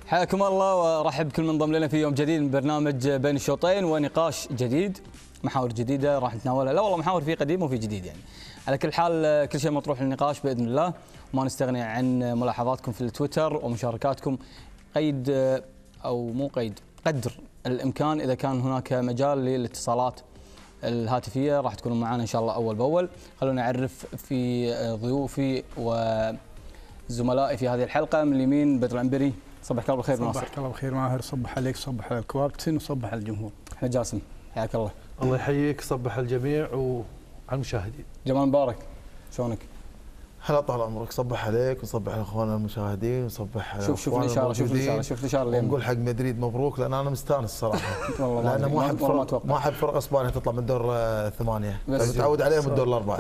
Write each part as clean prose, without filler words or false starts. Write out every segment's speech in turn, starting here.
حياكم الله ورحب بكل من انضم لنا في يوم جديد من برنامج بين الشوطين ونقاش جديد، محاور جديده راح نتناولها. لا والله محاور في قديم وفي جديد يعني. على كل حال كل شيء مطروح للنقاش باذن الله، وما نستغني عن ملاحظاتكم في التويتر ومشاركاتكم قيد او مو قيد، قدر الامكان اذا كان هناك مجال للاتصالات الهاتفيه راح تكونوا معنا ان شاء الله اول باول. خلوني اعرف في ضيوفي وزملائي في هذه الحلقه. من اليمين بدر العنبري، صبحك الله بالخير ناصر. صبحك الله بالخير ماهر، صبح عليك، صبح على الكوابتن وصبح على الجمهور. احنا جاسم، حياك الله. الله يحييك، صبح على الجميع وعلى المشاهدين. جمال مبارك، شلونك؟ هلا طال عمرك، صبح عليك وصبح على اخواننا المشاهدين وصبح على شوف الاشاره، شوف الاشاره اللي نقول حق مدريد مبروك، لان انا مستانس صراحه. والله لان ما احب فرق اسبانيا تطلع من دور ثمانيه، متعود عليهم الدور الاربعه.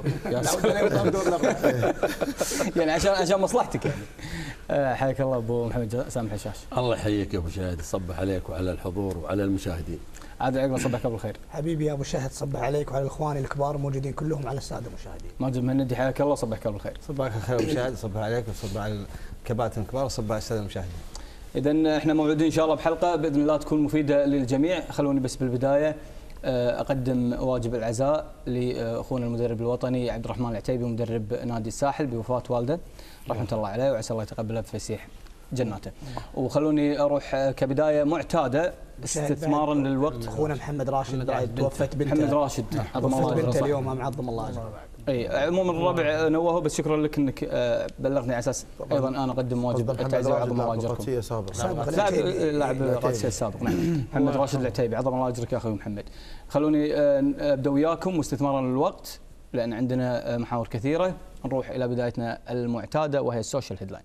يعني عشان مصلحتك يعني. حياك الله ابو محمد سامح الشاش. الله يحييك يا ابو شاهد، صبح عليك وعلى الحضور وعلى المشاهدين. عادل عقبه، صبحك الله بالخير. حبيبي يا ابو شهد، صبح عليك وعلى الاخوان الكبار الموجودين كلهم على الساده المشاهدين. ماجد مهندي، حياك الله، صبحك الله بالخير. صباحك الخير ابو شهد، صبح عليك وصبح على الكباتن الكبار وصبح على الساده المشاهدين. اذا احنا موعودين ان شاء الله بحلقه باذن الله تكون مفيده للجميع. خلوني بس بالبدايه اقدم واجب العزاء لاخونا المدرب الوطني عبد الرحمن العتيبي مدرب نادي الساحل بوفاه والده رحمه الله عليه، وعسى الله يتقبله بفسيح جناته. وخلوني اروح كبدايه معتاده استثمارا للوقت. اخونا محمد راشد توفت بنته. محمد راشد عظم الله اجره. بنته اليوم معظم الله اجره. اي عموما الربع نوهوا، بس شكرا لك انك بلغني على اساس ايضا انا اقدم واجب التعزيه وعظم الله اجركم. لاعب القادسيه السابق. نعم محمد راشد العتيبي، عظم الله اجرك يا اخوي محمد. خلوني ابدا وياكم واستثمارا للوقت لان عندنا محاور كثيره. نروح الى بدايتنا المعتاده وهي السوشيال هيدلاين.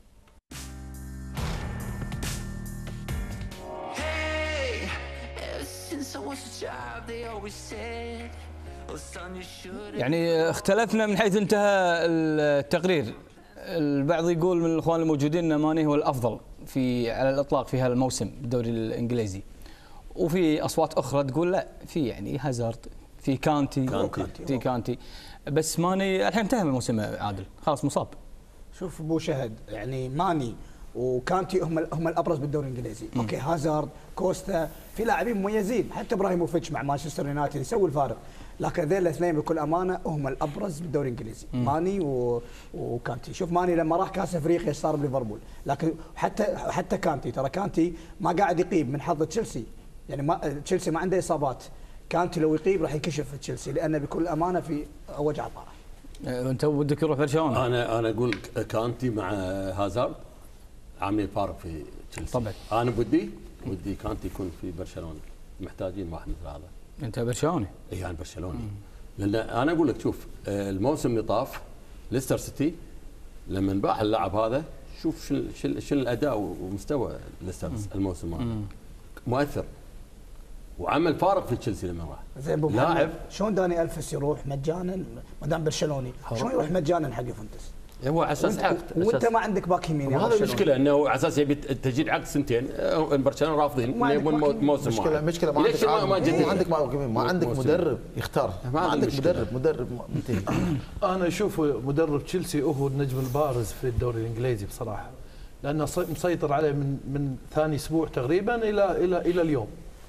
يعني اختلفنا من حيث انتهى التقرير. البعض يقول من الاخوان الموجودين ان ماني هو الافضل في على الاطلاق في هذا الموسم بالدوري الانجليزي، وفي اصوات اخرى تقول لا، في يعني هازارد، في كانتي بس ماني الحين انتهى من الموسم عادل، خلاص مصاب. شوف ابو شهد، يعني ماني وكانتي هم الابرز بالدوري الانجليزي. اوكي هازارد، كوستا، في لاعبين مميزين، حتى ابراهيموفيتش مع مانشستر يونايتد يسوي الفارق، لكن ذيل الاثنين بكل امانه هم الابرز بالدوري الانجليزي. ماني وكانتي. شوف ماني لما راح كاس افريقيا صار بليفربول، لكن حتى كانتي، ترى كانتي ما قاعد يقيب من حظ تشيلسي، يعني ما تشيلسي ما عنده اصابات، كانتي لو يقيب راح ينكشف في تشيلسي لانه بكل امانه في وجع طارح. انت ودك يروح برشلونه؟ انا اقول كانتي مع هازارد عاملين فارق في تشيلسي. طبعا انا ودي كانتي يكون في برشلونه، محتاجين واحد مثل هذا. انت برشلوني؟ اي انا برشلوني. لان انا اقول لك شوف الموسم اللي طاف ليستر سيتي لما انباع اللاعب هذا، شوف شو الاداء ومستوى ليستر الموسم هذا مؤثر، وعمل فارق في تشيلسي لما راح. زين ابو محمد، شلون داني الفيس يروح مجانا ما دام برشلوني؟ شلون يروح مجانا حق يوفنتوس؟ هو على اساس عقد، وانت ما عندك باك يمين يا هذا المشكله، انه على اساس يبي تجديد عقد سنتين، برشلونه رافضين يبون موسم واحد. مشكله ما عندك ما عندك مدرب يختار، ما عندك مدرب منتهي. انا اشوف مدرب تشيلسي هو النجم البارز في الدوري الانجليزي بصراحه، لانه مسيطر عليه من ثاني اسبوع تقريبا الى اليوم.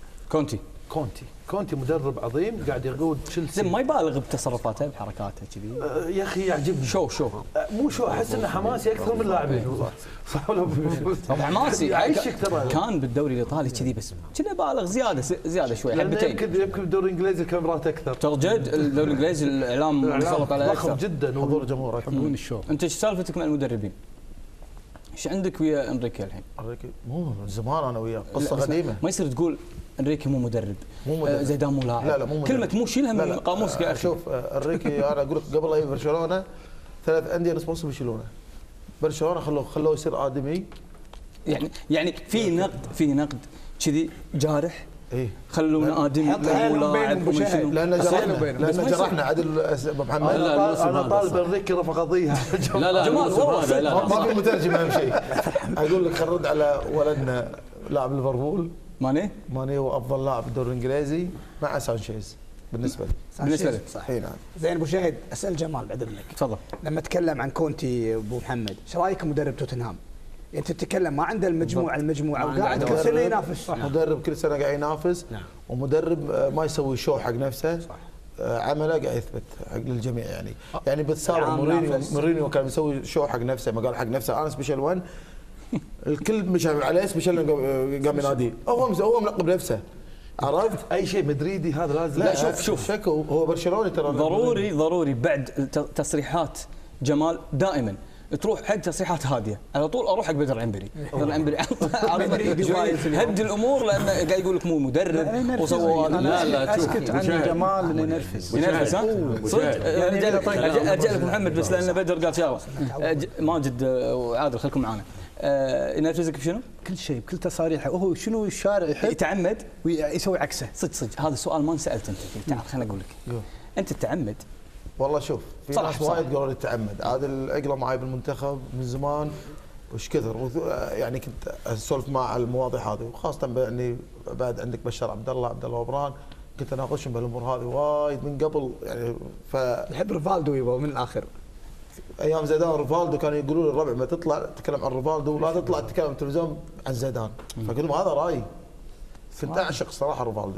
كونتي مدرب عظيم قاعد يقود تشيلسي. ما يبالغ بتصرفاته بحركاته كذي يا اخي يعجبني. مو احس انه حماسي اكثر من اللاعبين. صح ولا حماسي يعيشك ترى. كان بالدوري الايطالي كذي بس كنا بالغ زياده شوي حبتين. يمكن الدوري الانجليزي الكاميرات اكثر. ترى جد الدوري الانجليزي الاعلام مسلط عليه اكثر. ضخم جدا حضور جمهور يحبون الشو. انت ايش سالفتك مع المدربين؟ ايش عندك ويا انريكي الحين؟ انريكي مو زمان انا وياه قصه قديمه. ما يصير تقول انريكي مو مدرب. زيدان مو لاعب. لا مو مدرب. كلمه مو شيلها من قاموسك يا اخي. شوف انريكي انا اقول لك قبل اي برشلونه 3 انديه ريسبونسبل يشيلونه. برشلونه خلوه يصير ادمي. يعني في نقد كذي جارح. ايه خلونا ادمي لاعب لان جرحنا عدل ابو محمد. انا طالب انريكي رفع قضيه. لا جمال ما في مترجم اهم شيء. اقول لك خل نرد على ولدنا لاعب ليفربول ماني هو افضل لاعب بالدوري الانجليزي مع سانشيز بالنسبه لي. صحيح. نعم. زين ابو شهد، اسال جمال بعد منك. تفضل. لما تكلم عن كونتي ابو محمد، ايش رايك مدرب توتنهام؟ انت تتكلم ما عنده المجموعه ما وقاعد عنده كل سنه ينافس. مدرب كل سنه قاعد ينافس، ومدرب ما يسوي شو حق نفسه. عمله قاعد يثبت حق للجميع يعني بالسابق مورينيو كان يسوي شو حق نفسه، ما قال حق نفسه انا سبيشال 1 الكل مش عليه سبيشال قام يناديه، هو ملقب نفسه. عرفت؟ اي شيء مدريدي هذا لازم. لا شوف شكو هو برشلوني ترى. ضروري بعد تصريحات جمال دائما تروح حق تصريحات هاديه، على طول اروح حق بدر العنبري. بدر العنبري هدي الامور لانه قاعد يقول لك مو مدرب وسوى. لا اسكت عن جمال ينرفز صدق. ارجع لك محمد بس لان بدر قال شغله. ماجد وعادل خليكم معانا. ينرفزك بشنو؟ كل شيء بكل تصاريحه، وهو شنو الشارع يحب يتعمد ويسوي عكسه. صدق هذا السؤال ما انسالت انت فيه. تعال خليني اقول لك. انت تتعمد؟ والله شوف في ناس وايد قالوا لي تعمد، عادل العقله معي بالمنتخب من زمان وش كثر، يعني كنت اسولف مع المواضيع هذه، وخاصه يعني بعد عندك بشار عبد الله وبران، كنت اناقشهم بهالامور هذه وايد من قبل يعني. يحب ريفالدو يبغى من الاخر. ايام زيدان ريفالدو كانوا يقولوا لي الربع ما تطلع تتكلم عن ريفالدو ولا تطلع تتكلم بالتلفزيون عن زيدان، فقلت لهم هذا رايي. كنت اعشق صراحه ريفالدو.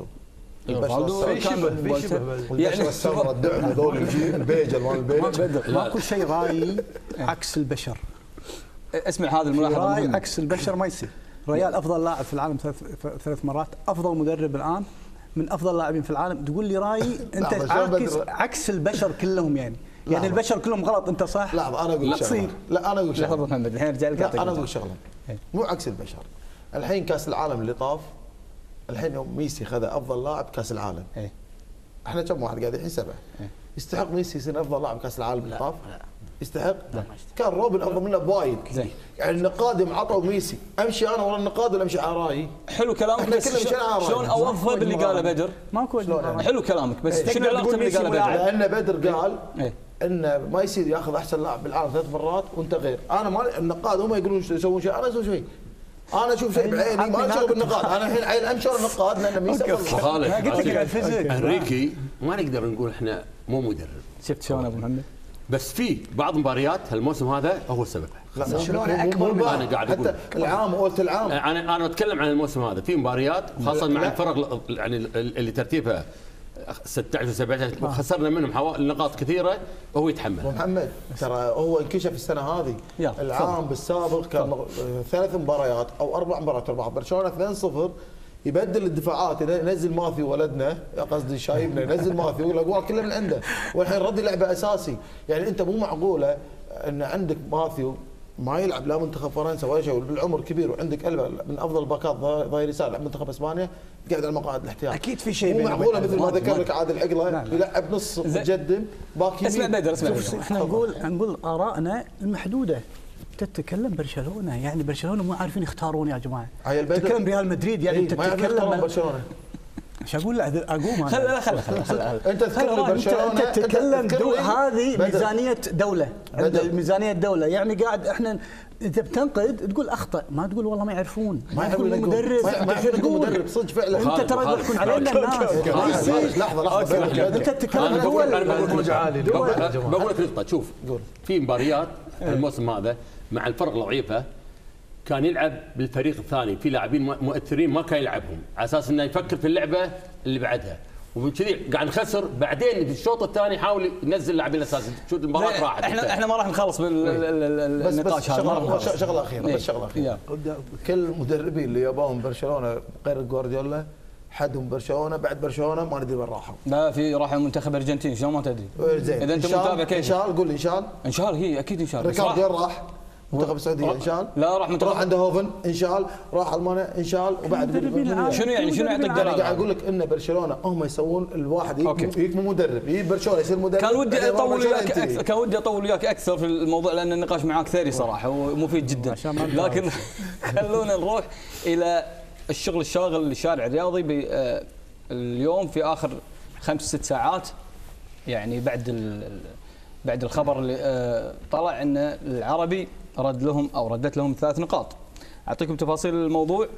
في شبه يعني السمره الدعم هذول البيج الوان البيج. ماكو شيء رايي عكس البشر. اسمع هذه الملاحظه راي عكس البشر ما يصير. ريال افضل لاعب في العالم ثلاث مرات، افضل مدرب الان من افضل اللاعبين في العالم، تقول لي رايي انت عكس البشر كلهم يعني البشر كلهم غلط انت صح. لحظه انا اقول شغله. لا انا اقول شغله. لحظه محمد الحين ارجع لك. انا اقول شغله مو عكس البشر. الحين كاس العالم اللي طاف، الحين يوم ميسي خذ افضل لاعب كاس العالم، احنا كم واحد قاعد الحين 7، يستحق ميسي يصير افضل لاعب كاس العالم اللي طاف؟ يستحق؟ لا. كان روبن افضل منه بوايد. يعني النقاد يوم عطوا ميسي، امشي انا ورا النقاد ولا امشي على رايي؟ حلو كلامك بس شلون اوظف باللي قاله بدر؟ ماكو حلو كلامك بس شنو علاقته باللي قاله بدر؟ لان بدر قال انه ما يصير ياخذ احسن لاعب بالعالم 3 مرات وانت غير. انا ما النقاد هم يقولون يسوون شيء، انا اسوي شيء. انا اشوف شيء بعيني ما اشوف بالنقاد. انا الحين عين امشي ورا النقاد لان ميسي افضل. قلت لك الفيزيك انريكي ما نقدر نقول احنا مو مدرب. شفت شلون ابو محمد؟ بس في بعض مباريات هالموسم هذا هو السبب. لا شلون اكبر انا قاعد اقول حتى العام قلت العام. انا اتكلم عن الموسم هذا، في مباريات خاصه مع الفرق يعني اللي ترتيبها 16 و17 خسرنا منهم نقاط كثيره وهو يتحمل. محمد ترى هو انكشف السنه هذه. العام بالسابق كان 3 مباريات او 4 مباريات ورا بعض، برشلونه 2-0 يبدل الدفاعات، ينزل ماثيو ولدنا قصدي شايبنا، ينزل ماثيو الاقوال كلها من عنده، والحين رد لعبه اساسي. يعني انت مو معقوله ان عندك ماثيو ما يلعب لا منتخب فرنسا ولا شيء بالعمر كبير، وعندك ألبا من افضل الباكات ظهير يسار لعب منتخب اسبانيا قاعد على مقاعد الاحتياط. اكيد في شيء مو معقوله مثل ما ذكر لك عادل عقله يلعب نص متقدم باك يمين. اسمع بدر احنا نقول ارائنا المحدوده. تتكلم برشلونه، يعني برشلونه مو عارفين يختارون يا جماعه. تتكلم ريال مدريد يعني انت تتكلم برشلونه. ايش اقول له اقوم خل انت تتكلم هذه ميزانيه دوله، ميزانيه دوله يعني قاعد احنا انت بتنقد تقول اخطا، ما تقول والله ما يعرفون ما يعرفون المدرب ما يعرفون مدرب صدق فعلا. انت ترى يحكون علينا الناس. لحظه انت تتكلم بقول لك نقطه. شوف في مباريات الموسم هذا مع الفرق الضعيفه كان يلعب بالفريق الثاني، في لاعبين مؤثرين ما كان يلعبهم على اساس انه يفكر في اللعبه اللي بعدها، ومن كذي قاعد نخسر. بعدين في الشوط الثاني يحاول ينزل اللاعبين الاساسي، شوف المباراه راحت. احنا ما راح نخلص بالنقاش هذا. شغله اخيره كل مدربين اللي يبون برشلونه غير جوارديولا حدهم برشلونه، بعد برشلونه ما ندري وين راحوا. لا في راحوا منتخب الارجنتين شلون ما تدري. زين اذا انت متابع كيف. انشال قول انشال هي اكيد انشال. ريكاردو وين راح؟ منتخب السعوديه انشال. لا راح منتخب. راح عند هوفن انشال، راح المانيا انشال، وبعد شنو يعطيك دلاله؟ انا قاعد اقول لك ان برشلونه هم يسوون الواحد يكمل مدرب، يجي برشلونه يصير مدرب. كان ودي اطول وياك اكثر في الموضوع لان النقاش معاك ثري صراحه ومفيد جدا، لكن خلونا نروح الى الشغل الشاغل للشارع الرياضي اليوم في اخر 5-6 ساعات. يعني بعد الخبر اللي طلع ان العربي ردت لهم 3 نقاط. اعطيكم تفاصيل الموضوع.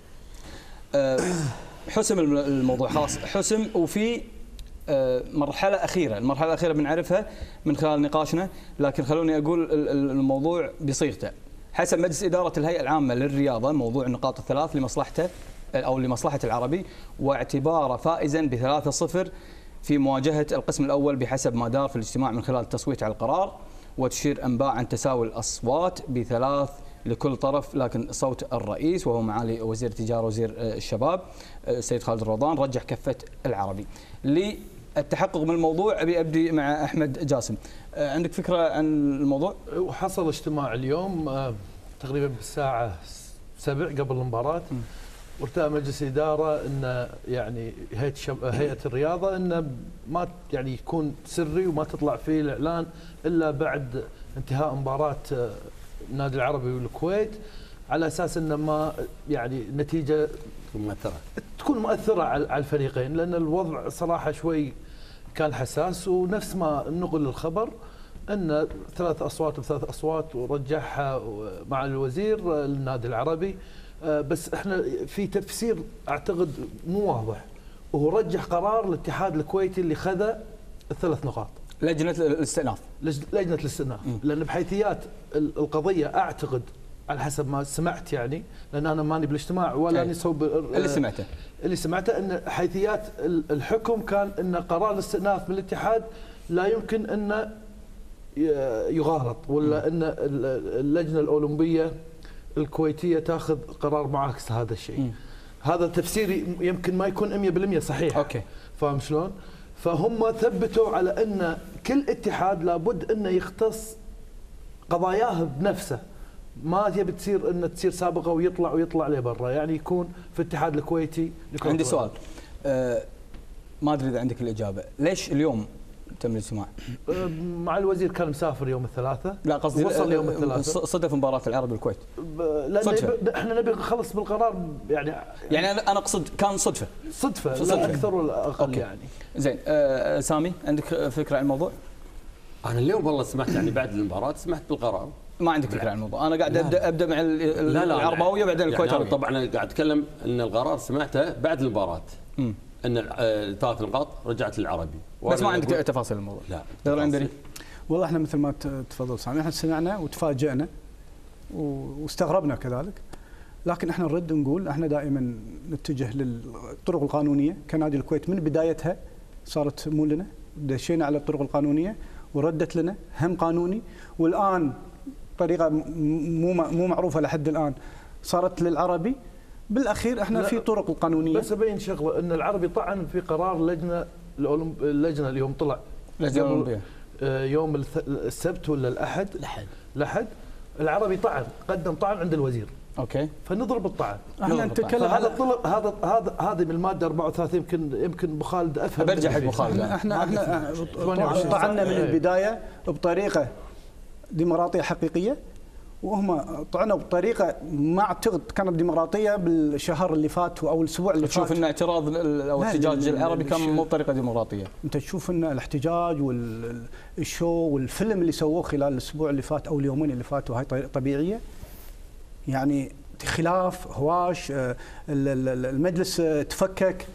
حسم الموضوع خلاص حسم، وفي المرحله الاخيره بنعرفها من خلال نقاشنا، لكن خلوني اقول الموضوع بصيغته. حسب مجلس إدارة الهيئة العامة للرياضة موضوع النقاط الثلاث لمصلحته أو لمصلحة العربي، واعتباره فائزا ب3-0 في مواجهة القسم الأول بحسب ما دار في الاجتماع من خلال التصويت على القرار. وتشير أنباء عن تساوي الأصوات ب3 لكل طرف، لكن صوت الرئيس وهو معالي وزير التجارة وزير الشباب السيد خالد الرضان رجح كفة العربي. للتحقق من الموضوع أبدي مع أحمد جاسم، عندك فكرة عن الموضوع؟ وحصل اجتماع اليوم تقريبا بالساعة 7 قبل المباراة، وارتأى مجلس إدارة أن يعني هيئة الرياضة أن ما يعني يكون سري وما تطلع فيه الإعلان إلا بعد انتهاء مباراة النادي العربي والكويت، على أساس أن ما يعني نتيجة تكون مؤثرة على الفريقين، لأن الوضع صراحة شوي كان حساس. ونفس ما نقل الخبر أن 3 أصوات ب3 أصوات ورجحها مع الوزير للنادي العربي. بس احنا في تفسير اعتقد مو واضح، وهو رجح قرار الاتحاد الكويتي اللي خذ ال3 نقاط. لجنة الاستئناف. لجنة الاستئناف، لأن بحيثيات القضية اعتقد على حسب ما سمعت، يعني لأن أنا ماني بالاجتماع ولا اني صوب اللي سمعته أن حيثيات الحكم كان أن قرار الاستئناف من الاتحاد لا يمكن أن يغالط، ولا أن اللجنة الأولمبية الكويتية تاخذ قرار معاكس هذا الشيء. هذا تفسيري يمكن ما يكون 100% صحيح. اوكي، فاهم شلون؟ فهم ثبتوا على ان كل اتحاد لابد انه يختص قضاياه بنفسه، ما تبي تصير انه تصير سابقه ويطلع لبرا، يعني يكون في الاتحاد الكويتي. عندي سؤال، ما ادري اذا عندك الاجابه، ليش اليوم تم الاجتماع؟ مع الوزير كان مسافر يوم الثلاثاء. لا قصدي وصل يوم الثلاثاء صدف مباراة العرب والكويت. لأن احنا نبي نخلص بالقرار، يعني انا اقصد كان صدفة لا اكثر ولا اقل. أوكي. يعني زين، سامي عندك فكرة عن الموضوع؟ انا اليوم والله سمعت يعني بعد المباراة سمعت بالقرار. ما عندك فكرة عن الموضوع؟ انا قاعد ابدا مع العرباوية بعدين الكويت. يعني طبعا انا قاعد اتكلم ان القرار سمعته بعد المباراة. ان ال3 نقاط رجعت للعربي، بس ما عندك تفاصيل الموضوع. لا غير عندي. والله احنا مثل ما تفضل سامي، احنا سمعنا وتفاجئنا واستغربنا كذلك، لكن احنا نرد نقول احنا دائما نتجه للطرق القانونيه. كنادي الكويت من بدايتها صارت مو لنا، دشينا على الطرق القانونيه وردت لنا هم قانوني، والان طريقه مو معروفه لحد الان صارت للعربي. بالاخير احنا في طرق القانونيه. بس ابين شغله ان العربي طعن في قرار اللجنه اليوم طلع يوم السبت ولا الاحد العربي قدم طعن عند الوزير. اوكي، فنضرب الطعن. احنا نتكلم هذا طلب هذه من الماده 34. يمكن ابو خالد افهم. برجع حق ابو خالد. احنا طعنا من البدايه بطريقه ديمقراطيه حقيقيه، وهم طعنوا بطريقه ما اعتقد كانت ديمقراطيه بالشهر اللي فات او الاسبوع اللي فات. تشوف ان اعتراض او احتجاج العربي كان مو بطريقه ديمقراطيه؟ انت تشوف ان الاحتجاج والشو والفيلم اللي سووه خلال الاسبوع اللي فات او اليومين اللي فاتوا هاي طبيعيه؟ يعني خلاف، هواش، المجلس تفكك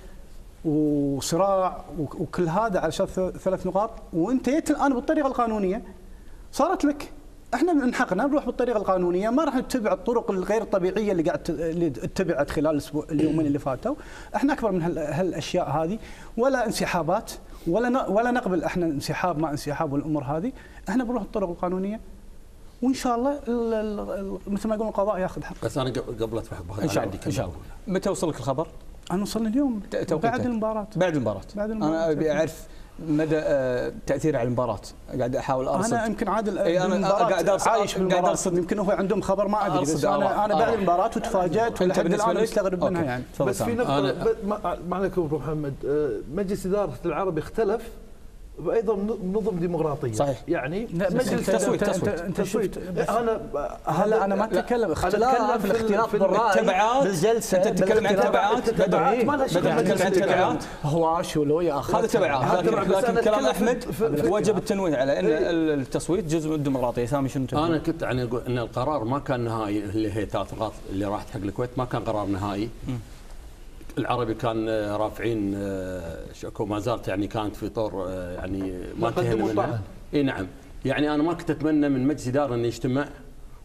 وصراع وكل هذا علشان 3 نقاط، وانت جيت الان بالطريقه القانونيه صارت لك. احنا من حقنا نروح بالطريقه القانونيه، ما راح نتبع الطرق الغير طبيعيه اللي اتبعت خلال اليومين اللي فاتوا. احنا اكبر من هالاشياء هذه، ولا انسحابات ولا نقبل احنا انسحاب ما انسحاب والامور هذه. احنا بنروح الطرق القانونيه، وان شاء الله مثل ما يقولون القضاء ياخذ حقه. بس انا قبل ادفع ان شاء الله ان شاء الله. متى وصلك الخبر؟ انا وصلني اليوم بعد المباراه. انا ابي اعرف مدى تاثيره على المباراه. قاعد احاول ارصد. انا يمكن عادل انا قاعد عايش بالمباراه، يمكن هو عندهم خبر ما ادري، بس انا بعد المباراه وتفاجات ولحد الان مستغرب منها. يعني بس في نقطه ما عليك ابو محمد، مجلس اداره العربي اختلف بايضا نظم ديمقراطيه. صحيح. يعني مجلس انت شفت. انا ما اتكلم اختلاف الاختلاف بالراي بالجلسه. انت تتكلم عن تبعات تتكلم عن تبعات هواش ولو يا اخي هذا تبعات. لكن كلام احمد وجب التنويه على ان التصويت جزء من الديمقراطيه. سامي شنو تقول؟ انا كنت يعني اقول ان القرار ما كان نهائي، اللي هي 3 نقاط اللي راحت حق الكويت ما كان قرار نهائي. العربي كان رافعين شكوى ما زالت، يعني كانت في طور يعني ما انتهينا منها. اي نعم، يعني انا ما كنت اتمنى من مجلس اداره انه يجتمع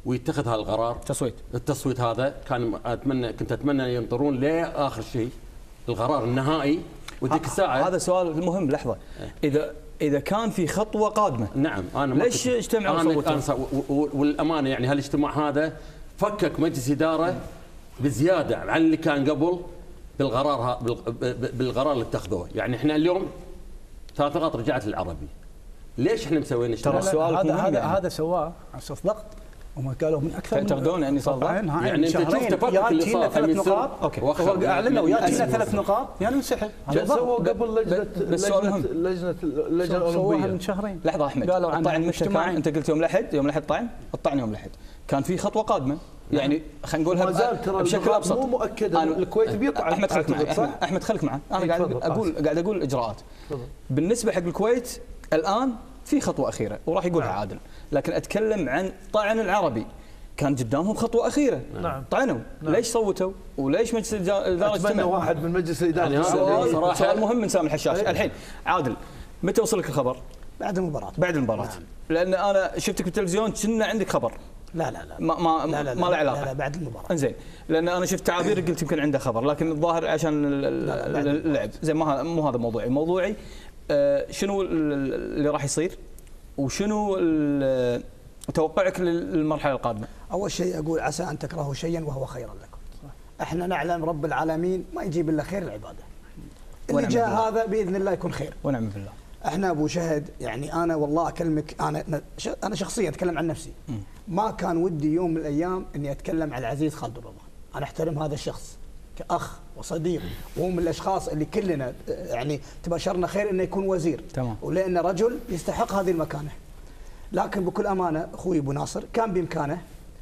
ويتخذ هالقرار التصويت هذا كنت اتمنى ينطرون لاخر شيء القرار النهائي وذيك الساعه. هذا سؤال مهم. لحظه، اذا كان في خطوه قادمه، نعم انا ليش اجتمعوا وصوتوا؟ والامانه يعني هالاجتماع هذا فكك مجلس اداره بزياده عن اللي كان قبل بالقرار اللي اتخذوه. يعني احنا اليوم 3 نقاط رجعت للعربي، ليش احنا مسوين ترى السؤال هذا سواه على اساس ضغط، هم قالوا من اكثر تعتقدون اني صار ضغط؟ يعني انت شوف تفكك اللي صار 3 نقاط. اوكي هو اعلنوا ياتينا 3 نقاط يعني نسحب. سووا قبل لجنه الاولمبيه من شهرين. لحظه احمد، قالوا عن اجتماع. انت قلت يوم الاحد طعن يوم الاحد كان في خطوه قادمه. يعني خلينا نقولها بشكل ابسط. مو مؤكد الكويت بيطعن. احمد خليك معي، انا قاعد اقول الاجراءات. بالنسبه حق الكويت الان في خطوه اخيره وراح يقولها عادل، لكن اتكلم عن طعن العربي. كان قدامهم خطوه اخيره. طعنوا. ليش صوتوا؟ وليش مجلس الاداره اتمنى واحد من مجلس الاداره. يعني سؤال مهم من سامي الحشاش. الحين عادل، متى وصلك الخبر؟ بعد المباراه. لان انا شفتك بالتلفزيون كنا عندك خبر. لا ما له علاقه. لا بعد المباراه. انزين، لان انا شفت تعابير قلت يمكن عنده خبر، لكن الظاهر عشان اللعب. زين، مو هذا موضوعي. شنو اللي راح يصير؟ وشنو توقعك للمرحله القادمه؟ اول شيء اقول عسى ان تكرهوا شيئا وهو خيرا لكم. احنا نعلم رب العالمين ما يجيب الا خير العباده. اللي جاء هذا باذن الله يكون خير. ونعم بالله. احنا ابو شهد، يعني انا والله اكلمك، انا شخصيا اتكلم عن نفسي. ما كان ودي يوم من الايام اني اتكلم عن العزيز خالد الرضا. انا احترم هذا الشخص كاخ وصديق، وهو من الاشخاص اللي كلنا يعني تباشرنا خير انه يكون وزير. تمام. ولانه رجل يستحق هذه المكانه. لكن بكل امانه اخوي ابو ناصر كان بامكانه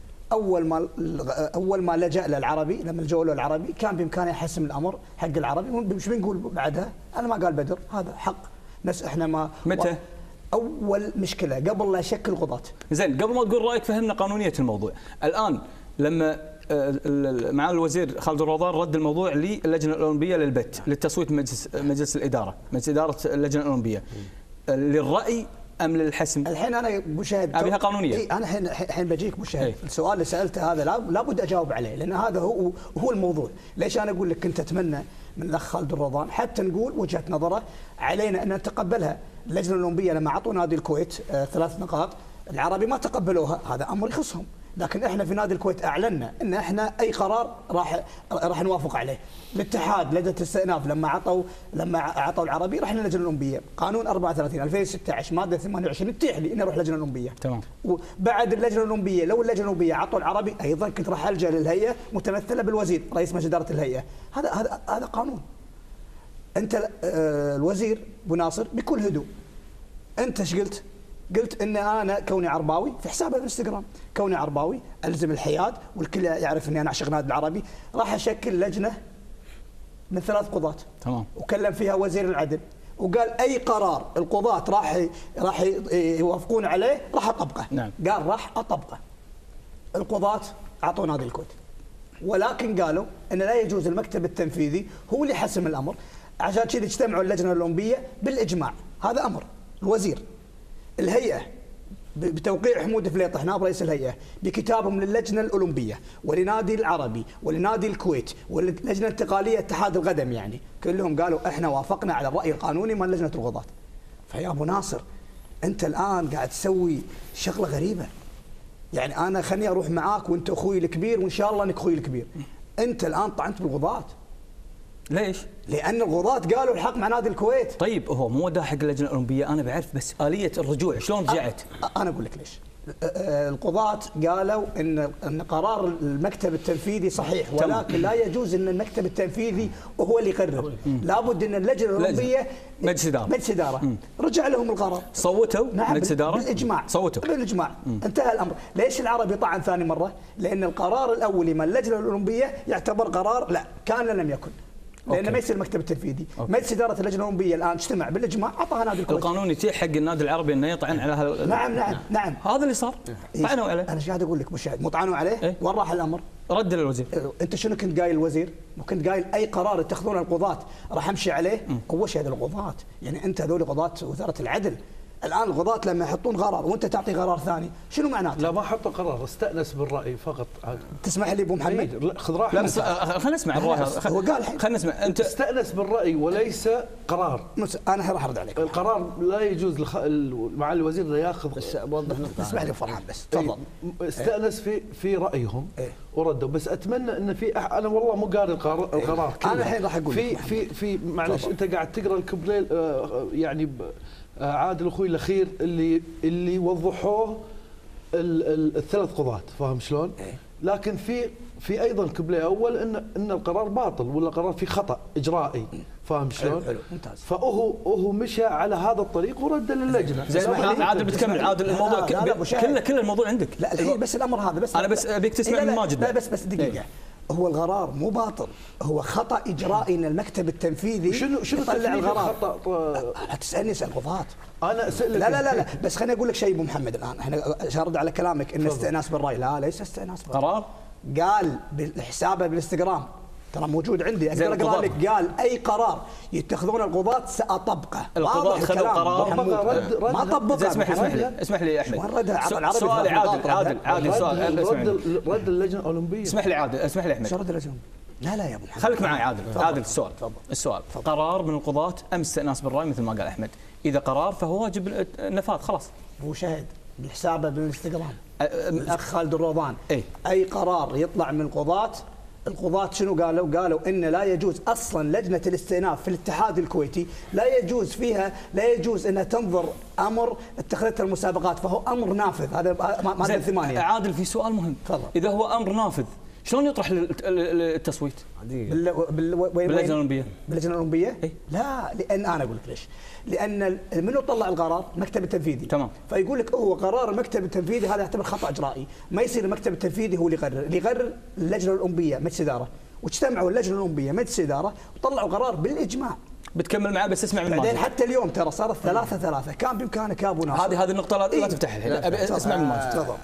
اول ما لجأ للعربي، لما لجوا له العربي كان بامكانه يحسم الامر حق العربي. مش بنقول بعدها، انا ما قال بدر، هذا حق ناس. احنا ما متى؟ اول مشكله قبل لا يشكل قضاة. زين، قبل ما تقول رايك فهمنا قانونيه الموضوع. الان لما مع الوزير خالد الرضا رد الموضوع للجنه الاولمبيه للبت للتصويت مجلس الاداره، مجلس اداره اللجنه الاولمبيه للراي ام للحسم؟ الحين انا ابو شهد ابيها قانونيه. اي انا الحين بجيك ابو شهد. السؤال اللي سالته هذا لابد اجاوب عليه، لان هذا هو الموضوع. ليش انا اقول لك كنت اتمنى من الاخ خالد الرضا حتى نقول وجهه نظره، علينا ان نتقبلها. اللجنه الاولمبيه لما اعطوا نادي الكويت 3 نقاط، العربي ما تقبلوها، هذا امر يخصهم. لكن احنا في نادي الكويت اعلنا ان احنا اي قرار راح نوافق عليه. الاتحاد لجنه الاستئناف لما اعطوا العربي رحنا للجنه الاولمبيه. قانون 34 2016 ماده 28 تتيح لي اني اروح لجنه الاولمبيه. تمام. وبعد اللجنه الاولمبيه لو اللجنه الاولمبيه عطوا العربي ايضا كنت راح الجا للهيئه متمثله بالوزير رئيس مجلس اداره الهيئه. هذا قانون. انت الوزير ابو ناصر بكل هدوء، انت ايش قلت؟ قلت ان انا كوني عرباوي في حساب الانستغرام، كوني عرباوي الزم الحياد والكل يعرف اني انا اعشق نادي العربي، راح اشكل لجنه من 3 قضاة. تمام. وكلم فيها وزير العدل وقال اي قرار القضاة راح يوافقون عليه راح اطبقه. نعم. قال راح اطبقه. القضاة اعطوا نادي الكويت، ولكن قالوا ان لا يجوز المكتب التنفيذي هو اللي حسم الامر، عشان كذا اجتمعوا اللجنه الاولمبيه بالاجماع. هذا امر الوزير. الهيئه بتوقيع حمود فليطح نائب رئيس الهيئه بكتابهم للجنه الاولمبيه ولنادي العربي ولنادي الكويت واللجنه الانتقاليه اتحاد القدم، يعني كلهم قالوا احنا وافقنا على الراي القانوني مال لجنه القضاة. فيا ابو ناصر انت الان قاعد تسوي شغله غريبه. يعني انا خليني اروح معاك وانت اخوي الكبير وان شاء الله انك اخوي الكبير. انت الان طعنت بالقضاة. ليش؟ لان القضاة قالوا الحق مع نادي الكويت. طيب هو مو ده حق اللجنه الاولمبيه، انا بعرف بس اليه الرجوع شلون رجعت؟ انا اقول لك ليش. القضاة قالوا ان قرار المكتب التنفيذي صحيح، ولكن لا يجوز ان المكتب التنفيذي هو اللي يقرر، لابد ان اللجنه الاولمبيه مجلس اداره رجع لهم القرار. صوتوا مجلس اداره بالاجماع. صوتوا بالاجماع. انتهى الامر. ليش العربي طعن ثاني مره؟ لان القرار الاولي من اللجنه الاولمبيه يعتبر قرار لا كان لم يكن، لانه ما يصير المكتب التنفيذي. مجلس اداره اللجنه الاولمبيه الان اجتمع بالاجماع اعطاها نادي الكويت. القانون يتيح حق النادي العربي انه يطعن على نعم هذا اللي صار. طعنوا عليه. انا ايش قاعد اقول لك مشاهد، مو طعنوا عليه؟ وين راح الامر؟ رد للوزير. انت شنو كنت قايل الوزير؟ وكنت قايل اي قرار يتخذونه القضاة راح امشي عليه. اول شيء هذول القضاة، يعني انت هذول قضاة وزاره العدل، الان القضاة لما يحطون قرار وانت تعطي قرار ثاني شنو معناته؟ لا ما حطوا قرار، استأنس بالرأي فقط. تسمح لي ابو محمد؟ لا خذ راحتك. لا بس خلينا نسمع الراي هذا. هو قال الحين خلينا نسمع. انت استأنس بالرأي وليس قرار. انا راح ارد عليك. القرار لا يجوز معالي الوزير لا ياخذ. بس بوضح نقطه. اسمح لي فرحان بس تفضل. استأنس في رأيهم وردوا، بس اتمنى ان انا والله مو قاري القرار كله. انا الحين راح اقول في معلش انت قاعد تقرا الكوبليه يعني عادل اخوي الاخير اللي وضحوه الثلاث قضاة، فاهم شلون؟ لكن في ايضا كوبليه اول ان القرار باطل ولا قرار في خطا اجرائي، فاهم شلون؟ حلو ممتاز. فهو مشى على هذا الطريق ورد للجنه. زين عادل بتكمل. عادل الموضوع كل الموضوع عندك. لا الحين بس الامر هذا بس انا بس ابيك تسمع من ماجد. لا بس دقيقه. هو القرار مو باطل، هو خطا اجرائي ان المكتب التنفيذي شنو يطلع القرار. خطا تسالني اسال قضاة. انا اسالك. لا بس خليني اقول لك شيء ابو محمد الان، احنا ارد على كلامك ان استئناس بالراي، لا ليس استئناس بالراي. قرار قال بحسابه بالانستغرام ترى موجود عندي اقدر اقرا لك، قال اي قرار يتخذون القضاة ساطبقه. القضاة خذوا قرار ما طبقه. اسمح لي احمد. سؤالي عادل سؤال. رد اللجنه الاولمبيه. اسمح لي احمد. شو رد اللجنه؟ لا يا ابو محمد خليك معي عادل. السؤال قرار من القضاة ام استئناس بالراي مثل ما قال احمد؟ اذا قرار فهو واجب النفاذ خلاص. هو شهد بحسابه بالانستغرام الاخ خالد الروضان. اي قرار يطلع من القضاة شنو قالوا؟ قالوا ان لا يجوز اصلا لجنه الاستئناف في الاتحاد الكويتي لا يجوز انها تنظر امر اتخذته المسابقات، فهو امر نافذ. هذا ماده 8. عادل في سؤال مهم. تفضل. اذا هو امر نافذ شلون يطرح التصويت؟ باللجنه الاولمبيه. باللجنه الاولمبيه؟ لا، لان انا اقول لك ليش؟ لان منو طلع القرار؟ المكتب التنفيذي. تمام. فيقول لك هو قرار المكتب التنفيذي هذا يعتبر خطا اجرائي، ما يصير المكتب التنفيذي هو اللي يقرر اللجنه الاولمبيه مجلس اداره، واجتمعوا اللجنه الاولمبيه مجلس اداره وطلعوا قرار بالاجماع. بتكمل معاه بس اسمع من ماجد. بعدين حتى اليوم ترى صارت 3-3 كان بامكانك ابو ناصر. هذه النقطه لا تفتح الحين. اسمع من ماجد. تفضل.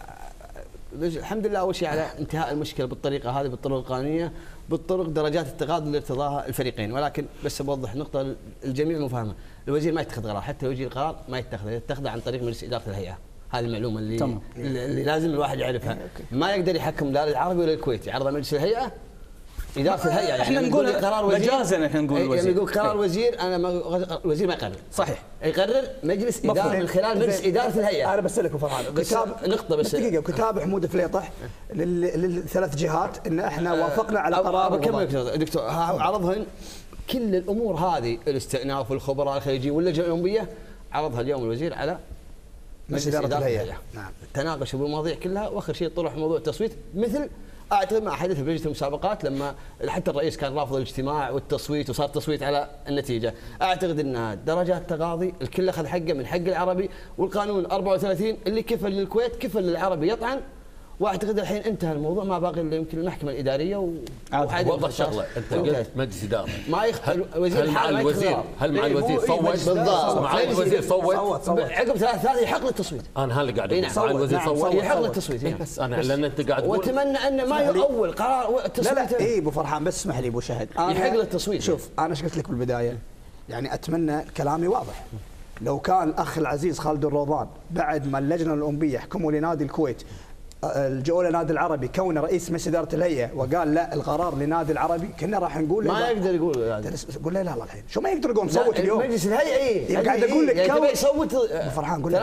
الحمد لله اول شيء على انتهاء المشكله بالطريقه هذه، بالطرق القانونيه، بالطرق درجات التقاضي اللي ارتضاها الفريقين. ولكن بس بوضح نقطه الجميع مو فاهمه، الوزير ما يتخذ قرار، حتى لو يجي القرار ما يتخذه عن طريق مجلس اداره الهيئه. هذه المعلومه اللي لازم الواحد يعرفها. ما يقدر يحكم لا العربي ولا الكويتي، عرض مجلس الهيئه اداره الهيئه. يعني احنا نقول قرار وزير مجازا، احنا نقول الوزير يعني يقول قرار وزير. الوزير ما يقرر، صحيح، يقرر مجلس اداره من خلال مجلس اداره الهيئه. انا بسالك فرحان نقطه بس دقيقه. كتاب حمود فليطح للثلاث جهات ان احنا وافقنا على قرار. دكتور عرضهن كل الامور هذه، الاستئناف والخبراء الخارجيين واللجنه الاولمبيه، عرضها اليوم الوزير على مجلس اداره الهيئه. نعم، تناقشوا بالمواضيع كلها، واخر شيء طرح موضوع التصويت. مثل اعتقد ما حدث بلجنه المسابقات لما حتى الرئيس كان رافض الاجتماع والتصويت وصار تصويت على النتيجه. اعتقد انها درجات تقاضي، الكل اخذ حقه من حق العربي، والقانون 34 اللي كفل للكويت كفل للعربي يطعن. واعتقد الحين انتهى الموضوع، ما باقي الا يمكن المحكمه الاداريه وضح شغله. انت قلت مجلس اداره ما الوزير هل مع الوزير صوت؟ بالضبط، مع الوزير صوت عقب 3 يحق للتصويت. انا اللي قاعد اقول مع الوزير صوت يحق للتصويت. بس انا لان انت قاعد تقول واتمنى ان ما يؤول قرار التصويت. لا ابو فرحان بس اسمح لي ابو شهد، يحق للتصويت. شوف انا ايش قلت لك بالبدايه، يعني اتمنى كلامي واضح. لو كان الاخ العزيز خالد الروضان بعد ما اللجنه الاولمبيه حكموا لنادي الكويت الجولة نادي العربي كونه رئيس مجلس اداره الهيئه وقال لا القرار لنادي العربي، كنا راح نقول ما يقدر يقول قول لا الحين شو ما يقدر يقوم يصوت اليوم مجلس الهيئه. قاعد اقول لك يعني يصوت فرحان قول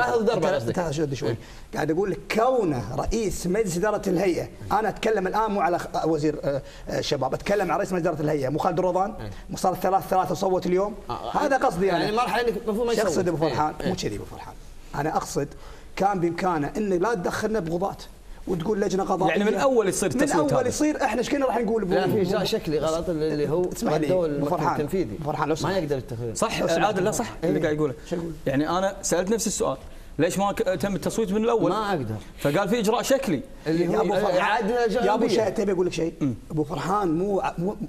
3 شوي. قاعد اقول لك كونه رئيس مجلس اداره الهيئه، انا اتكلم الان مو على وزير الشباب، اتكلم على رئيس مجلس اداره الهيئه مو خالد الروضان، مو صار 3 صوت اليوم. هذا قصدي يعني ما راح المفروض ما يصوت. اقصد ابو فرحان مو كذي ابو فرحان، انا اقصد كان بامكانه ان لا تدخلنا بقضاة وتقول لجنه قضائيه، يعني من اول يصير التصويت، من اول يصير احنا ايش كنا راح نقول؟ لا في شكلي غلط اللي هو التنفيذي ما يقدر يتخذ. صح عادل، لا صح اللي قاعد يقوله. يعني انا سالت نفس السؤال، ليش ما تم التصويت من الاول؟ ما اقدر. فقال في اجراء شكلي اللي هو يا ابو شهد تبي اقول لك شيء؟ ابو فرحان مو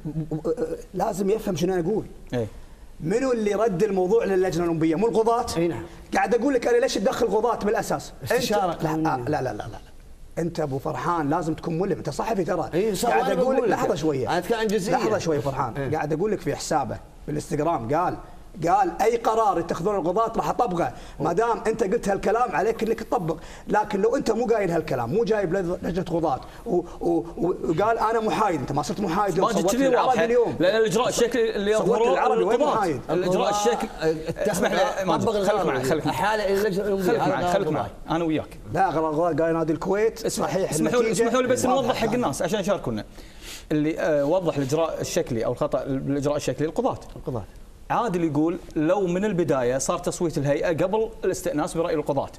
لازم يفهم شنو انا اقول. منو اللي رد الموضوع للجنه الاولمبيه؟ مو القضاة؟ اي نعم. قاعد اقول لك انا ليش تدخل قضاة بالاساس؟ استشاره لا انت ابو فرحان لازم تكون ملم، انت صحفي ترى. قاعد اقول لك لحظه شويه، انا اتكلم عن جزئيه. لحظه شويه فرحان قاعد اقول لك في حسابه بالانستغرام قال اي قرار يتخذون القضاة راح اطبقه، ما دام انت قلت هالكلام عليك انك تطبق، لكن لو انت مو قايل هالكلام، مو جايب لجنه قضاة وقال انا محايد، انت ما صرت محايد لو صوت العربي اليوم، لان الاجراء الشكلي اللي يظهره العربي وين محايد؟ الاجراء الشكلي اسمح لي خليك حاله اللجنه الاولمبيه خليك معي انا وياك. لا قال نادي الكويت صحيح. اسمحوا لي بس نوضح حق الناس عشان يشاركونا. اللي وضح الاجراء الشكلي او الخطا بالاجراء الشكلي القضاة. عادل يقول لو من البدايه صار تصويت الهيئه قبل الاستئناس براي القضاة.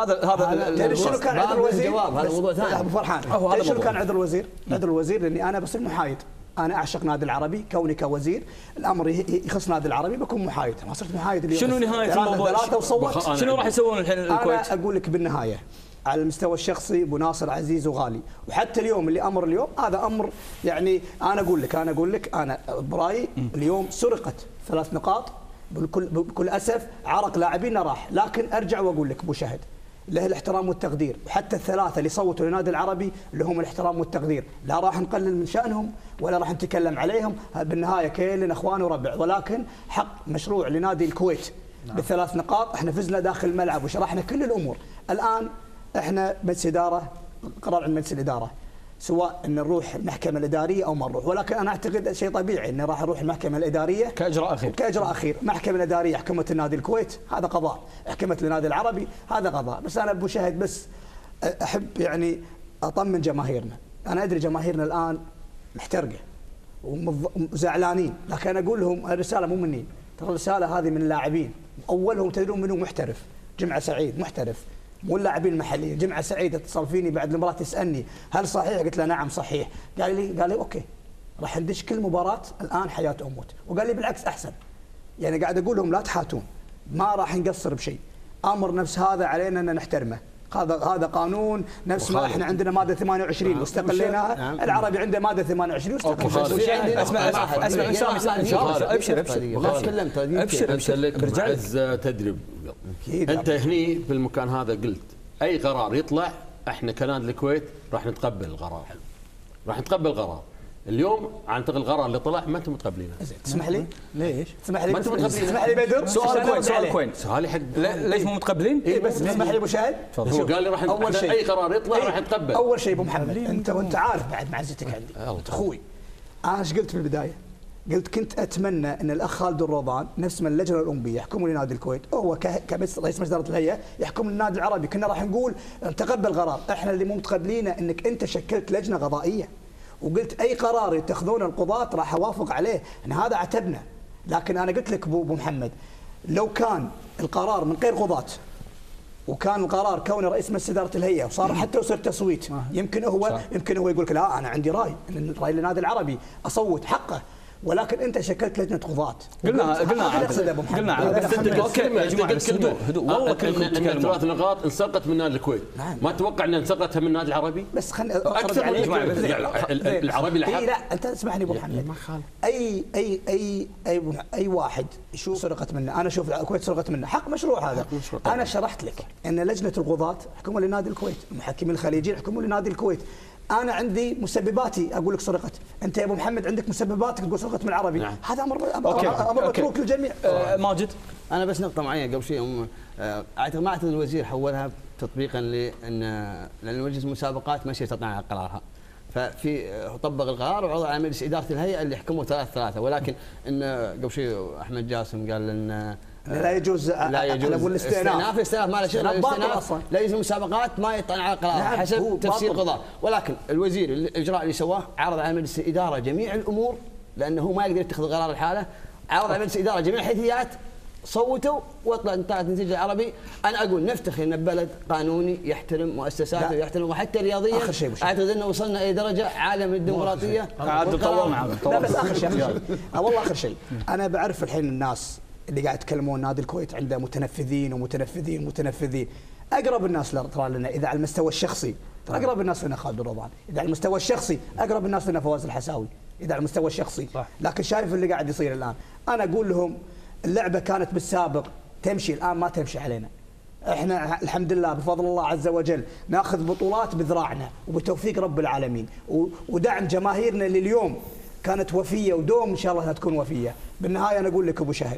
هذا شنو كان عذر الوزير؟ هذا موضوع ثاني. ابو فرحان شنو كان عذر الوزير؟ عذر الوزير لاني انا بصير محايد، انا اعشق نادي العربي، كوني كوزير الامر يخص نادي العربي بكون محايد، ما صرت محايد اليوم. شنو نهايه الموضوع؟ شنو راح يسوون الحين الكويت؟ انا اقول لك بالنهايه على المستوى الشخصي ابو ناصر عزيز وغالي، وحتى اليوم اللي امر اليوم هذا امر يعني انا اقول لك انا برايي اليوم سرقت 3 نقاط بكل اسف، عرق لاعبينا راح، لكن ارجع واقول لك ابو شهد له الاحترام والتقدير، وحتى الثلاثه اللي صوتوا لنادي العربي لهم الاحترام والتقدير، لا راح نقلل من شانهم ولا راح نتكلم عليهم، بالنهايه كلنا اخوان وربع، ولكن حق مشروع لنادي الكويت ب3 نقاط، احنا فزنا داخل الملعب وشرحنا كل الامور، الان احنا مجلس اداره قرار عند مجلس الاداره سواء ان نروح المحكمه الاداريه او ما نروح، ولكن انا اعتقد شيء طبيعي ان راح نروح المحكمه الاداريه كاجراء اخير، المحكمه الاداريه حكمت النادي الكويت هذا قضاء، حكمت النادي العربي هذا قضاء، بس انا ابو شاهد بس احب يعني اطمن جماهيرنا، انا ادري جماهيرنا الان محترقه وزعلانين، لكن انا اقول لهم الرساله مو مني، ترى الرساله هذه من اللاعبين، اولهم تدرون منه محترف، جمعه سعيد محترف، مو اللاعبين المحليين، جمعه سعيد اتصل فيني بعد المباراه تسالني هل صحيح؟ قلت له نعم صحيح، قال لي اوكي راح ندش كل مباراه الان حياه او موت، وقال لي بالعكس احسن، يعني قاعد اقول لهم لا تحاتون، ما راح نقصر بشيء، امر نفس هذا علينا ان نحترمه، هذا قانون نفس ما احنا عندنا ماده 28 واستقليناها، العربي عنده ماده 28 واستقلنا. اسمع ابشر ما تكلمت ابشر لك عز تدريب. انت هني في المكان هذا قلت اي قرار يطلع احنا كنادي الكويت راح نتقبل القرار، راح نتقبل القرار. اليوم عن تغل القرار اللي طلع ما انتم متقبلينه. تسمح لي؟ ليش؟ تسمح لي تسمح لي بدر؟ سؤال كوين سؤالي حق ليش مو متقبلين؟ اي بس تسمح لي ابو شاهد؟ هو قال لي راح اي قرار يطلع راح نتقبل. اول شيء ابو محمد انت عارف بعد معزتك عندي اخوي، انا ايش قلت في البدايه؟ قلت كنت اتمنى ان الاخ خالد الروضان نفس من اللجنه الاولمبيه يحكموا لنادي الكويت، هو رئيس مجلس اداره الهيئه يحكم للنادي العربي، كنا راح نقول تقبل قرار، احنا اللي مو متقبلينه انك انت شكلت لجنه قضائيه وقلت اي قرار يتخذون القضاة راح اوافق عليه، يعني هذا عتبنا، لكن انا قلت لك ابو محمد لو كان القرار من غير قضاة وكان القرار كونه رئيس مجلس اداره الهيئه وصار حتى وصل تصويت، يمكن هو يقول لك لا انا عندي راي، راي للنادي العربي اصوت حقه، ولكن انت شكلت لجنه قضاة. قلنا اوكي يا جماعه هدوء والله كلمه 3 نقاط انسرقت من نادي الكويت، ما اتوقع ان انسرقتها من النادي العربي، بس خليني اكثر من العربي لحق. لا انت اسمح لي ابو محمد، اي واحد يشوف سرقت منه، انا اشوف الكويت سرقت منه، حق مشروع هذا، انا شرحت لك ان لجنه القضاة حكموا لنادي الكويت، المحكمين الخليجيين حكموا لنادي الكويت، انا عندي مسبباتي اقول لك سرقت، انت يا ابو محمد عندك مسبباتك تقول سرقت من العربي، نعم. هذا امر متروك للجميع. ماجد انا بس نقطه معينه قبل شيء، اعتقد ما اعتقد الوزير حولها تطبيقا لان مجلس المسابقات ماشي يستطيع على قرارها، ففي طبق القرار وعرض على مجلس اداره الهيئه اللي يحكموا 3-3، ولكن ان قبل شيء احمد جاسم قال ان لا يجوز الاستئناف ما له شغل، الاستئناف لا يجوز المسابقات ما يطلع على قرار حسب تفسير قضاء، ولكن الوزير الاجراء اللي سواه عرض على مجلس الاداره جميع الامور، لانه هو ما يقدر يتخذ قرار الحاله، عرض على مجلس الاداره جميع الحيثيات، صوتوا وطلعت نتيجه العربي. انا اقول نفتخر ان بلد قانوني يحترم مؤسساته ويحترم وحتى رياضيه، اعتقد انه وصلنا الى درجه عالم الديمقراطيه. لا بس اخر شيء والله اخر شيء، انا بعرف الحين الناس اللي قاعد يتكلمون نادي الكويت عنده متنفذين، اقرب الناس ترى لنا اذا على المستوى الشخصي، ترى اقرب الناس لنا خالد الروضان، اذا على المستوى الشخصي اقرب الناس لنا فواز الحساوي، اذا على المستوى الشخصي صح. لكن شايف اللي قاعد يصير الان، انا اقول لهم اللعبه كانت بالسابق تمشي، الان ما تمشي علينا، احنا الحمد لله بفضل الله عز وجل ناخذ بطولات بذراعنا وبتوفيق رب العالمين ودعم جماهيرنا اللي اليوم كانت وفيه ودوم ان شاء الله تكون وفيه. بالنهايه انا اقول لك ابو شهد،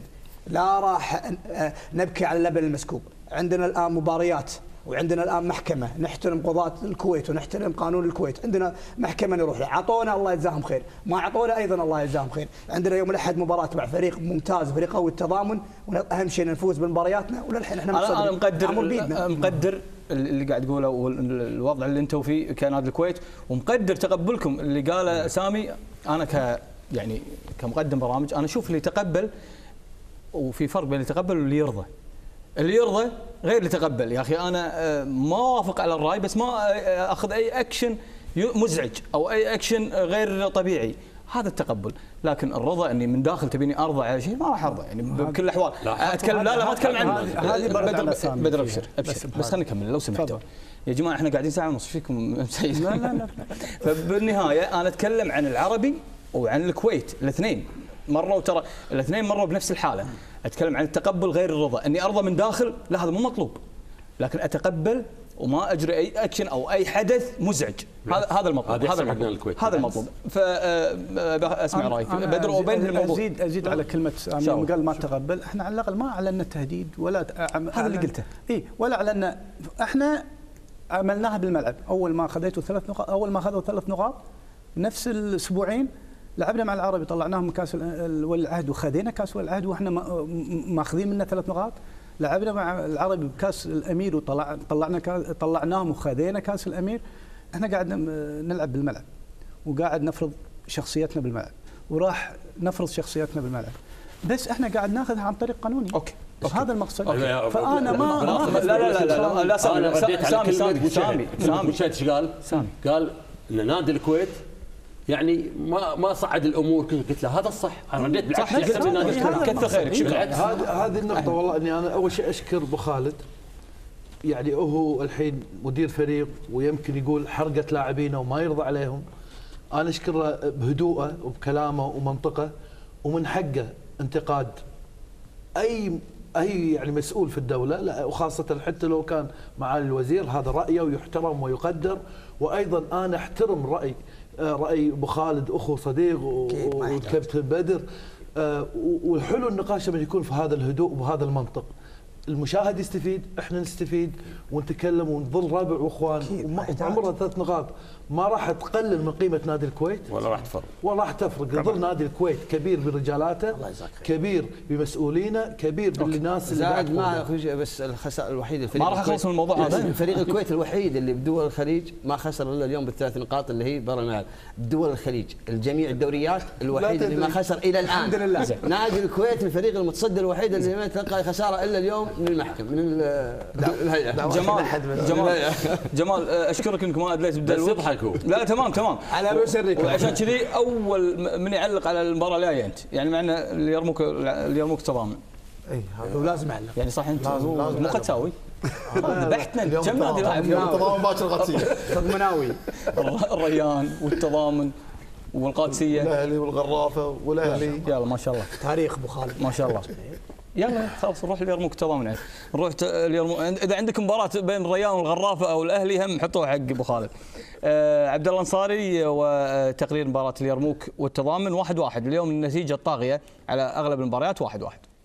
لا راح نبكي على اللبن المسكوب. عندنا الآن مباريات وعندنا الآن محكمة، نحترم قضاة الكويت ونحترم قانون الكويت، عندنا محكمة نروح لها، عطونا الله يجزاهم خير، ما عطونا أيضا الله يجزاهم خير. عندنا يوم الأحد مباراة مع فريق ممتاز، فريق قوي التضامن، وأهم شيء نفوز بمبارياتنا، وللحين احنا أنا مقدر اللي قاعد تقوله والوضع اللي انتم فيه كنادي الكويت، ومقدر تقبلكم اللي قاله سامي. انا يعني كمقدم برامج انا اشوف اللي يتقبل، وفي فرق بين اللي يتقبل واللي يرضى. اللي يرضى غير اللي يتقبل. يا اخي انا ما اوافق على الراي، بس ما اخذ اي اكشن مزعج او اي اكشن غير طبيعي، هذا التقبل. لكن الرضا اني من داخل تبيني ارضى على شيء، ما راح ارضى يعني بكل الاحوال. اتكلم لا ما اتكلم عن بدر ابشر بس خليني اكمل لو سمحتوا. يا جماعه احنا قاعدين ساعه ونص، فيكم لا فبالنهايه انا اتكلم عن العربي وعن الكويت، الاثنين مروا، ترى الاثنين مروا بنفس الحاله. اتكلم عن التقبل غير الرضا، اني ارضى من داخل لا هذا مو مطلوب، لكن اتقبل وما اجري اي اكشن او اي حدث مزعج. هذا المطلوب، هذا المطلوب. فاسمع رايك بدر وبين الموضوع. ازيد على كلمه سامي قال ما تقبل. احنا على الاقل ما اعلنا التهديد ولا هذا اللي قلته. ولا اعلنا. احنا عملناها بالملعب. اول ما اخذوا 3 نقاط نفس الاسبوعين لعبنا مع العربي، طلعناهم من كاس ولي العهد وخذينا كاس ولي العهد واحنا ماخذين منه 3 نقاط. لعبنا مع العربي بكاس الامير طلعناهم وخذينا كاس الامير. احنا قاعد نلعب بالملعب وقاعد نفرض شخصيتنا بالملعب، وراح نفرض شخصيتنا بالملعب، بس احنا قاعد ناخذها عن طريق قانوني. اوكي هذا المقصد. فانا لا سامي ايش قال؟ قال ان نادي الكويت يعني ما صعد الامور. قلت له هذا الصح، انا رديت بالعكس. كثر خيرك، شكرا. هذه النقطه والله اني انا اول شيء اشكر ابو خالد. يعني هو الحين مدير فريق ويمكن يقول حرقه لاعبينه وما يرضى عليهم. انا اشكره بهدوءه وبكلامه ومنطقه، ومن حقه انتقاد اي يعني مسؤول في الدوله، لا وخاصه حتى لو كان معالي الوزير، هذا رايه ويحترم ويقدر. وايضا انا احترم راي ابو خالد اخو صديق والكابتن بدر. والحلو النقاش لما يكون في هذا الهدوء وهذا المنطق. المشاهد يستفيد، احنا نستفيد ونتكلم ونظل ربع واخوان. وعمرها 3 نقاط ما راح تقلل من قيمه نادي الكويت ولا راح تفرق. يظل نادي الكويت كبير برجالاته، كبير بمسؤولينه، كبير بالناس اللي زاد. ما بس الخسائر الوحيد ما راح اخلص من الموضوع هذا. فريق الكويت الوحيد اللي بدول الخليج ما خسر الا اليوم ب3 نقاط اللي هي برا الملعب. بدول الخليج الجميع الدوريات الوحيد اللي ما خسر الى الان. الحمد لله. نادي الكويت الفريق المتصدر الوحيد اللي ما تلقى خساره الا اليوم من المحكم من الهيئه. جمال اشكرك انك ما ادليت بدل. لا تمام على رؤوس الركب. وعشان كذي اول من يعلق على المباراه الجايه انت، يعني معنا اللي يرموك تضامن. اي هذا لازم اعلق. يعني صح انت مو قتاوي ذبحتنا. كم نادي لاعب التضامن باكر القادسيه، مناوي، الريان والتضامن والقادسيه والاهلي والغرافه والاهلي. يلا ما شاء الله تاريخ ابو خالد ما شاء الله. يلا خلاص نروح ليرموك تضامن. نروح اذا عندك مباراه بين الريان والغرافه او الاهلي هم حطوها حق ابو خالد. عبد الله الانصاري وتقرير مباراه اليرموك والتضامن 1-1. اليوم النتيجه الطاغيه على اغلب المباريات 1-1.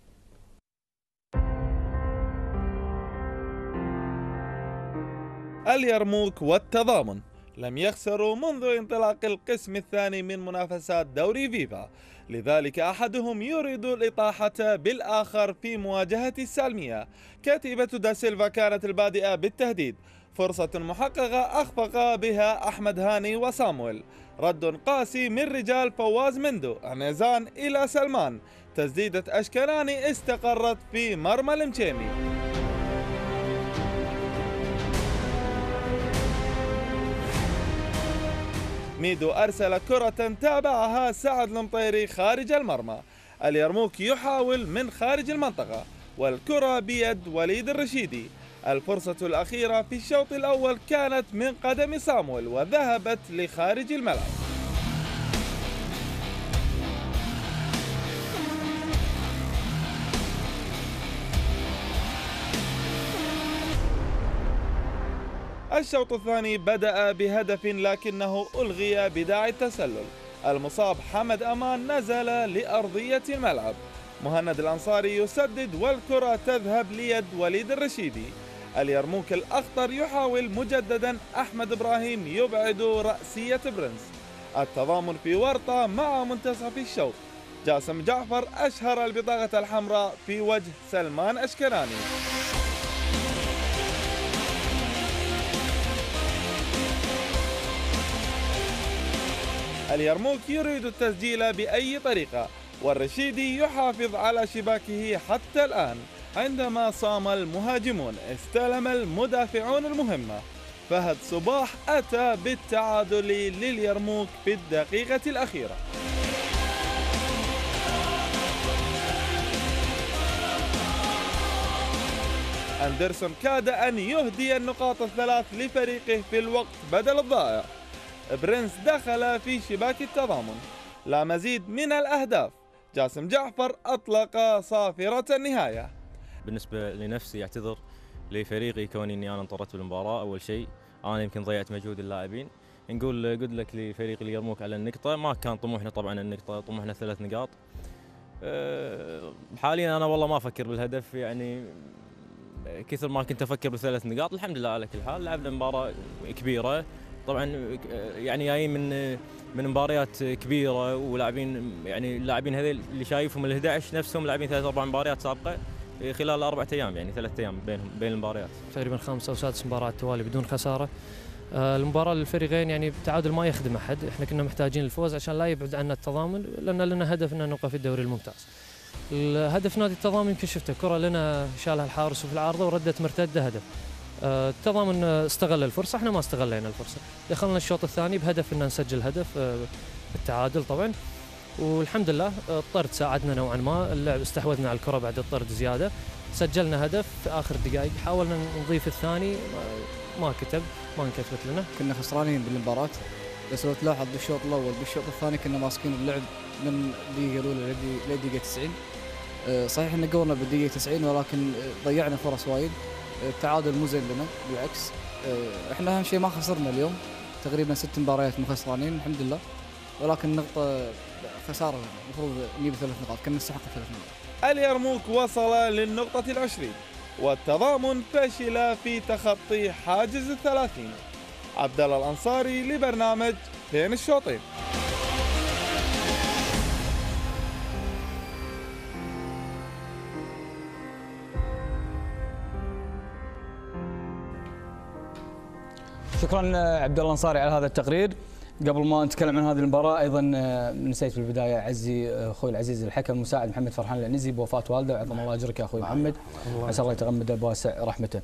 اليرموك والتضامن لم يخسروا منذ انطلاق القسم الثاني من منافسات دوري فيفا، لذلك أحدهم يريد الإطاحة بالآخر في مواجهة السالمية. كتيبة دا سيلفا كانت البادئة بالتهديد، فرصة محققة أخفق بها أحمد هاني وصامويل، رد قاسي من رجال فواز مندو عنيزان إلى سلمان، تسديدة أشكراني استقرت في مرمى المشيمي. ميدو أرسل كرة تابعها سعد المطيري خارج المرمى. اليرموك يحاول من خارج المنطقة والكرة بيد وليد الرشيدي. الفرصة الأخيرة في الشوط الأول كانت من قدم صامويل وذهبت لخارج الملعب. الشوط الثاني بدأ بهدف لكنه ألغي بداعي التسلل. المصاب حمد أمان نزل لأرضية الملعب. مهند الأنصاري يسدد والكرة تذهب ليد وليد الرشيدي. اليرموك الأخطر يحاول مجددا، أحمد إبراهيم يبعد رأسية برنس. التضامن في ورطة مع منتصف الشوط. جاسم جعفر أشهر البطاقة الحمراء في وجه سلمان أشكراني. اليرموك يريد التسجيل بأي طريقة، والرشيدي يحافظ على شباكه حتى الآن. عندما صام المهاجمون استلم المدافعون المهمة. فهد صباح أتى بالتعادل لليرموك في الدقيقة الأخيرة. أندرسون كاد أن يهدي النقاط الثلاث لفريقه في الوقت بدل الضائع. برنس دخل في شباك التضامن. لا مزيد من الأهداف. جاسم جعفر أطلق صافرة النهاية. بالنسبة لنفسي أعتذر لفريقي كوني أني أنا انطردت بالمباراة. أول شيء أنا يمكن ضيعت مجهود اللاعبين. نقول جود لك لفريق اليرموك على النقطة. ما كان طموحنا طبعا النقطة، طموحنا 3 نقاط. حاليا أنا والله ما أفكر بالهدف، يعني كثر ما كنت أفكر ب3 نقاط. الحمد لله على كل حال لعبنا مباراة كبيرة طبعا، يعني جايين من مباريات كبيرة ولاعبين، يعني اللاعبين هذول اللي شايفهم ال11 نفسهم لاعبين 3-4 مباريات سابقة خلال 4 أيام، يعني 3 أيام بين المباريات. تقريبا 5 أو 6 مباريات توالي بدون خسارة. المباراة للفريقين يعني التعادل ما يخدم أحد، احنا كنا محتاجين الفوز عشان لا يبعد عنا التضامن، لأن لنا هدف أن نبقى في الدوري الممتاز. الهدف نادي التضامن يمكن شفته كرة لنا شالها الحارس في العارضة وردت مرتدة هدف. التضامن استغل الفرصة، احنا ما استغلينا الفرصة. دخلنا الشوط الثاني بهدف ان نسجل هدف بالتعادل طبعا، والحمد لله الطرد ساعدنا نوعا ما. اللعب استحوذنا على الكرة بعد الطرد زيادة، سجلنا هدف في آخر الدقائق. حاولنا نضيف الثاني ما انكتبت لنا. كنا خسرانين بالمباراة، بس لو تلاحظ بالشوط الأول بالشوط الثاني كنا ماسكين اللعب من الدقيقة الأولى للدقيقة 90. صحيح ان قولنا بالدقيقة 90 ولكن ضيعنا فرص وايد. التعادل مو زين لنا، بالعكس احنا اهم شيء ما خسرنا اليوم، تقريبا 6 مباريات مو خسرانين الحمد لله، ولكن نقطة خسارة المفروض نجيب 3 نقاط، كنا نستحق 3 نقاط. اليرموك وصل للنقطة 20 والتضامن فشل في تخطي حاجز 30. عبد الله الأنصاري لبرنامج بين الشوطين. شكرا عبد الله الانصاري على هذا التقرير. قبل ما نتكلم عن هذه المباراه ايضا نسيت في البدايه اعزي اخوي العزيز الحكم المساعد محمد فرحان العنزي بوفاه والده، عظم الله اجرك يا اخوي محمد، عسى الله يتغمده بواسع رحمته.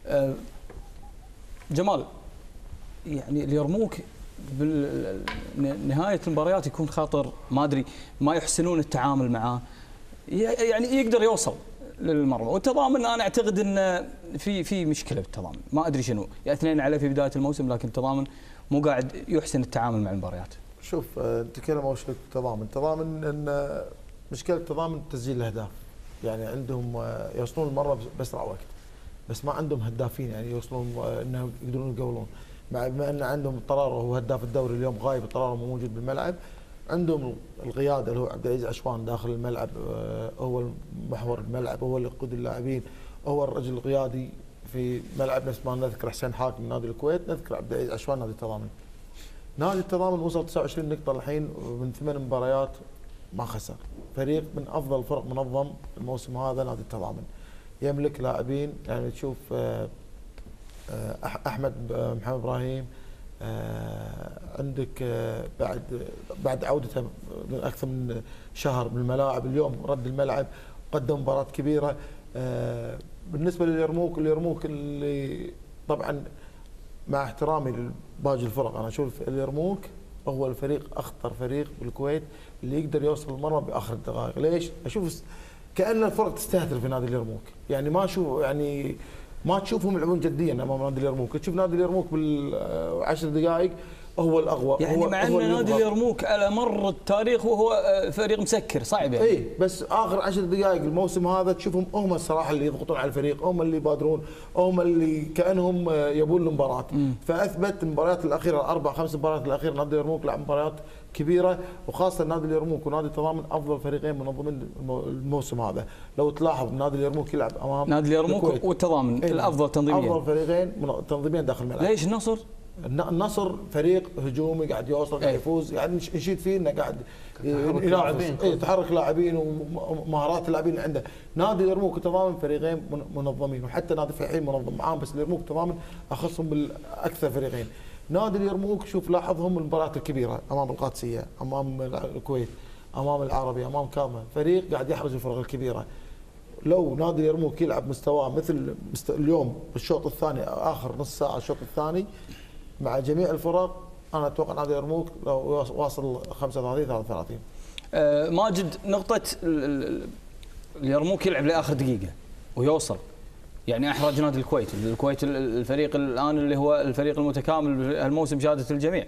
جمال، يعني اليرموك بنهايه المباريات يكون خاطر ما ادري ما يحسنون التعامل معاه، يعني يقدر يوصل للمرمى، والتضامن انا اعتقد ان في مشكله بالتضامن، ما ادري شنو، اثنين عليه في بدايه الموسم لكن التضامن مو قاعد يحسن التعامل مع المباريات. شوف نتكلم اول شيء التضامن ان مشكله التضامن تسجيل الاهداف، يعني عندهم يوصلون المرمى باسرع وقت، بس ما عندهم هدافين يعني يوصلون انه يقدرون يقولون، بما ان عندهم طراره هو هداف الدوري اليوم غايب، طراره مو موجود بالملعب، عندهم القياده اللي هو عبد العزيز عشوان داخل الملعب، هو محور الملعب، هو اللي يقود اللاعبين، هو الرجل القيادي في ملعب، نفس ما نذكر حسين حاكم من نادي الكويت، نذكر عبد العزيز عشوان نادي التضامن. نادي التضامن وصل 29 نقطه الحين من 8 مباريات ما خسر، فريق من افضل الفرق منظم الموسم هذا نادي التضامن، يملك لاعبين يعني تشوف احمد محمد ابراهيم، عندك بعد عودته من اكثر من شهر من الملاعب، اليوم رد الملعب قدم مباراه كبيره. بالنسبه اليرموك اللي طبعا مع احترامي لباقي الفرق، انا اشوف اليرموك هو الفريق اخطر فريق بالكويت اللي يقدر يوصل المرمى باخر الدقائق. ليش؟ اشوف كأن الفرق تستهتر في نادي اليرموك، يعني ما اشوف يعني ما تشوفهم يلعبون جديا امام نادي اليرموك، تشوف نادي اليرموك بال10 دقائق هو الاقوى يعني مع ان نادي اليرموك على مر التاريخ وهو فريق مسكر صعب يعني. اي بس اخر 10 دقائق الموسم هذا تشوفهم هم الصراحه اللي يضغطون على الفريق، هم اللي يبادرون، هم اللي كانهم يبون المباراه. فاثبت المباريات الاخيره 4-5 مباريات الاخيره نادي اليرموك لعب مباريات كبيره، وخاصه نادي اليرموك ونادي التضامن افضل فريقين منظمين الموسم هذا. لو تلاحظ نادي اليرموك يلعب امام نادي اليرموك والتضامن الافضل تنظيميا، افضل فريقين تنظيميا داخل الملعب. ليش النصر؟ النصر فريق هجومي قاعد يوصل قاعد يفوز، قاعد نشيد فيه انه قاعد ينافس، تحرك لاعبين ومهارات اللاعبين اللي عنده. نادي اليرموك والتضامن فريقين منظمين، وحتى نادي فيحيى منظم معاهم، بس اليرموك والتضامن اخصهم بالاكثر فريقين. نادي اليرموك شوف لاحظهم المباريات الكبيره امام القادسيه، امام الكويت، امام العربي، امام كامل، فريق قاعد يحرز الفرق الكبيره. لو نادي اليرموك يلعب مستواه مثل اليوم بالشوط الثاني، اخر نص ساعه الشوط الثاني مع جميع الفرق، انا اتوقع نادي اليرموك لو واصل 35-33. ماجد، نقطه اليرموك يلعب لاخر دقيقه ويوصل، يعني احرج نادي الكويت الفريق الان اللي هو الفريق المتكامل الموسم شهاده الجميع،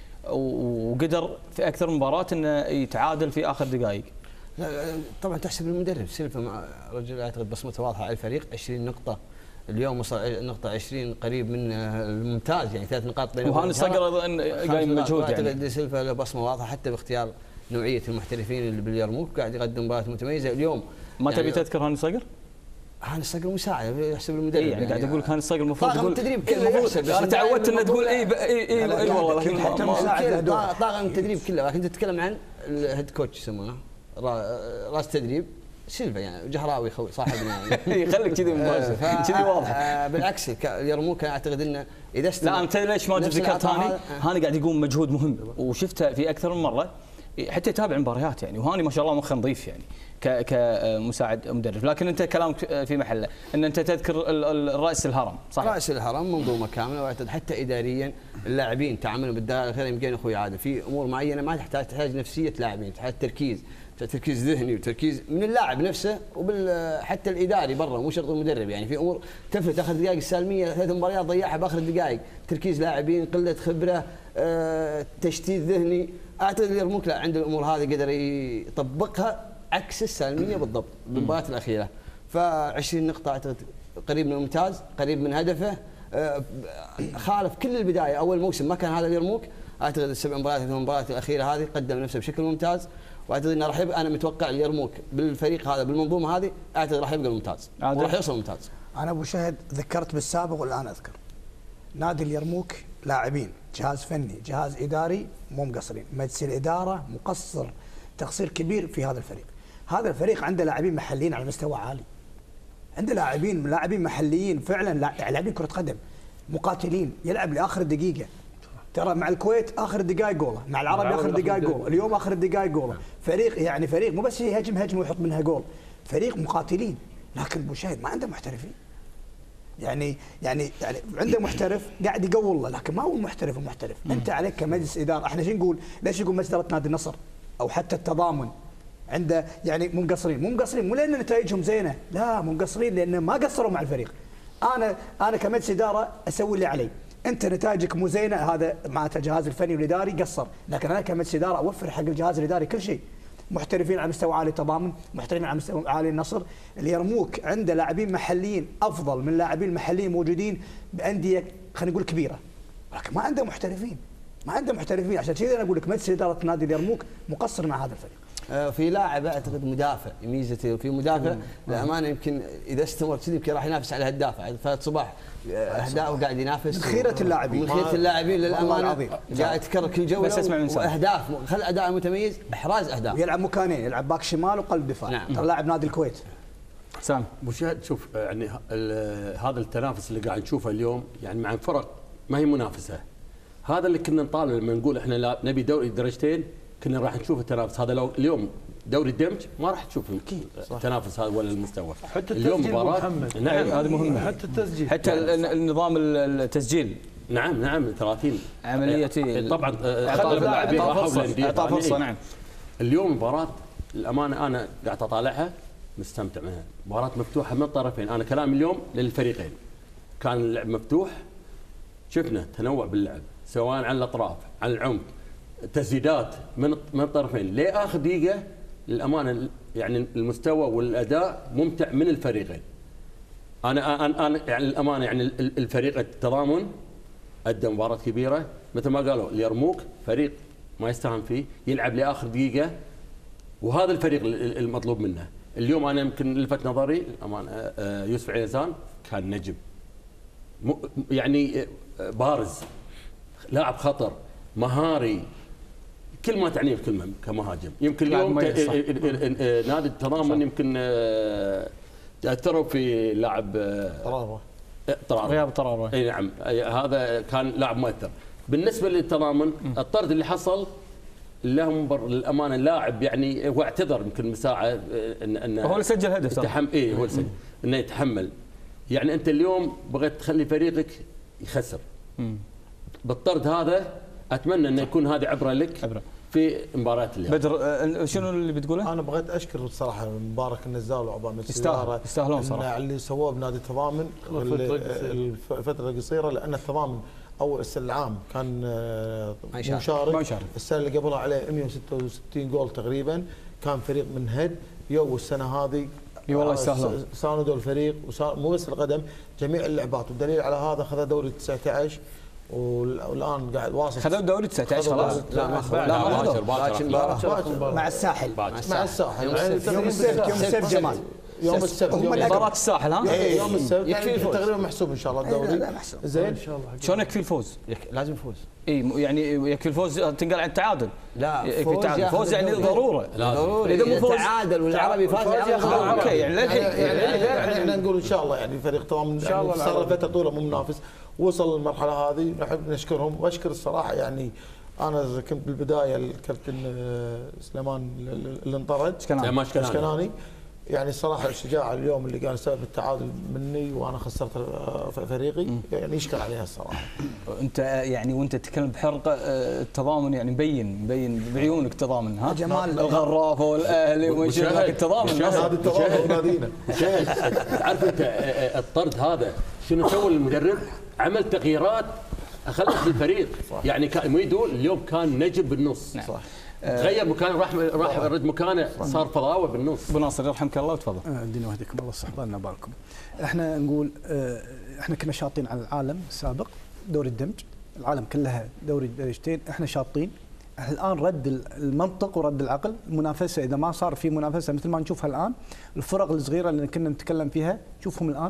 وقدر في اكثر من مباراه انه يتعادل في اخر دقائق. طبعا تحسب المدرب سيلفا، مع رجل اعتقد بصمته واضحه على الفريق. 20 نقطه اليوم، وصل نقطه 20 قريب من الممتاز، يعني 3 نقاط. وهاني الصقر ايضا قايم مجهود، يعني اعتقد سيلفا له بصمه واضحه حتى باختيار نوعيه المحترفين اللي باليرموك، قاعد يقدم مباريات متميزه اليوم. ما تبي تذكر هاني الصقر؟ هاني الصقر مساعد يحسب المدرب، يعني قاعد اقول لك هاني الصقر المفروض تقول التدريب كله. انا تعودت ان تقول اي والله، لكن حتى مساعد طاقم التدريب كله. لكن انت تتكلم عن الهيد كوتش يسمونه راس تدريب سيلفا، يعني جهراوي خوي صاحبنا يعني يخليك كذي مباشر كذي واضح. بالعكس اليرموك انا اعتقد انه اذا لا انت ليش ما ذكرت هاني قاعد يقوم مجهود مهم، وشفته في اكثر من مره حتى يتابع مباريات يعني، وهاني ما شاء الله مخه نظيف يعني كمساعد مدرب. لكن انت كلامك في محله ان انت تذكر الراس الهرم، صحيح؟ راس الهرم منظومه كامله، واعتقد حتى اداريا اللاعبين تعاملوا بالدائره الخير. يمكن اخوي عادل في امور معينه ما تحتاج نفسيه لاعبين، تحتاج تركيز ذهني وتركيز من اللاعب نفسه، حتى الاداري برا، مو شرط المدرب. يعني في امور تفلت اخر دقائق السالميه، 3 مباريات ضيعها باخر الدقائق، تركيز لاعبين، قله خبره، تشتيت ذهني. اعتقد اليرموك لا عنده الامور هذه قدر يطبقها عكس السالميه بالضبط بالمباريات الاخيره. ف20 نقطه اعتقد قريب من الممتاز، قريب من هدفه. خالف كل البدايه، اول موسم ما كان هذا اليرموك. اعتقد السبع مباريات المباريات الاخيره هذه قدم نفسه بشكل ممتاز، واعتقد انه راح يبقى، انا متوقع اليرموك بالفريق هذا بالمنظومه هذه اعتقد راح يبقى ممتاز وراح يوصل ممتاز. انا ابو شهد ذكرت بالسابق والان اذكر، نادي اليرموك لاعبين، جهاز فني، جهاز اداري مو مقصرين، مجلس الاداره مقصر تقصير كبير في هذا الفريق. هذا الفريق عنده لاعبين محليين على مستوى عالي، عنده لاعبين محليين فعلا، لاعبين كره قدم مقاتلين، يلعب لاخر دقيقه. ترى مع الكويت اخر الدقائق جوله، مع العربي اخر الدقائق جول، اليوم اخر الدقائق جوله. فريق يعني فريق مو بس يهجم ويحط منها جول، فريق مقاتلين. لكن ابو شاهد ما عنده محترفين، يعني عنده محترف قاعد يقول له، لكن ما هو المحترف. انت عليك كمجلس اداره، احنا شو نقول؟ ليش يقول مجلس اداره نادي النصر او حتى التضامن عنده يعني مو مقصرين مو لان نتائجهم زينه، لا مو مقصرين لان ما قصروا مع الفريق. انا كمجلس اداره اسوي اللي علي، انت نتائجك مو زينه، هذا معناته الجهاز الفني والاداري قصر، لكن انا كمجلس اداره اوفر حق الجهاز الاداري كل شيء. محترفين على مستوى عالي التضامن، محترفين على مستوى عالي النصر. اليرموك عنده لاعبين محليين افضل من لاعبين محليين موجودين بانديه خلينا نقول كبيره، لكن ما عنده محترفين. عشان كذا انا اقول لك مجلس اداره نادي اليرموك مقصر مع هذا الفريق. في لاعب اعتقد مدافع، ميزته في مدافع للامانه يمكن اذا استمر كذي يمكن راح ينافس على هداف. فهد صباح اهدافه قاعد ينافس من خيره اللاعبين للامانه، قاعد يتكرر كل جوله واهداف، خل اداء متميز، احراز اهداف، يلعب مكانين، يلعب باك شمال وقلب دفاع. نعم. ترى لاعب نادي الكويت. سام ابو شهد، شوف يعني هذا التنافس اللي قاعد نشوفه اليوم يعني مع فرق ما هي منافسه، هذا اللي كنا نطالب لما نقول احنا نبي دوري درجتين، كنا راح نشوف التنافس هذا. لو اليوم دوري الدمج ما راح تشوف التنافس هذا ولا المستوى. حتى اليوم مباراه، نعم هذه مهمه، حتى التسجيل، حتى النظام التسجيل. نعم 30 عمليه طبعا اعطاء فرصه. نعم اليوم مباراه الامانه انا قاعد اطالعها مستمتع منها، مباراه مفتوحه من الطرفين. انا كلامي اليوم للفريقين، كان اللعب مفتوح، شفنا تنوع باللعب، سواء عن الاطراف عن العمق تسديدات من الطرفين لاخر دقيقه للامانه يعني المستوى والاداء ممتع من الفريقين. انا يعني الامانه يعني الفريق التضامن ادى مباراه كبيره مثل ما قالوا اليرموك فريق ما يستهان فيه يلعب لاخر دقيقه وهذا الفريق المطلوب منه. اليوم انا يمكن لفت نظري الامانه يوسف عيزان كان نجم يعني بارز لاعب خطر مهاري كل ما تعنيه الكلمه كمهاجم. يمكن اليوم نادي التضامن يمكن تاثروا في لاعب رياض طراره. اي نعم هذا كان لاعب مؤثر. بالنسبه للتضامن الطرد اللي حصل لهم للامانه لاعب يعني هو اعتذر يمكن من ساعه انه هو اللي سجل هدف هو اللي سجل انه يتحمل. يعني انت اليوم بغيت تخلي فريقك يخسر بالطرد هذا. اتمنى انه يكون هذه عبره لك في مباراه اليوم. بدر شنو اللي بتقوله؟ انا بغيت اشكر بصراحه مبارك النزال وعبان يستاهلون صراحه اللي سووه بنادي التضامن الفتره القصيره لان التضامن اول السنه العام كان مشارك. السنه اللي قبلها عليه 166 جول تقريبا. كان فريق منهد يو السنه هذه والله يستاهلون ساندوا الفريق مو بس القدم جميع اللعبات. والدليل على هذا خذ دوري 19 والان قاعد واصل. خذوا الدوري 19 خلاص. لا مع الساحل مع الساحل يوم السبت جمال يوم السبت مباراة الساحل ها؟ يوم السبت يعني تقريبا محسوب ان شاء الله الدوري. لا محسوب زين ان شاء الله. شلون يكفي الفوز؟ لازم يفوز. اي يعني يكفي الفوز تنقل عن التعادل. لا فوز يعني ضروره. ضروري اذا مو فوز تعادل والعربي فاز اوكي يعني للحين يعني احنا نقول ان شاء الله يعني فريق تضامن صار له فتره طويله مو منافس وصل للمرحله هذه. نحب نشكرهم واشكر الصراحه يعني انا كنت بالبدايه الكابتن سليمان اللي انطرد شكناني يعني الصراحه الشجاعه اليوم اللي كان سبب التعادل مني وانا خسرت فريقي يعني يشكر عليها الصراحه. انت يعني وانت تتكلم بحرقه التضامن يعني مبين بعيونك تضامن ها؟ جمال الغرافه والاهلي وما شابه التضامن. هذا التضامن نادينا. تعرف انت الطرد هذا شنو سوى المدرب؟ عمل تغييرات خلت الفريق يعني ميدو اليوم كان نجم بالنص. صح. تغير مكانه راح رد مكانه صار فضاوه بالنص. ابو ناصر يرحمك الله وتفضل. الدنيا وهديكم الله الصحه لنا بالكم. احنا نقول احنا كنا شاطين على العالم السابق دوري الدمج. العالم كلها دوري درجتين احنا شاطين. الان رد المنطق ورد العقل. المنافسه اذا ما صار في منافسه مثل ما نشوفها الان الفرق الصغيره اللي كنا نتكلم فيها شوفهم الان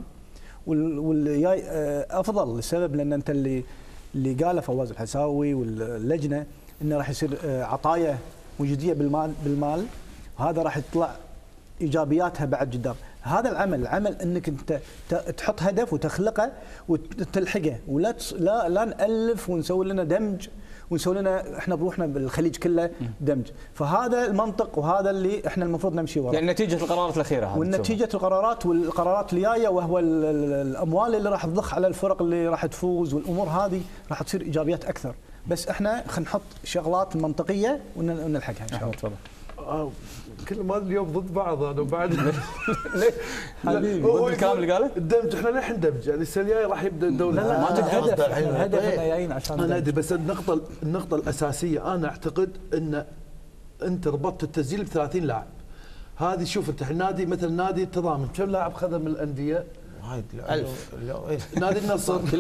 واللي جاي افضل لسبب لان انت اللي قاله فواز الحساوي واللجنه انه راح يصير عطايا وجوديه بالمال وهذا راح يطلع ايجابياتها بعد قدام. هذا العمل انك انت تحط هدف وتخلقه وتلحقه ولا لا نالف ونسوي لنا دمج ونسوي لنا احنا بروحنا بالخليج كله دمج. فهذا المنطق وهذا اللي احنا المفروض نمشي وراه. يعني نتيجه القرارات الاخيره هذه والنتيجه القرارات والقرارات اللي جايه وهو الاموال اللي راح تضخ على الفرق اللي راح تفوز والامور هذه راح تصير ايجابيات اكثر. بس احنا خلينا نحط شغلات منطقيه ونلحقها ان شاء الله. تفضل. كل ما اليوم ضد بعض انا وبعد ليه؟ حبيبي ضد الكلام اللي قاله؟ الدمج احنا للحين ندمج يعني السنه الجايه راح يبدا الدوري. لا ما هدف احنا جايين عشان انا ادري بس النقطه الاساسيه انا اعتقد ان انت ربطت التسجيل ب 30 لاعب. هذه شوف انت النادي مثل نادي التضامن كم لاعب خذ من الانديه؟ وايد 1000 نادي النصر كل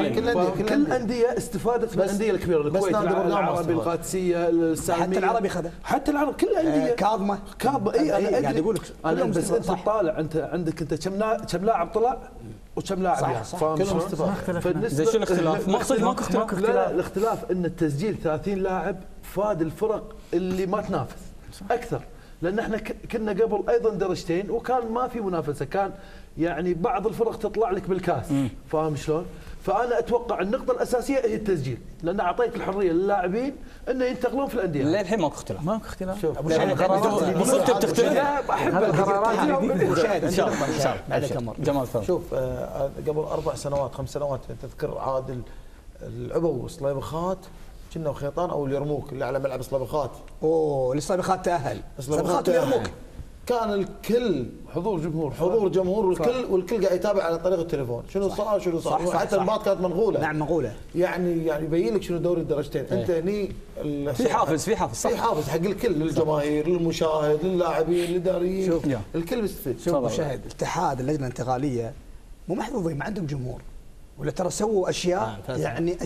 الانديه استفادت من الانديه الكبيره الكويت العربي القادسيه السالميه حتى العربي خذه حتى العرب كل الانديه كاظمه اي انا قاعد اقول لك انا بس انت تطالع انت عندك انت كم لاعب طلع وكم لاعب فاهم شلون؟ زين شو الاختلاف؟ ماكو اختلاف. لا الاختلاف ان التسجيل 30 لاعب فاد الفرق اللي ما تنافس اكثر لان احنا كنا قبل ايضا درجتين وكان ما في منافسه. كان يعني بعض الفرق تطلع لك بالكاس فاهم شلون؟ فانا اتوقع النقطه الاساسيه هي التسجيل لان اعطيت الحريه للاعبين انه ينتقلون في الانديه. للحين ماكو اختلاف. ماكو اختلاف. شوف وصلت بتختلف. احب القرارات ان شاء الله. جمال تفضل. شوف قبل 4 سنوات 5 سنوات تذكر عادل العبو صليبخات كنا وخيطان او اليرموك اللي على ملعب صليبخات. الصليبخات تاهل. صليبخات واليرموك كان الكل حضور جمهور والكل قاعد يتابع على طريق التليفون شنو صار شنو صار، حتى المباراه كانت منغوله. نعم منغوله. يعني يبين لك شنو دوري الدرجتين. انت هني في حافز في حافز حق الكل، للجماهير للمشاهد للاعبين للاداريين، الكل بيستفيد. شوف مشاهد اتحاد اللجنه الانتقاليه مو محظوظين، ما عندهم جمهور، ولا ترى سووا اشياء يعني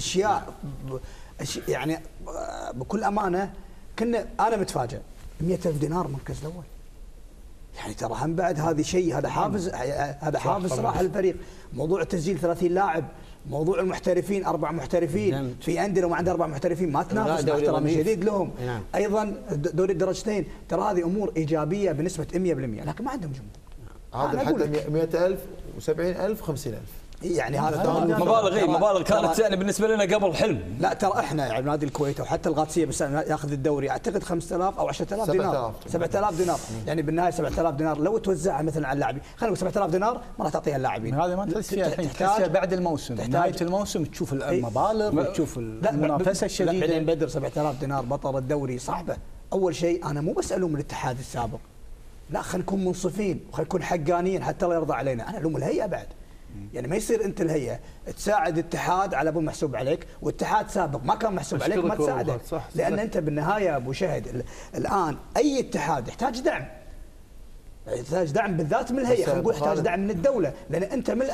يعني بكل امانه انا متفاجئ 100,000 دينار مركز الاول. يعني ترى هم بعد هذه شيء، هذا حافز صراحه للفريق. موضوع التسجيل 30 لاعب، موضوع المحترفين 4 محترفين في عندنا وما عندنا 4 محترفين ما تنافس، مع احترامي شديد لهم. ايضا دوري الدرجتين ترى هذه امور ايجابيه بنسبه 100%، لكن ما عندهم جمهور. هذا حتى 100,000 و70,000 50,000 يعني هذا مبالغ كانت يعني بالنسبه لنا قبل حلم. لا ترى احنا يعني نادي الكويت وحتى القادسيه بس ياخذ الدوري اعتقد 5,000 او 10,000 دينار. 7,000 دينار يعني بالنهايه 7,000 دينار لو توزعها مثلا على اللاعبين، خلينا نقول 7,000 دينار ما راح تعطيها اللاعبين. هذا ما تحس فيها الحين، تحسها بعد الموسم، نهايه الموسم تشوف المبالغ وتشوف المنافسه الشديده. لا بعدين بدر 7,000 دينار بطل الدوري صعبه. اول شيء انا مو بس الوم الاتحاد السابق، لا خلينا نكون منصفين وخلينا نكون حقانيين حتى الله يرضى علينا. انا الوم الهيئه بعد، يعني ما يصير انت الهيئه تساعد اتحاد على ابو محسوب عليك، واتحاد سابق ما كان محسوب عليك ما تساعده، لان انت بالنهايه يا ابو شهد الان اي اتحاد يحتاج دعم، يحتاج دعم بالذات من الهيئه، خلينا نقول يحتاج دعم من الدوله، لان انت من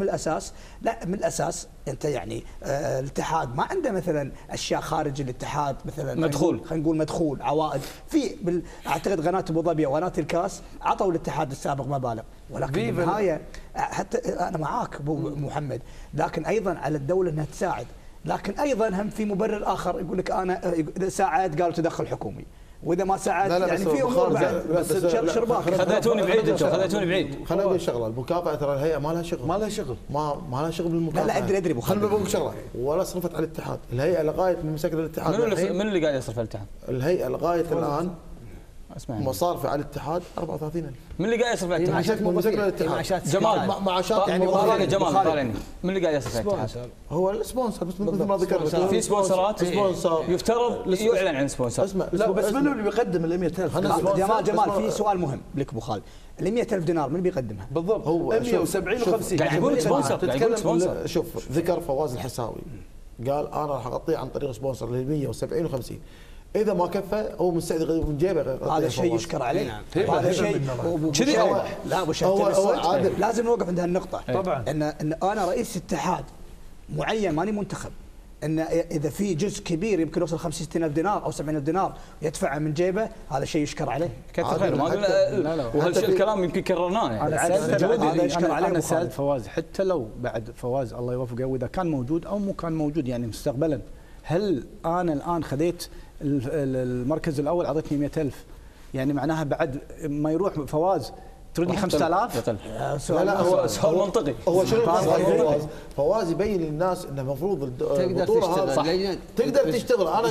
الاساس انت يعني الاتحاد ما عنده مثلا اشياء خارج الاتحاد، مثلا مدخول، خلينا نقول مدخول عوائد في اعتقد قناه ابو ظبي وقناه الكاس عطوا الاتحاد السابق مبالغ، ولكن بالنهايه حتى انا معاك ابو محمد، لكن ايضا على الدوله انها تساعد، لكن ايضا هم في مبرر اخر يقول لك انا اذا ساعدت قالوا تدخل حكومي، واذا ما ساعد يعني في امور بعد بس شرباك. خذيتوني بعيد خليني اقول شغله، المكافاه ترى الهيئه ما لها شغل ما لها شغل بالمكافاه. لا ادري ابو خليني بقول شغله، ولا صرفت على الاتحاد، الهيئه لغايه من مسكت الاتحاد من اللي قاعد يصرف على الاتحاد؟ الهيئه لغايه الان مصارفه على الاتحاد 34,000. من اللي قاعد يصرف على الاتحاد؟ معاشات جمال معاشات يعني جمال من اللي قاعد يصرف على الاتحاد؟ هو السبونسر، بس مثل ما ذكرت في سبونسرات يفترض يعلن عن سبونسر. لا بس منو اللي بيقدم ال 100,000؟ جمال في سؤال مهم لك ابو خالد، ال 100,000 دينار من بيقدمها؟ بالضبط هو 170 و50 قاعد يقول سبونسر. شوف ذكر فواز الحساوي قال انا راح اغطيه عن طريق سبونسر لل 170 و50، اذا ما كفى هو مستعد يغطي من جيبه. هذا شيء يشكر عليه، هذا شيء كذي لا ابو شهد لازم نوقف عند هالنقطه طبعا، ان انا رئيس اتحاد معين ماني منتخب، ان اذا في جزء كبير يمكن يوصل 50-60,000 دينار او 70,000 دينار يدفعه من جيبه، هذا شيء يشكر عليه. كثر خير ما قلنا، وهالكلام يمكن كررناه يعني. هذا يشكر عليه. انا سالت فواز حتى لو بعد فواز الله يوفقه واذا كان موجود او مو كان موجود يعني مستقبلا، هل انا الان خذيت المركز الاول اعطيتني 100,000 يعني معناها بعد ما يروح فواز تردني 5,000؟ لا هو سؤال منطقي. هو شنو فواز يبين للناس انه المفروض تقدر تشتغل. انا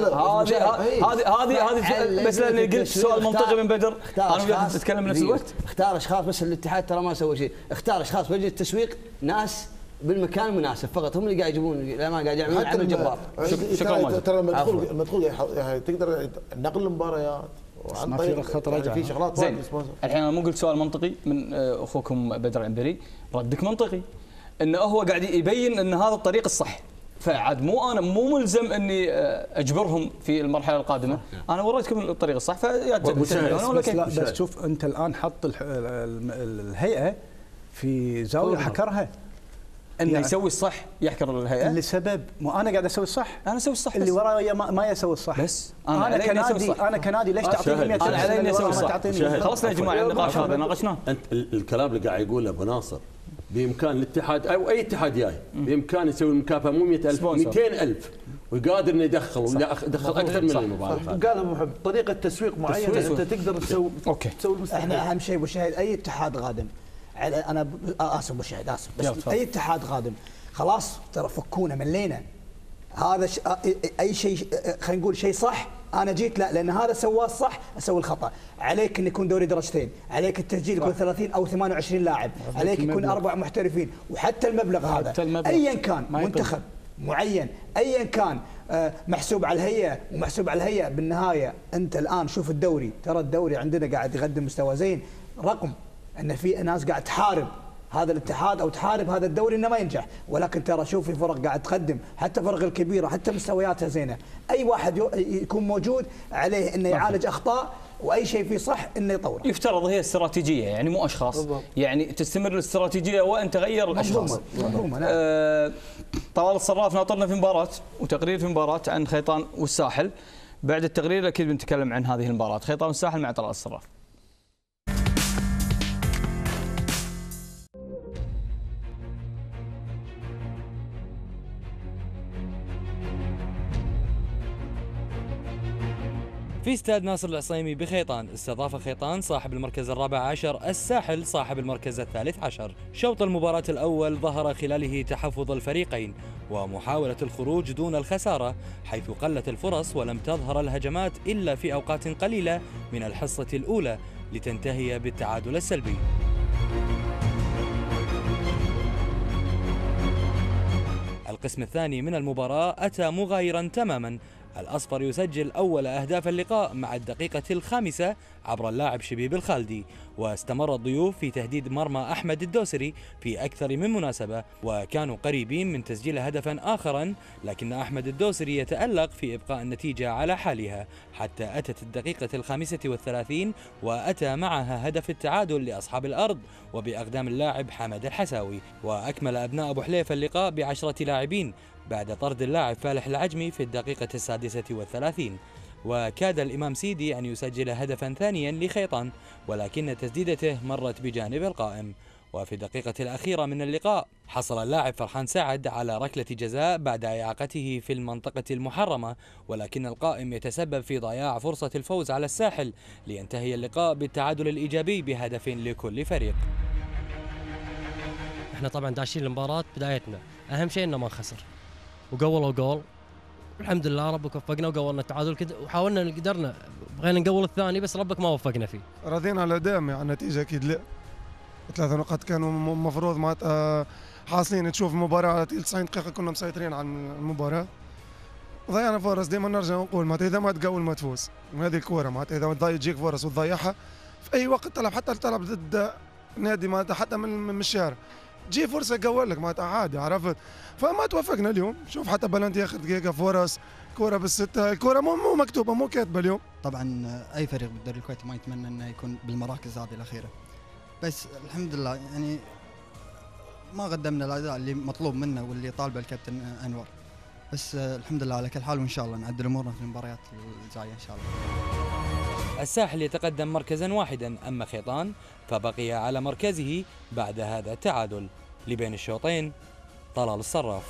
هذه بس لاني قلت سؤال منطقي من بدر، انا وياك نتكلم بنفس الوقت. اختار اشخاص، بس الاتحاد ترى ما سوى شيء، اختار اشخاص بوجه التسويق، ناس بالمكان المناسب فقط، هم اللي قاعد يجيبون، لا ما قاعد يعملون عمل جبار. شكرا. ترى المدخول يعني تقدر نقل المباريات ما في رخصه رجعه، في شغلات زين. الحين انا مو قلت سؤال منطقي من اخوكم بدر العنبري، ردك منطقي انه هو قاعد يبين ان هذا الطريق الصح، فعاد انا مو ملزم اني اجبرهم في المرحله القادمه، انا وريتكم الطريق الصح بس شوف انت الان حط الهيئه في زاويه حكرها، انه يعني يسوي الصح يحكر الهيئه لسبب مو انا قاعد اسوي الصح، انا اسوي الصح اللي ورايا ما يسوي الصح، بس انا كنادي ليش تعطيني 100,000؟ انا علي اني اسوي الصح. خلصنا يا جماعه النقاش هذا ناقشناه. انت الكلام اللي قاعد يقوله ابو ناصر بامكان الاتحاد او اي اتحاد جاي بامكان يسوي المكافاه مو 100,000 200,000 وقادر انه يدخل اكثر من المبالغ. قال ابو محمد طريقه تسويق معينه انت تقدر تسوي احنا اهم شيء ابو شهيد اي اتحاد قادم، انا اسف ابو شهيد اسف، بس اي اتحاد قادم خلاص ترى فكونا ملينا، هذا اي شيء خلينا نقول شيء صح انا جيت لا، لان هذا سواه الصح اسوي الخطا، عليك ان يكون دوري درجتين، عليك التسجيل يكون 30 او 28 لاعب، عليك يكون 4 محترفين، وحتى المبلغ هذا ايا كان منتخب معين ايا كان محسوب على الهيئه ومحسوب على الهيئه، بالنهايه انت الان شوف الدوري، ترى الدوري عندنا قاعد يقدم مستوى زين، رغم ان في ناس قاعد تحارب هذا الاتحاد او تحارب هذا الدوري انه ما ينجح، ولكن ترى شوف في فرق قاعد تقدم، حتى فرق الكبيره حتى مستوياتها زينه، اي واحد يكون موجود عليه انه يعالج اخطاء واي شيء فيه صح انه يطور. يفترض هي استراتيجيه يعني مو اشخاص بالضبط. يعني تستمر الاستراتيجيه وان تغير الاشخاص. طلال الصراف ناطرنا في مباراه وتقرير في مباراه عن خيطان والساحل. بعد التقرير اكيد بنتكلم عن هذه المباراه، خيطان والساحل مع طلال الصراف. في استاد ناصر العصيمي بخيطان استضاف خيطان صاحب المركز الرابع عشر الساحل صاحب المركز الثالث عشر. شوط المباراة الأول ظهر خلاله تحفظ الفريقين ومحاولة الخروج دون الخسارة، حيث قلت الفرص ولم تظهر الهجمات إلا في أوقات قليلة من الحصة الأولى لتنتهي بالتعادل السلبي. القسم الثاني من المباراة أتى مغايرا تماما، الأصفر يسجل أول أهداف اللقاء مع الدقيقة الخامسة عبر اللاعب شبيب الخالدي، واستمر الضيوف في تهديد مرمى أحمد الدوسري في أكثر من مناسبة، وكانوا قريبين من تسجيل هدفا آخرا، لكن أحمد الدوسري يتألق في إبقاء النتيجة على حالها حتى أتت الدقيقة الخامسة والثلاثين وأتى معها هدف التعادل لأصحاب الأرض وبأقدام اللاعب حمد الحساوي. وأكمل أبناء أبو حليفة اللقاء ب10 لاعبين بعد طرد اللاعب فالح العجمي في الدقيقة السادسة والثلاثين. وكاد الإمام سيدي أن يسجل هدفا ثانيا لخيطان، ولكن تسديدته مرت بجانب القائم. وفي الدقيقة الأخيرة من اللقاء حصل اللاعب فرحان سعد على ركلة جزاء بعد إعاقته في المنطقة المحرمة، ولكن القائم يتسبب في ضياع فرصة الفوز على الساحل لينتهي اللقاء بالتعادل الإيجابي بهدف لكل فريق. احنا طبعا داشين المباراة بدايتنا أهم شيء إنه ما خسر، وقولوا جول الحمد لله ربك وفقنا وقولنا التعادل كده، وحاولنا قدرنا بغينا نقول الثاني بس ربك ما وفقنا فيه. راضيين على الاداء يعني النتيجه اكيد لا. 3 نقاط كانوا مفروض معناتها حاصلين، تشوف المباراه على 90 دقيقه كنا مسيطرين على المباراه. ضيعنا فرص، دائما نرجع نقول معناتها اذا ما تقول ما تفوز، وهذه الكوره معناتها اذا تجيك فرص وتضيعها في اي وقت تلعب، حتى تلعب ضد نادي معناتها حتى من الشارع تجي فرصه قول لك معناتها عادي، عرفت؟ فما توفقنا اليوم. شوف حتى بلنتي اخر دقيقه فرص، كوره بالسته، الكوره مو مكتوبه مو كاتبه اليوم. طبعا اي فريق بالدوري الكويتي ما يتمنى انه يكون بالمراكز هذه الاخيره، بس الحمد لله يعني ما قدمنا الاداء اللي مطلوب منا واللي طالبه الكابتن انور، بس الحمد لله على كل حال، وان شاء الله نعدل امورنا في المباريات الجايه ان شاء الله. الساحل يتقدم مركزا واحدا، اما خيطان فبقي على مركزه بعد هذا التعادل. لبين الشوطين طلال الصراف.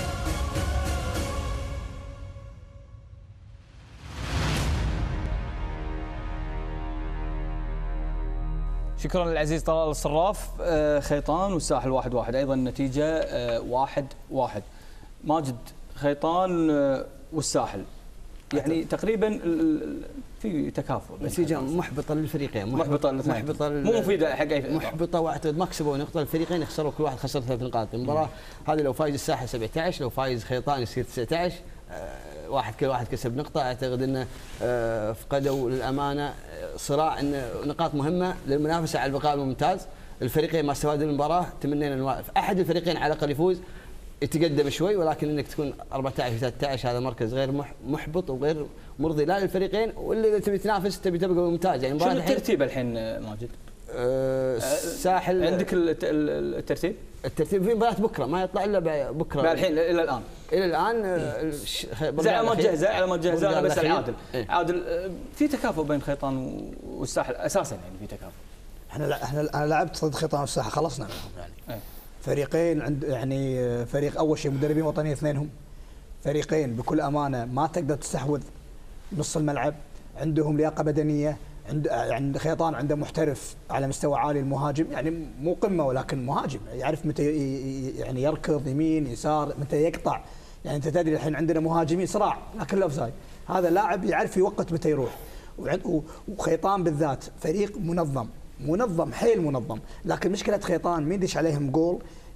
شكرا للعزيز طلال الصراف. خيطان والساحل 1-1 ايضا النتيجه 1-1. ماجد، خيطان والساحل يعني تقريبا في تكافؤ، نتيجه محبطه للفريقين، محبطه مو مفيده حق اي محبطه. واعتقد ما كسبوا نقطه، الفريقين يخسروا كل واحد خسر 3 نقاط. المباراه هذه لو فايز الساحل 17، لو فايز خيطان يصير 19، كل واحد كسب نقطه. اعتقد انه فقدوا للامانه صراع ان نقاط مهمه للمنافسه على البقاء الممتاز. الفريقين ما استفادوا من المباراه، تمنينا احد الفريقين على الاقل يفوز يتقدم شوي، ولكن انك تكون 14 في 13 هذا مركز غير محبط وغير مرضي لا للفريقين، واللي اذا تبي تنافس تبي تبقى ممتاز. يعني شنو الترتيب الحين ماجد؟ الساحل عندك الترتيب؟ الترتيب في مباراه بكره ما يطلع الا بكره. الحين الى الان زي على ما تجهز بس العادل عادل في تكافؤ بين خيطان والساحل اساسا، يعني في تكافؤ. انا لعبت ضد خيطان والساحل خلصنا منهم يعني. فريقين عند يعني فريق اول شيء مدربين وطنيين اثنينهم، فريقين بكل امانه ما تقدر تستحوذ نص الملعب، عندهم لياقه بدنيه، عند خيطان عنده محترف على مستوى عالي، المهاجم يعني مو قمه ولكن مهاجم يعرف متى يعني يركض يمين يسار، متى يقطع. يعني انت تدري الحين عندنا مهاجمين صراع لكن الاوفسايد، هذا لاعب يعرف يوقت متى يروح. وخيطان بالذات فريق منظم حيل منظم، لكن مشكله خيطان ما يدش عليهم جول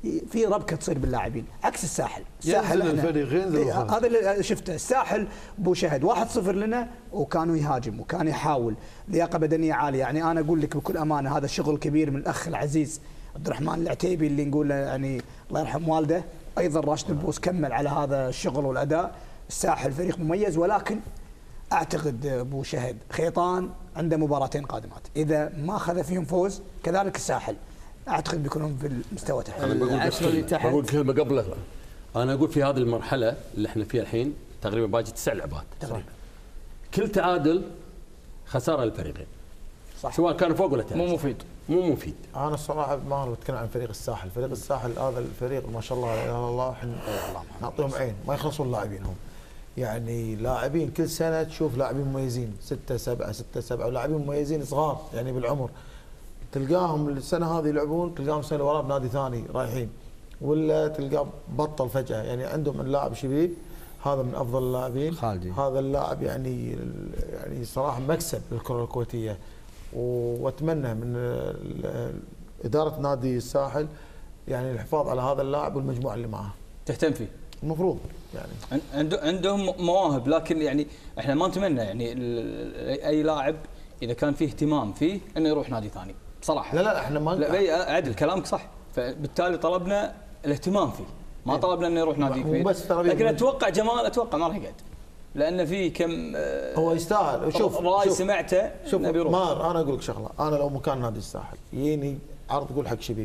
في ربكه تصير باللاعبين عكس الساحل. ينزل الفريق ينزل هذا اللي شفته. الساحل ابو شهد 1-0 لنا وكانوا يهاجم وكان يحاول، لياقه بدنيه عاليه. يعني انا اقول لك بكل امانه هذا شغل كبير من الاخ العزيز عبد الرحمن العتيبي اللي نقول يعني الله يرحم والده، ايضا راشد البوس كمل على هذا الشغل والاداء. الساحل فريق مميز، ولكن اعتقد ابو شهد خيطان عنده مباراتين قادمات، اذا ما اخذ فيهم فوز كذلك الساحل اعتقد بيكونون في المستوى تحت. انا بقول كلمه قبل. انا اقول في هذه المرحله اللي احنا فيها الحين تقريبا باقي 9 لعبات تقريبا، كل تعادل خساره للفريقين، صح، سواء كانوا فوق ولا تحت. مو مفيد. انا الصراحه ما بتكلم عن فريق الساحل، فريق الساحل هذا الفريق ما شاء الله يا الله احنا نعطيهم عين ما يخلصون لاعبينهم. يعني لاعبين كل سنه تشوف لاعبين مميزين 6-7 ولاعبين مميزين صغار يعني بالعمر، تلقاهم السنه هذه يلعبون تلقاهم السنه اللي وراها بنادي ثاني رايحين، ولا تلقاه بطل فجاه. يعني عندهم اللاعب شبيب هذا من افضل اللاعبين خالدي. هذا اللاعب يعني صراحه مكسب للكره الكويتيه، واتمنى من اداره نادي الساحل يعني الحفاظ على هذا اللاعب والمجموعه اللي معاه. تهتم فيه المفروض يعني عندهم مواهب، لكن يعني احنا ما نتمنى يعني اي لاعب اذا كان فيه اهتمام فيه انه يروح نادي ثاني بصراحه. لا احنا ما عدل كلامك صح، فبالتالي طلبنا الاهتمام فيه، ما طلبنا انه يروح نادي كبير. لكن اتوقع جمال ما راح يقعد، لان في كم هو يستاهل. شوف راي سمعته شوف مار، انا اقول لك شغله، انا لو مكان نادي الساحل يجيني عرض تقول حق شبيب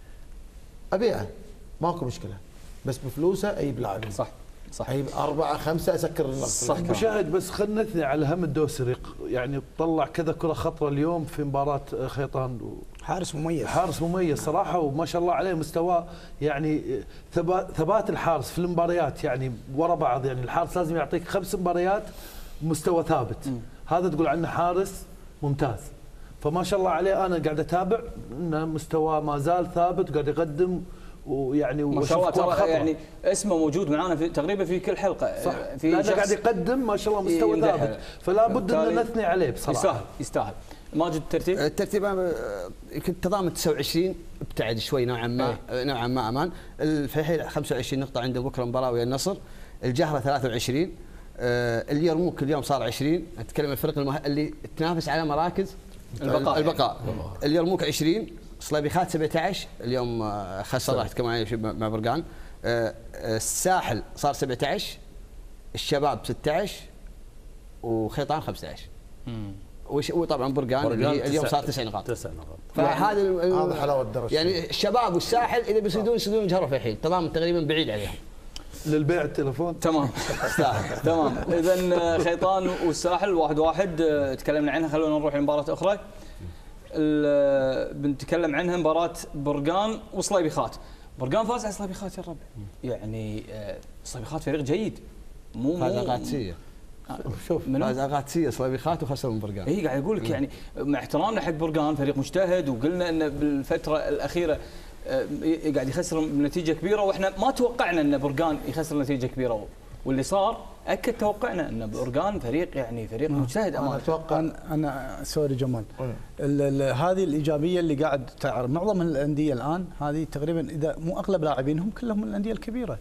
ابيعه ماكو مشكله، بس بفلوسه اجيب لاعبين. صح اجيب 4-5 اسكر النقص. صح مشاهد. بس خلينا نثني على هم الدوسري، يعني طلع كذا كره خطره اليوم في مباراه خيطان. حارس مميز صراحه، وما شاء الله عليه مستواه، يعني ثبات الحارس في المباريات يعني ورا بعض، يعني الحارس لازم يعطيك 5 مباريات مستوى ثابت. هذا تقول عنه حارس ممتاز، فما شاء الله عليه. انا قاعد اتابع انه مستواه ما زال ثابت وقاعد يقدم، ويعني ما شاء الله ترى يعني اسمه موجود معنا في تقريبا في كل حلقه. صح، في لأنه قاعد يقدم ما شاء الله مستوى ثابت، فلا بد ان نثني عليه بصراحه. يستاهل. ماجد الترتيب يمكن تضامن 29 ابتعد شوي نوعا ما امان. الفيحيل 25 نقطه عنده بكره مباراه ويا النصر. الجهره 23. اليرموك اليوم صار 20. اتكلم عن الفرق اللي تنافس على مراكز البقاء. اليرموك 20. صليبيخات 17 اليوم خسر، راح كمان مع برقان. الساحل صار 17، الشباب 16 وخيطان 15. وطبعا برقان اليوم صار 9 نقاط. هذا حلاوه الدرجه. يعني الشباب والساحل اذا بيصيدون يجهروا في حين تمام تقريبا بعيد عليهم. للبيع التليفون تمام تمام. اذا خيطان والساحل 1-1 تكلمنا عنها. خلونا نروح لمباراه اخرى بنتكلم عنها، مباراه برقان وصليبيخات. برقان فاز على صليبيخات يا ربع، يعني صليبيخات فريق جيد، مو قادسيه. شوف فاز قادسيه صليبيخات وخسر من برقان. اي قاعد اقول لك يعني مع احترامنا حق برقان فريق مجتهد، وقلنا انه بالفتره الاخيره قاعد يخسر بنتيجه كبيره، واحنا ما توقعنا ان برقان يخسر نتيجه كبيره، واللي صار اكد توقعنا ان برقان فريق يعني فريق مجتهد. انا اتوقع انا سوري جمال، هذه الايجابيه اللي قاعد تعرض معظم الانديه الان، هذه تقريبا اذا مو اغلب لاعبينهم كلهم من الانديه الكبيره.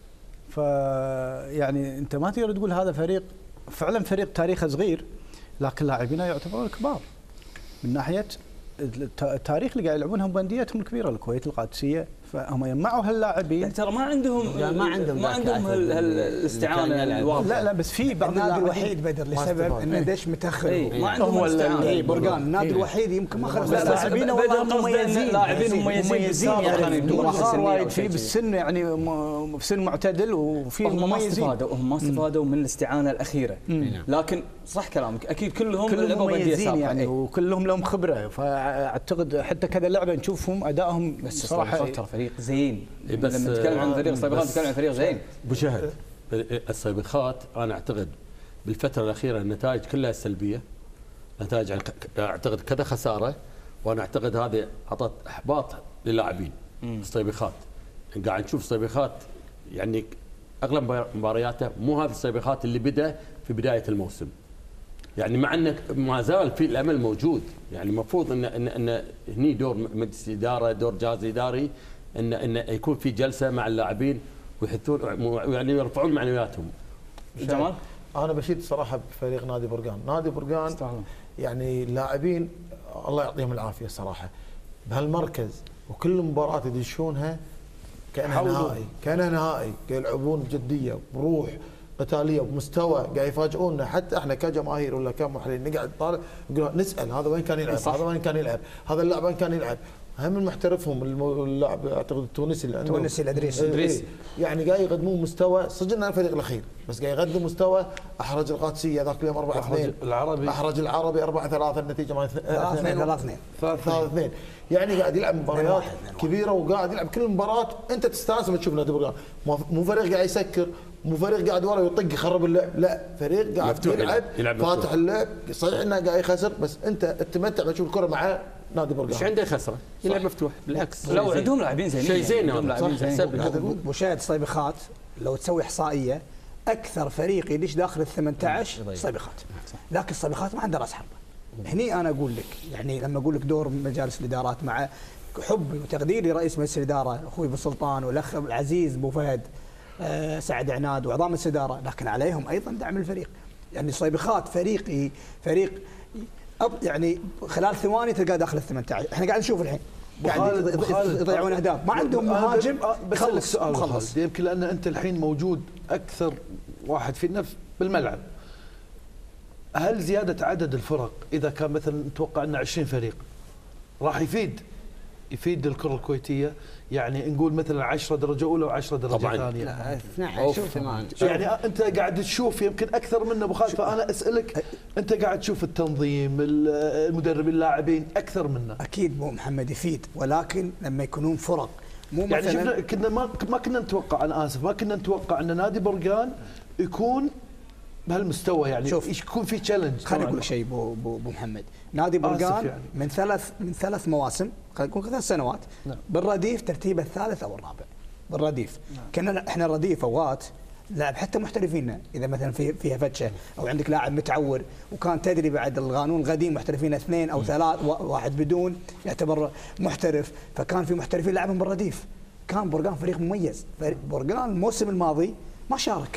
فيعني انت ما تقدر تقول هذا فريق فعلا فريق تاريخه صغير، لكن لاعبينه يعتبرون كبار من ناحيه التاريخ اللي قاعد يلعبونهم بانديتهم الكبيره، الكويت، القادسيه، فهم يجمعوا هاللاعبين. يعني ترى ما عندهم الاستعانه الواضحه. لا بس في بعض النادي الوحيد بدر لسبب انه دش متاخر. ما عندهم الاستعانه. برقان النادي الوحيد يمكن ما خلص لاعبين والله مميزين، لاعبين مميزين يعني صار وايد في بالسن، يعني في سن معتدل، وفي مميزين. هم ما استفادوا من الاستعانه الاخيره، لكن صح كلامك اكيد كلهم مميزين يعني، وكلهم لهم خبره. فاعتقد حتى كذا لعبه نشوفهم ادائهم بس صراحه ترى فريق زين. بس لما نتكلم عن فريق الصيبيخات نتكلم عن فريق زين. ابو شهد الصيبيخات انا اعتقد بالفتره الاخيره النتائج كلها سلبيه، نتائج اعتقد كذا خساره، وانا اعتقد هذه اعطت احباط للاعبين الصيبيخات. قاعد نشوف الصيبيخات يعني اغلب مبارياته مو هذه الصيبيخات اللي بدا في بدايه الموسم، يعني مع انك ما زال في الامل موجود. يعني المفروض ان هني دور مجلس اداره، دور جهاز اداري ان يكون في جلسه مع اللاعبين ويحثون يعني يرفعون معنوياتهم. جمال انا بشيد صراحه بفريق نادي برقان، نادي برقان يعني اللاعبين الله يعطيهم العافيه صراحه بهالمركز، وكل مباراه يدشونها كانها نهائي، يلعبون بجديه بروح قتاليه بمستوى، قاعد يفاجئونا حتى احنا كجماهير ولا كمحللين نقعد نطالع نقول نسال هذا وين كان يلعب، هذا وين كان يلعب، هذا اللاعب وين كان يلعب. هم من محترفهم اللاعب اعتقد التونسي اللي عندهم الادريسي يعني قاعد يقدمون مستوى، صدقنا الفريق الاخير بس قاعد يقدم مستوى. احرج القادسيه ذاك اليوم 4-2، احرج العربي 4-3 النتيجه 3-2 يعني قاعد يلعب مباريات كبيره وقاعد يلعب كل مباراه انت تستانس لما تشوف نادي برقان، مو فريق قاعد يسكر، مو فريق قاعد ورا يطق يخرب اللعب، لا فريق قاعد يلعب فاتح اللعب. صحيح انه قاعد يخسر بس انت تتمتع بتشوف الكره مع نادي برقان. ايش عنده يخسره؟ يلعب مفتوح بالعكس. لو عندهم لاعبين زينين شيء زين مشاهد صيبخات لو تسوي احصائيه اكثر فريق يدش داخل ال 18 صيبخات، لكن الصيبخات ما عنده راس حربه. هني انا اقول لك يعني لما اقول لك دور مجالس الادارات مع حبي وتقديري رئيس مجلس الاداره اخوي ابو سلطان والاخ العزيز ابو فهد سعد عناد واعضاء مجلس الاداره، لكن عليهم ايضا دعم الفريق. يعني صيبخات فريق يعني خلال ثواني تلقاه داخل ال 18. احنا قاعد نشوف الحين قاعد يضيعون اهداف، ما عندهم مهاجم يخلص خالص. يمكن لان انت الحين موجود اكثر واحد في النفس بالملعب. هل زياده عدد الفرق اذا كان مثلا نتوقع ان 20 فريق راح يفيد الكره الكويتيه؟ يعني نقول مثلا 10 درجه اولى و10 درجه ثانيه. لا 12 يعني انت قاعد تشوف يمكن اكثر منه ابو خالد، فانا اسالك انت قاعد تشوف التنظيم المدربين اللاعبين اكثر منه. اكيد ابو محمد يفيد، ولكن لما يكونون فرق مو يعني مثلا كنا ما كنا نتوقع، انا اسف، ما كنا نتوقع ان نادي برقان يكون بهالمستوى. يعني يكون في تشالنج. خليني اقول شيء ابو محمد، نادي برقان يعني من ثلاث مواسم، خلينا نقول 3 سنوات بالرديف ترتيبه الثالث او الرابع بالرديف. كنا احنا الرديف اوقات لاعب حتى محترفين اذا مثلا فيها فتشه او عندك لاعب متعور وكان تدري بعد القانون القديم محترفين 2 أو 3 واحد بدون يعتبر محترف، فكان في محترفين لعبهم بالرديف. كان برقان فريق مميز. برقان الموسم الماضي ما شارك،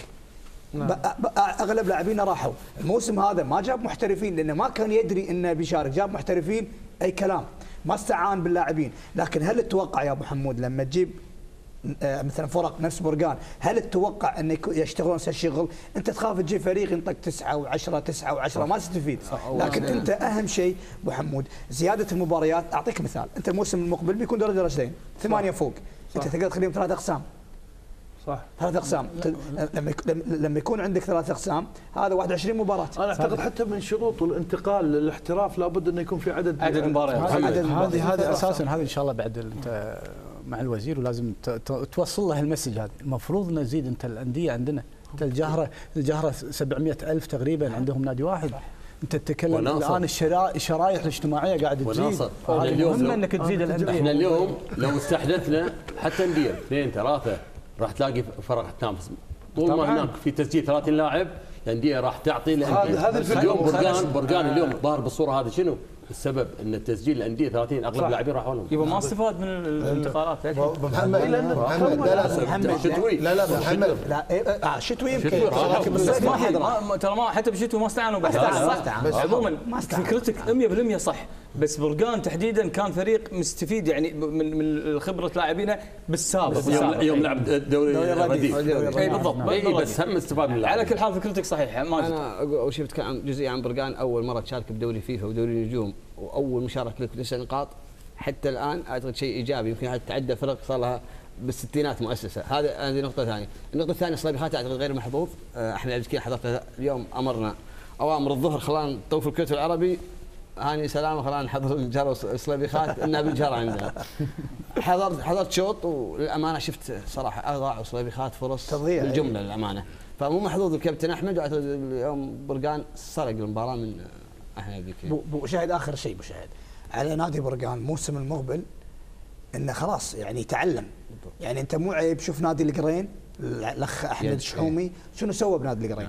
اغلب لاعبينا راحوا. الموسم هذا ما جاب محترفين لانه ما كان يدري انه بيشارك، جاب محترفين اي كلام، ما استعان باللاعبين. لكن هل تتوقع يا ابو حمود لما تجيب مثلا فرق نفس برقان، هل تتوقع ان يشتغلون نفس الشغل؟ انت تخاف تجيب فريق ينطق 9 و10 9 و10 ما تستفيد. لكن انت اهم شيء ابو حمود زياده المباريات. اعطيك مثال، انت الموسم المقبل بيكون درجتين 8 فوق، انت تقدر تخليهم 3 اقسام. صح 3 اقسام. لما يكون عندك 3 اقسام هذا 21 مباراه. انا اعتقد حتى من شروط الانتقال للاحتراف لابد انه يكون في عدد مباريات. هذه اساسا هذه ان شاء الله بعد انت مع الوزير ولازم توصل له المسج هذا. المفروض نزيد انت الانديه عندنا، انت الجهره 700,000 تقريبا عندهم نادي واحد. انت تتكلم الان الشرايح الاجتماعيه قاعده تزيد، مهم انك تزيد الانديه. احنا اليوم لو استحدثنا حتى انديه 2 3 راح تلاقي فرق تنافس. طول ما هناك في تسجيل 30 لاعب الانديه راح تعطي الانديه. هذا اليوم برقان اليوم ظاهر بالصوره هذه شنو؟ السبب ان التسجيل الانديه 30 اغلب اللاعبين راحوا لهم. يبقى ما استفاد من الانتقالات. محمد لا شتوي لا محمد لا شتوي يمكن، لكن بالصيف ما حد ترى ما حتى بشتوي ما استعانوا بس عموما فكرتك 100% صح. بس برقان تحديدا كان فريق مستفيد يعني من خبره لاعبينه بالسابق يوم لعب دوري الرديف. اي بالضبط، بس هم استفاد من على كل حال فكرتك صحيحه. انا اول شيء بتكلم جزئيه عن برقان. اول مره تشارك بدوري فيفا ودوري النجوم واول مشاركه لك 9 نقاط، حتى الان اعتقد شيء ايجابي. يمكن حتى تعدى فرق صار لها بالستينات مؤسسه. هذه نقطه ثانيه. النقطه الثانيه صيبخات اعتقد غير محظوظ. احمد عبد الكريم حضرته اليوم، امرنا اوامر الظهر خلانا نطوف الكويت العربي، هاني سلامه خلانا نحضر الجاره صليبيخات انها بالجاره عندنا. حضرت شوط وللامانه شفت صراحه اضاعوا صليبيخات فرص بالجمله للامانه. فمو محظوظ الكابتن احمد، واعتقد اليوم برقان سرق المباراه من احمد عبد الكريم. شاهد اخر شيء شاهد على نادي برقان الموسم المقبل انه خلاص يعني يتعلم. يعني انت مو عيب، شوف نادي القرين الاخ احمد الشحومي شنو سوى بنادي القرين.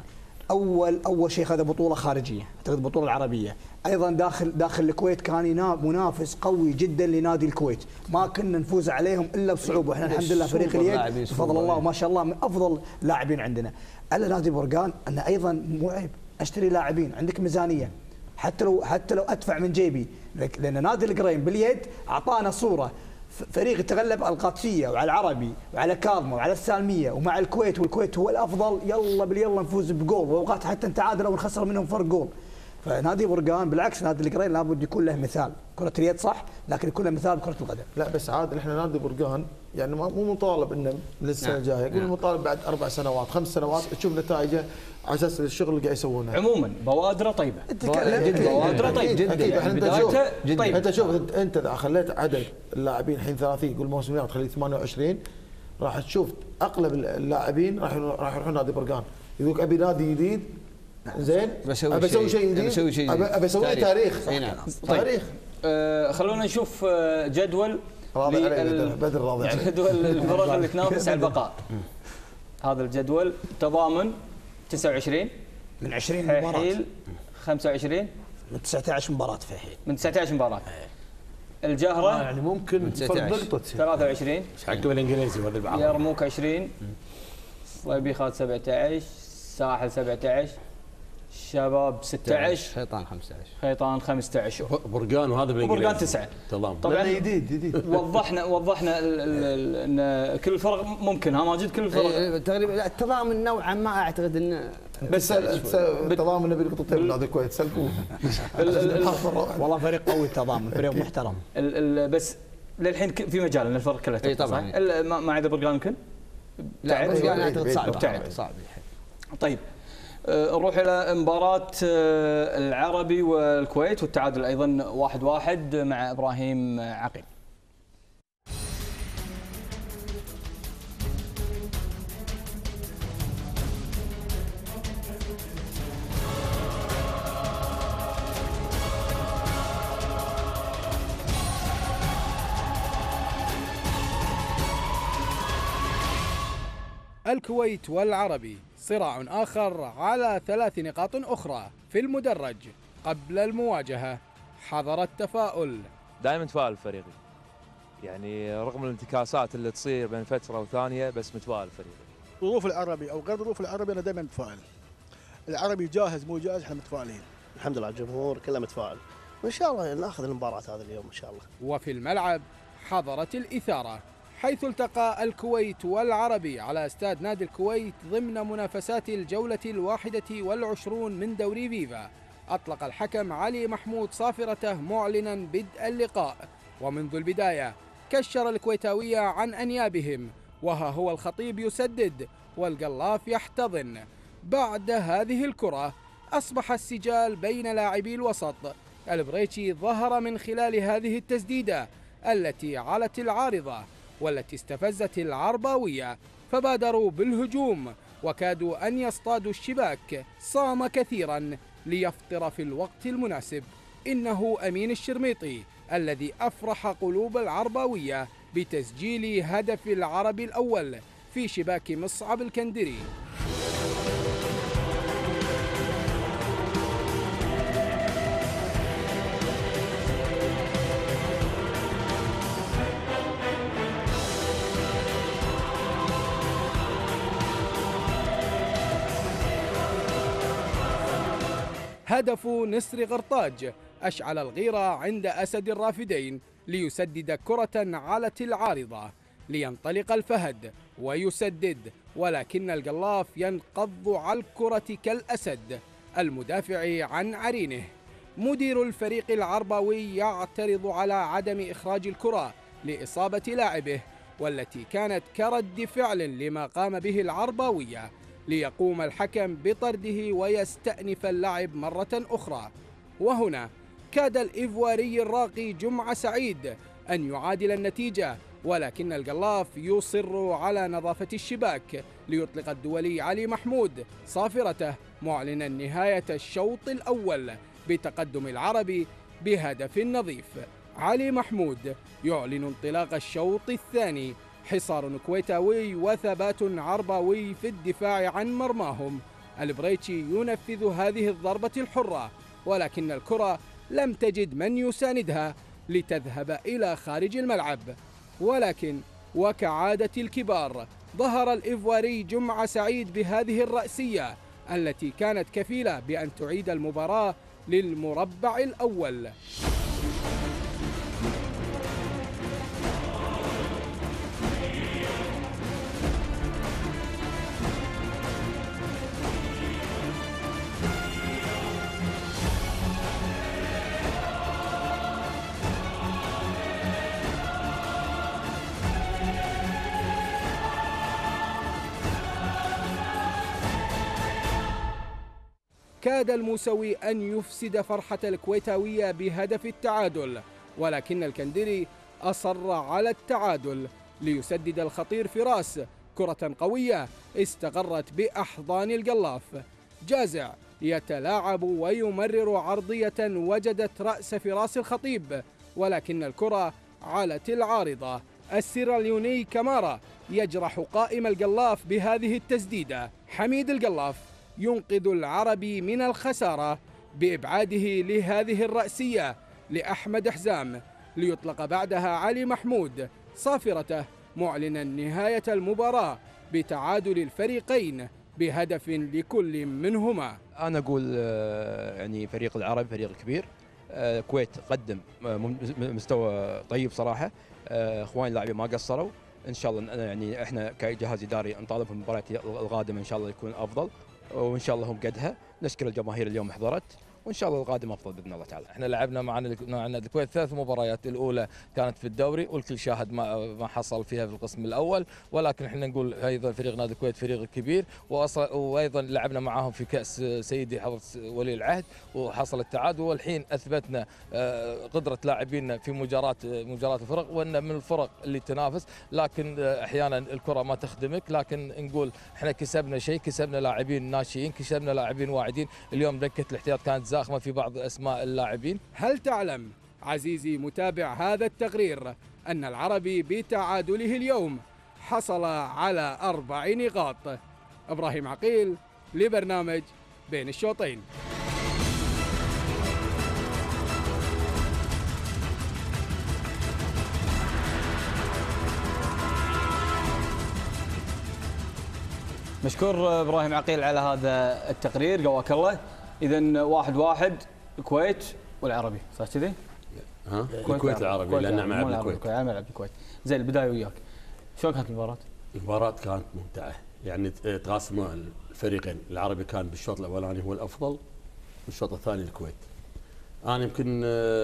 اول شيء هذا بطوله خارجيه، اعتقد البطوله العربيه، ايضا داخل الكويت كان منافس قوي جدا لنادي الكويت، ما كنا نفوز عليهم الا بصعوبه، احنا الحمد لله فريق اليد بفضل الله وما شاء الله من افضل لاعبين عندنا. على نادي برقان انه ايضا مو عيب اشتري لاعبين، عندك ميزانيه حتى لو ادفع من جيبي، لان نادي القريم باليد اعطانا صوره فريق يتغلب على القادسيه وعلى العربي وعلى كاظمه وعلى السالميه ومع الكويت، والكويت هو الافضل، يلا باليلا نفوز بجول، واوقات حتى نتعادل او نخسر منهم فرق جول. فنادي برقان بالعكس نادي القرين لابد يكون له مثال، كرة اليد صح لكن يكون له مثال بكرة القدم. لا بس عادل احنا نادي برقان يعني مو مطالب انه من السنه الجايه، يقول مطالب بعد 4 سنوات 5 سنوات تشوف نتائجه على اساس الشغل اللي قاعد يسوونه. عموما بوادره طيبه. بوادره طيبه جدا. انت شوف انت اذا خليت عدد اللاعبين الحين 30 يقول موسميات تخليه 28 راح تشوف اغلب اللاعبين راح يروحون نادي برقان، يقول ابي نادي جديد زين ابي اسوي شيء جديد ابي اسوي تاريخ. تاريخ. خلونا نشوف جدول بدر راضي عليه جدول الفرق اللي تنافس على البقاء. هذا الجدول تضامن 29 من 20 مباراة، حيل 25 من 19 مباراة في حيل، من 19 مباراة. الجهرة يعني ممكن فرق نقطة 23 ايش حقه بالانجليزي ولا البعض؟ يرموك 20 صيبيخات 17 ساحل 17 شباب 16 خيطان 15 برقان وهذا بالانجليزي برقان 9 طبعا جديد وضحنا ان كل الفرق ممكن ها ماجد كل الفرق تقريبا لا التضامن نوعا ما اعتقد انه بس التضامن نبي نقطتين من نادي الكويت سلكوه. والله فريق قوي التضامن فريق محترم. بس للحين في مجال ان الفرق كلها اي طبعا ما عدا برقان يمكن لا برقان اعتقد صعب. طيب نروح الى مباراة العربي والكويت والتعادل ايضا 1-1 مع ابراهيم عقيل. الكويت والعربي صراع آخر على 3 نقاط أخرى في المدرج قبل المواجهة. حضر التفاؤل. دائما تفائل فريقي، يعني رغم الانتكاسات اللي تصير بين فترة وثانية بس متفائل فريقي. ظروف العربي أو غير ظروف العربي أنا دائما متفائل. العربي جاهز مو جاهز احنا متفائلين. الحمد لله الجمهور كله متفائل وإن شاء الله ناخذ المباراة هذا اليوم إن شاء الله. وفي الملعب حضرت الإثارة حيث التقى الكويت والعربي على استاد نادي الكويت ضمن منافسات الجولة 21 من دوري فيفا. أطلق الحكم علي محمود صافرته معلنا بدء اللقاء، ومنذ البداية كشر الكويتاوية عن أنيابهم، وها هو الخطيب يسدد والقلاف يحتضن. بعد هذه الكرة أصبح السجال بين لاعبي الوسط. البريتشي ظهر من خلال هذه التسديدة التي علت العارضة والتي استفزت العرباوية، فبادروا بالهجوم وكادوا أن يصطادوا الشباك. صام كثيرا ليفطر في الوقت المناسب. إنه أمين الشرميطي الذي أفرح قلوب العرباوية بتسجيل هدف العربي الأول في شباك مصعب الكندري. هدف نسر غرطاج أشعل الغيرة عند أسد الرافدين ليسدد كرة علت العارضة، لينطلق الفهد ويسدد، ولكن القلاف ينقض على الكرة كالأسد المدافع عن عرينه. مدير الفريق العرباوي يعترض على عدم إخراج الكرة لإصابة لاعبه، والتي كانت كرد فعل لما قام به العرباوية، ليقوم الحكم بطرده ويستأنف اللعب مرة أخرى. وهنا كاد الإيفواري الراقي جمعة سعيد أن يعادل النتيجة، ولكن القلاف يصر على نظافة الشباك ليطلق الدولي علي محمود صافرته معلنا نهاية الشوط الأول بتقدم العربي بهدف نظيف. علي محمود يعلن انطلاق الشوط الثاني. حصار كويتاوي وثبات عرباوي في الدفاع عن مرماهم، البريتشي ينفذ هذه الضربة الحرة، ولكن الكرة لم تجد من يساندها لتذهب إلى خارج الملعب. ولكن وكعادة الكبار ظهر الإيفواري جمعة سعيد بهذه الرأسية التي كانت كفيلة بأن تعيد المباراة للمربع الأول. كاد الموسوي أن يفسد فرحة الكويتاوية بهدف التعادل، ولكن الكندري أصر على التعادل ليسدد الخطير فراس كرة قوية استقرت بأحضان القلاف. جازع يتلاعب ويمرر عرضية وجدت رأس فراس الخطيب، ولكن الكرة علت العارضة. السيراليوني كامارا يجرح قائم القلاف بهذه التسديدة. حميد القلاف ينقذ العربي من الخسارة بإبعاده لهذه الرأسية لأحمد حزام، ليطلق بعدها علي محمود صافرته معلنا نهاية المباراة بتعادل الفريقين بهدف لكل منهما. أنا أقول يعني فريق العربي فريق كبير. الكويت قدم مستوى طيب صراحة. اخواني اللاعبين ما قصروا. ان شاء الله يعني احنا كجهاز اداري نطالب في المباريات القادمه ان شاء الله يكون افضل، وان شاء الله هم قدها. نشكر الجماهير اليوم حضرت، وان شاء الله القادم افضل باذن الله تعالى. احنا لعبنا مع الكويت 3 مباريات، الاولى كانت في الدوري والكل شاهد ما حصل فيها في القسم الاول، ولكن احنا نقول ايضا فريق نادي الكويت فريق كبير، وايضا لعبنا معاهم في كاس سيدي حضرة ولي العهد وحصل التعادل، والحين اثبتنا قدره لاعبينا في مجاراه الفرق، وان من الفرق اللي تنافس، لكن احيانا الكره ما تخدمك. لكن نقول احنا كسبنا شيء، كسبنا لاعبين ناشئين، كسبنا لاعبين واعدين. اليوم دكه الاحتياط كانت زاخمه في بعض اسماء اللاعبين. هل تعلم عزيزي متابع هذا التقرير ان العربي بتعادله اليوم حصل على 4 نقاط؟ ابراهيم عقيل لبرنامج بين الشوطين. مشكور ابراهيم عقيل على هذا التقرير، قواك الله. اذا 1-1 الكويت والعربي، صح كذي؟ ها؟ الكويت العربي لان ملعب الكويت. ملعب الكويت. زين البدايه وياك. شلون كانت المباراه؟ المباراه كانت ممتعه، يعني تقاسموا الفريقين، العربي كان بالشوط الاولاني هو الافضل والشوط الثاني الكويت. انا يمكن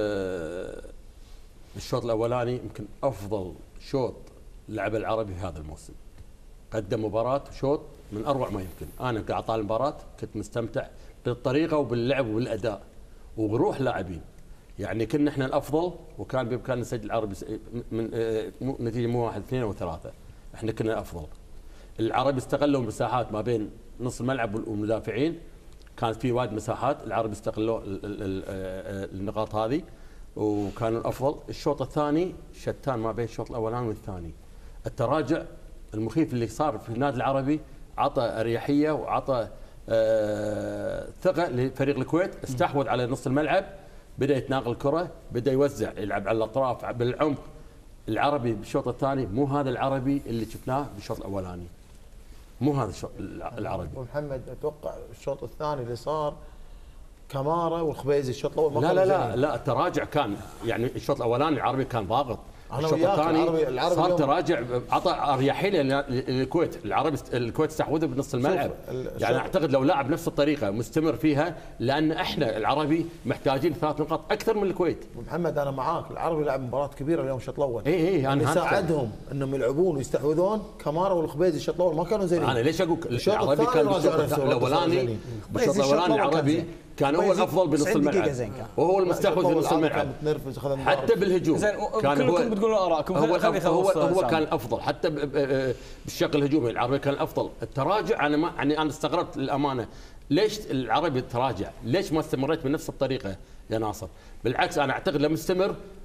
بالشوط الاولاني يمكن افضل شوط لعب العربي في هذا الموسم. قدم مباراه شوط من اروع ما يمكن. انا قاعد طالع المباراه كنت مستمتع بالطريقه وباللعب وبالاداء وبروح لاعبين، يعني كنا احنا الافضل، وكان بامكاننا نسجل العربي من نتيجه مو 1 2 أو 3، احنا كنا الافضل. العربي استغلوا المساحات ما بين نص الملعب والمدافعين، كانت في وايد مساحات، العربي استغلوا النقاط هذه وكانوا الافضل. الشوط الثاني شتان ما بين الشوط الاولاني والثاني. التراجع المخيف اللي صار في النادي العربي عطى اريحيه وعطى ثقه لفريق الكويت، استحوذ على نص الملعب، بدا يتناقل الكره، بدا يوزع، يلعب على الاطراف بالعمق. العربي بالشوط الثاني مو هذا العربي اللي شفناه بالشوط الاولاني، مو هذا العربي. ومحمد اتوقع الشوط الثاني اللي صار كمارا والخبيزي الشوط الاول لا لا لا لا التراجع كان، يعني الشوط الاولاني العربي كان ضاغط، الشوط الثاني صار تراجع، عطى اريحيه للكويت. الكويت استحوذ بنص الملعب، يعني اعتقد لو لاعب نفس الطريقه مستمر فيها، لان احنا العربي محتاجين 3 نقاط اكثر من الكويت. محمد انا معاك، العربي لعب مباراه كبيره اليوم الشوط الاول. اي اللي ساعدهم انهم يلعبون ويستحوذون كمارا والخبيزي الشوط الاول ما كانوا زينين. انا ليش اقول العربي كان بالشوط الاولاني العربي كان هو الافضل بنص الملعب، وهو المستحوذ بنص الملعب حتى بالهجوم. كان هو كلكم بتقولون ارائكم، هو كان الافضل حتى بالشق الهجومي. العربي كان الافضل. التراجع انا استغربت للامانه، ليش العربي تراجع؟ ليش ما استمريت بنفس الطريقه يا ناصر؟ بالعكس انا اعتقد لو مستمر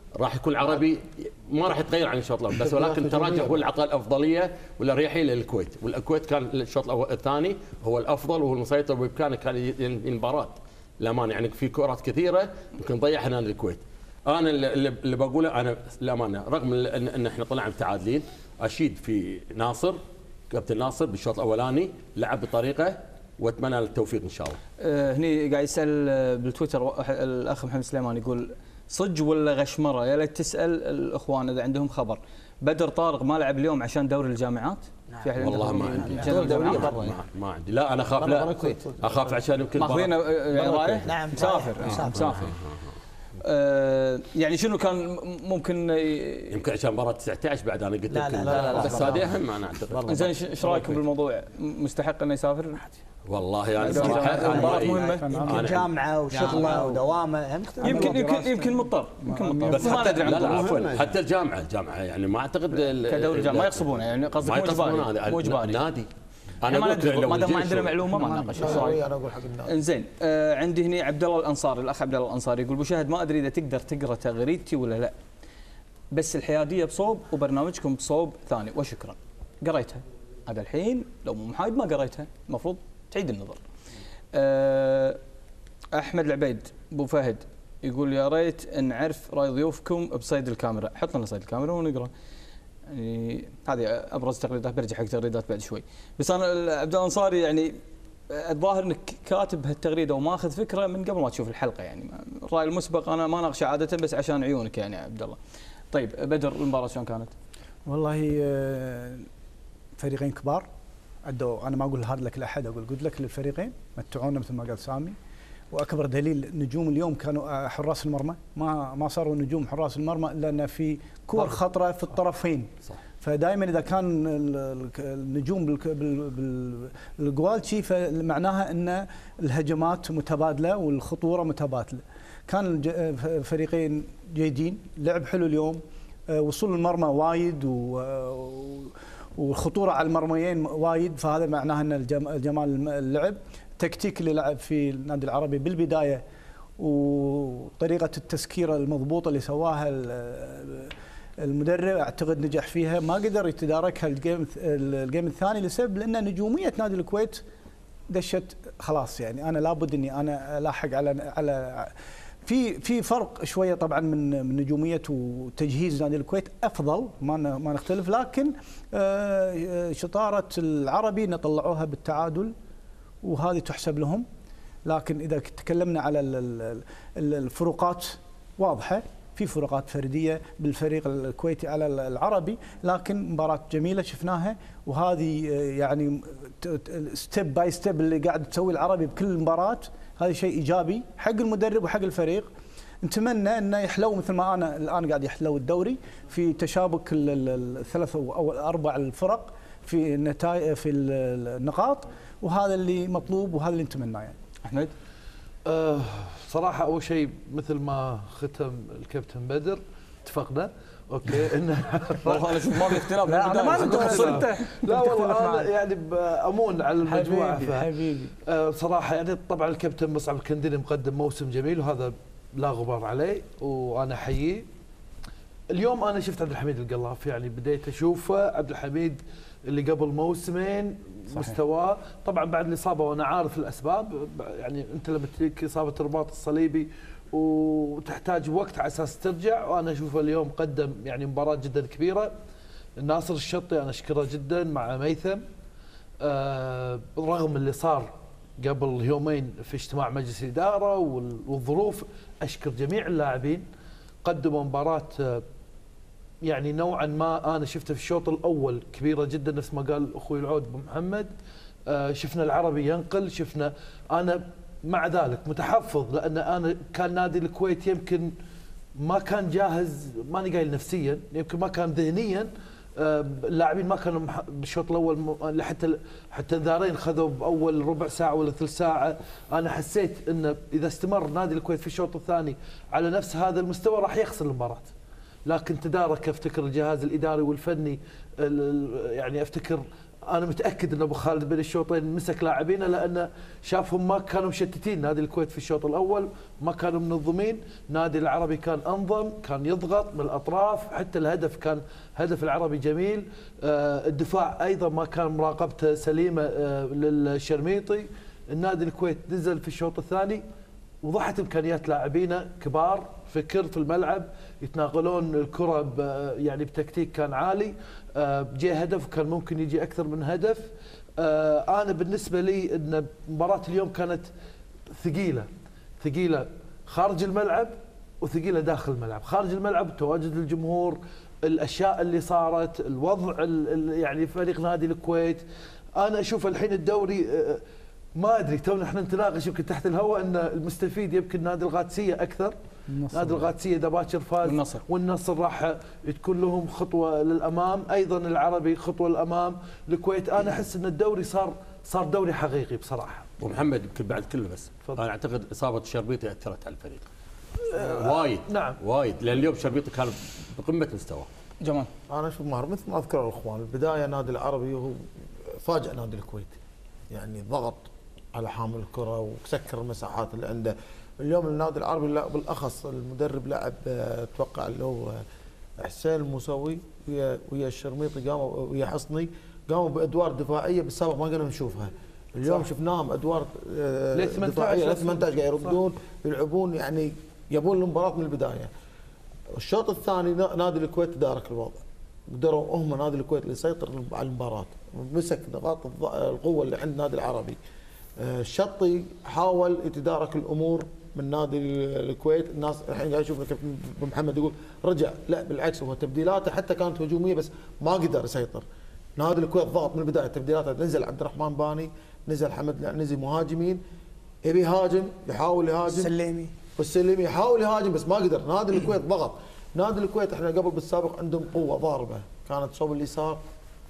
راح يكون العربي ما راح يتغير عن الشوط الاول بس، ولكن التراجع هو اللي اعطى الافضليه والاريحيه للكويت، والكويت كان الشوط الثاني هو الافضل وهو المسيطر بامكانه كان المباراه للامانه، يعني في كرات كثيره يمكن ضيعها نادي الكويت. انا اللي بقوله انا للامانه رغم ان احنا طلعنا متعادلين، اشيد في ناصر، كابتن ناصر بالشوط الاولاني لعب بطريقه واتمنى له التوفيق ان شاء الله. هني قاعد يسال بالتويتر الاخ محمد سليمان يقول صج ولا غشمره؟ يا ليت تسال الاخوان اذا عندهم خبر. بدر طارق ما لعب اليوم عشان دوري الجامعات؟ في احد والله ما عندي ما عندي. لا انا اخاف، لا اخاف عشان يمكن ماخذين يعني رايح. نعم مسافر. يعني شنو كان ممكن يمكن عشان مباراه 19 بعد انا قلت لك لا بس هذه اهم انا اعتقد. زين ايش رايكم بالموضوع؟ مستحق انه يسافر؟ والله يعني صراحه مباراه مهمه، يمكن جامعه وشغله ودوامه، يمكن مضطر بس حتى لا عفوا حتى الجامعه يعني ما اعتقد كدوري الجامعه ما يقصبونه، يعني قصدك مو اجباري نادي. انا ما دام ما عندنا معلومه ما نناقش. انا اقول حق الناس. انزين عندي هنا عبد الله الانصاري، الاخ عبد الله الانصاري يقول بشاهد ما ادري اذا تقدر تقرا تغريدتي ولا لا، بس الحياديه بصوب وبرنامجكم بصوب ثاني وشكرا. قريتها هذا الحين، لو مو محايد ما قريتها، المفروض تعيد النظر. احمد العبيد ابو فهد يقول يا ريت نعرف راي ضيوفكم بصيد الكاميرا، حط لنا صيد الكاميرا ونقرا. يعني هذه ابرز تغريدات، برجع حق تغريدات بعد شوي. بس انا عبد الله الانصاري يعني الظاهر انك كاتب هالتغريده وماخذ فكره من قبل ما تشوف الحلقه، يعني الراي المسبق انا ما ناقشه عاده بس عشان عيونك يعني يا عبد الله. طيب بدر المباراه شلون كانت؟ والله فريقين كبار ادوا، انا ما اقول هارد لك لاحد، اقول جود لك للفريقين، متعونا مثل ما قال سامي. واكبر دليل نجوم اليوم كانوا حراس المرمى، ما صاروا نجوم حراس المرمى الا ان في كور خطره في الطرفين. صح. فدائما اذا كان النجوم بالجوالتشي فمعناها ان الهجمات متبادله والخطوره متبادله. كان الفريقين جيدين، لعب حلو اليوم، وصول المرمى وايد والخطوره على المرميين وايد، فهذا معناه ان جمال اللعب. التكتيك اللي لعب في النادي العربي بالبدايه وطريقه التسكيره المضبوطه اللي سواها المدرب اعتقد نجح فيها، ما قدر يتداركها الجيم الثاني لسبب لان نجوميه نادي الكويت دشت خلاص. يعني انا لابد اني انا الاحق على في فرق شويه طبعا من نجوميه وتجهيز نادي الكويت افضل، ما نختلف، لكن شطاره العربي ان طلعوها بالتعادل وهذه تحسب لهم. لكن اذا تكلمنا على الفروقات واضحه، في فروقات فرديه بالفريق الكويتي على العربي، لكن مباراه جميله شفناها، وهذه يعني ستيب باي ستيب اللي قاعد تسوي العربي بكل مباراه، هذا شيء ايجابي حق المدرب وحق الفريق. نتمنى انه يحلو مثل ما انا الان قاعد يحلو الدوري في تشابك الثلاث او الاربع الفرق في النتائج في النقاط، وهذا اللي مطلوب وهذا اللي نتمناه. يعني احمد صراحه اول شيء مثل ما ختم الكابتن بدر اتفقنا اوكي انه والله انا شوف ما في اختلاف. لا انا ما لا والله انا يعني امون على المجموعه حبيبي صراحه. يعني طبعا الكابتن مصعب الكندري مقدم موسم جميل وهذا لا غبار عليه وانا احييه. اليوم انا شفت عبد الحميد القلاف، يعني بديت اشوفه عبد الحميد اللي قبل موسمين مستواه طبعا بعد الاصابه، وانا عارف الاسباب. يعني انت لما تجيك اصابه الرباط الصليبي وتحتاج وقت على اساس ترجع، وانا اشوفه اليوم قدم يعني مباراه جدا كبيره. ناصر الشطي انا اشكره جدا مع ميثم، رغم اللي صار قبل يومين في اجتماع مجلس الاداره والظروف، اشكر جميع اللاعبين قدموا مباراه يعني نوعا ما انا شفته في الشوط الاول كبيره جدا نفس ما قال اخوي العود ابو محمد. شفنا العربي ينقل، شفنا انا مع ذلك متحفظ لان انا كان نادي الكويت يمكن ما كان جاهز، ماني قايل نفسيا، يمكن ما كان ذهنيا. اللاعبين ما كانوا بالشوط الاول حتى الذارين خذوا باول ربع ساعه ولا ثلث ساعه. انا حسيت انه اذا استمر نادي الكويت في الشوط الثاني على نفس هذا المستوى راح يخسر المباراه، لكن تدارك افتكر الجهاز الاداري والفني. يعني افتكر انا متاكد ان ابو خالد بين الشوطين مسك لاعبينه، لان شافهم ما كانوا مشتتين. نادي الكويت في الشوط الاول ما كانوا منظمين، نادي العربي كان انظم، كان يضغط من الاطراف، حتى الهدف كان هدف العربي جميل. الدفاع ايضا ما كان مراقبته سليمه للشرميطي. النادي الكويت نزل في الشوط الثاني وضحت امكانيات لاعبينه كبار، فكر في الملعب، يتناقلون الكره يعني بتكتيك كان عالي. جاء هدف كان ممكن يجي اكثر من هدف. انا بالنسبه لي ان مباراه اليوم كانت ثقيله خارج الملعب وثقيله داخل الملعب. خارج الملعب تواجد الجمهور، الاشياء اللي صارت، الوضع يعني فريق نادي الكويت. انا اشوف الحين الدوري ما ادري، تونا احنا نتناقش يمكن تحت الهواء ان المستفيد يمكن نادي القادسيه اكثر. نادي القادسيه اذا باكر فاز والنصر راح تكون لهم خطوه للامام، ايضا العربي خطوه للامام. الكويت انا احس ان الدوري صار دوري حقيقي بصراحه. ومحمد يمكن بعد كله بس فضل. انا اعتقد اصابه الشربيطي اثرت على الفريق وايد. نعم وايد، لان اليوم الشربيطي كان بقمه مستواه. جمال انا اشوف مهر مثل ما اذكر الاخوان، البدايه نادي العربي هو فاجأ نادي الكويت، يعني ضغط على حامل الكره وسكر المساحات اللي عنده. اليوم النادي العربي بالاخص المدرب لعب اتوقع اللي هو حسين الموسوي ويا الشرميطي قاموا ويا حصني قاموا بادوار دفاعيه بالسابق ما كنا نشوفها. اليوم شفناهم ادوار دفاعيه 18 قاعد يردون يلعبون، يعني يبون المباراه من البدايه. الشوط الثاني نادي الكويت تدارك الوضع، قدروا هم نادي الكويت اللي يسيطر على المباراه، مسك نقاط القوه اللي عند النادي العربي. الشطي حاول يتدارك الامور من نادي الكويت. الناس الحين قاعد يشوف كابتن محمد يقول رجع، لا بالعكس هو تبديلاته حتى كانت هجوميه بس ما قدر يسيطر. نادي الكويت ضغط من البدايه، تبديلاته نزل عبد الرحمن باني، نزل حمد العنزي مهاجمين، يبي يهاجم يحاول يهاجم، والسليمي يحاول يهاجم بس ما قدر. نادي الكويت ضغط. نادي الكويت احنا قبل بالسابق عندهم قوه ضاربه، كانت صوب اليسار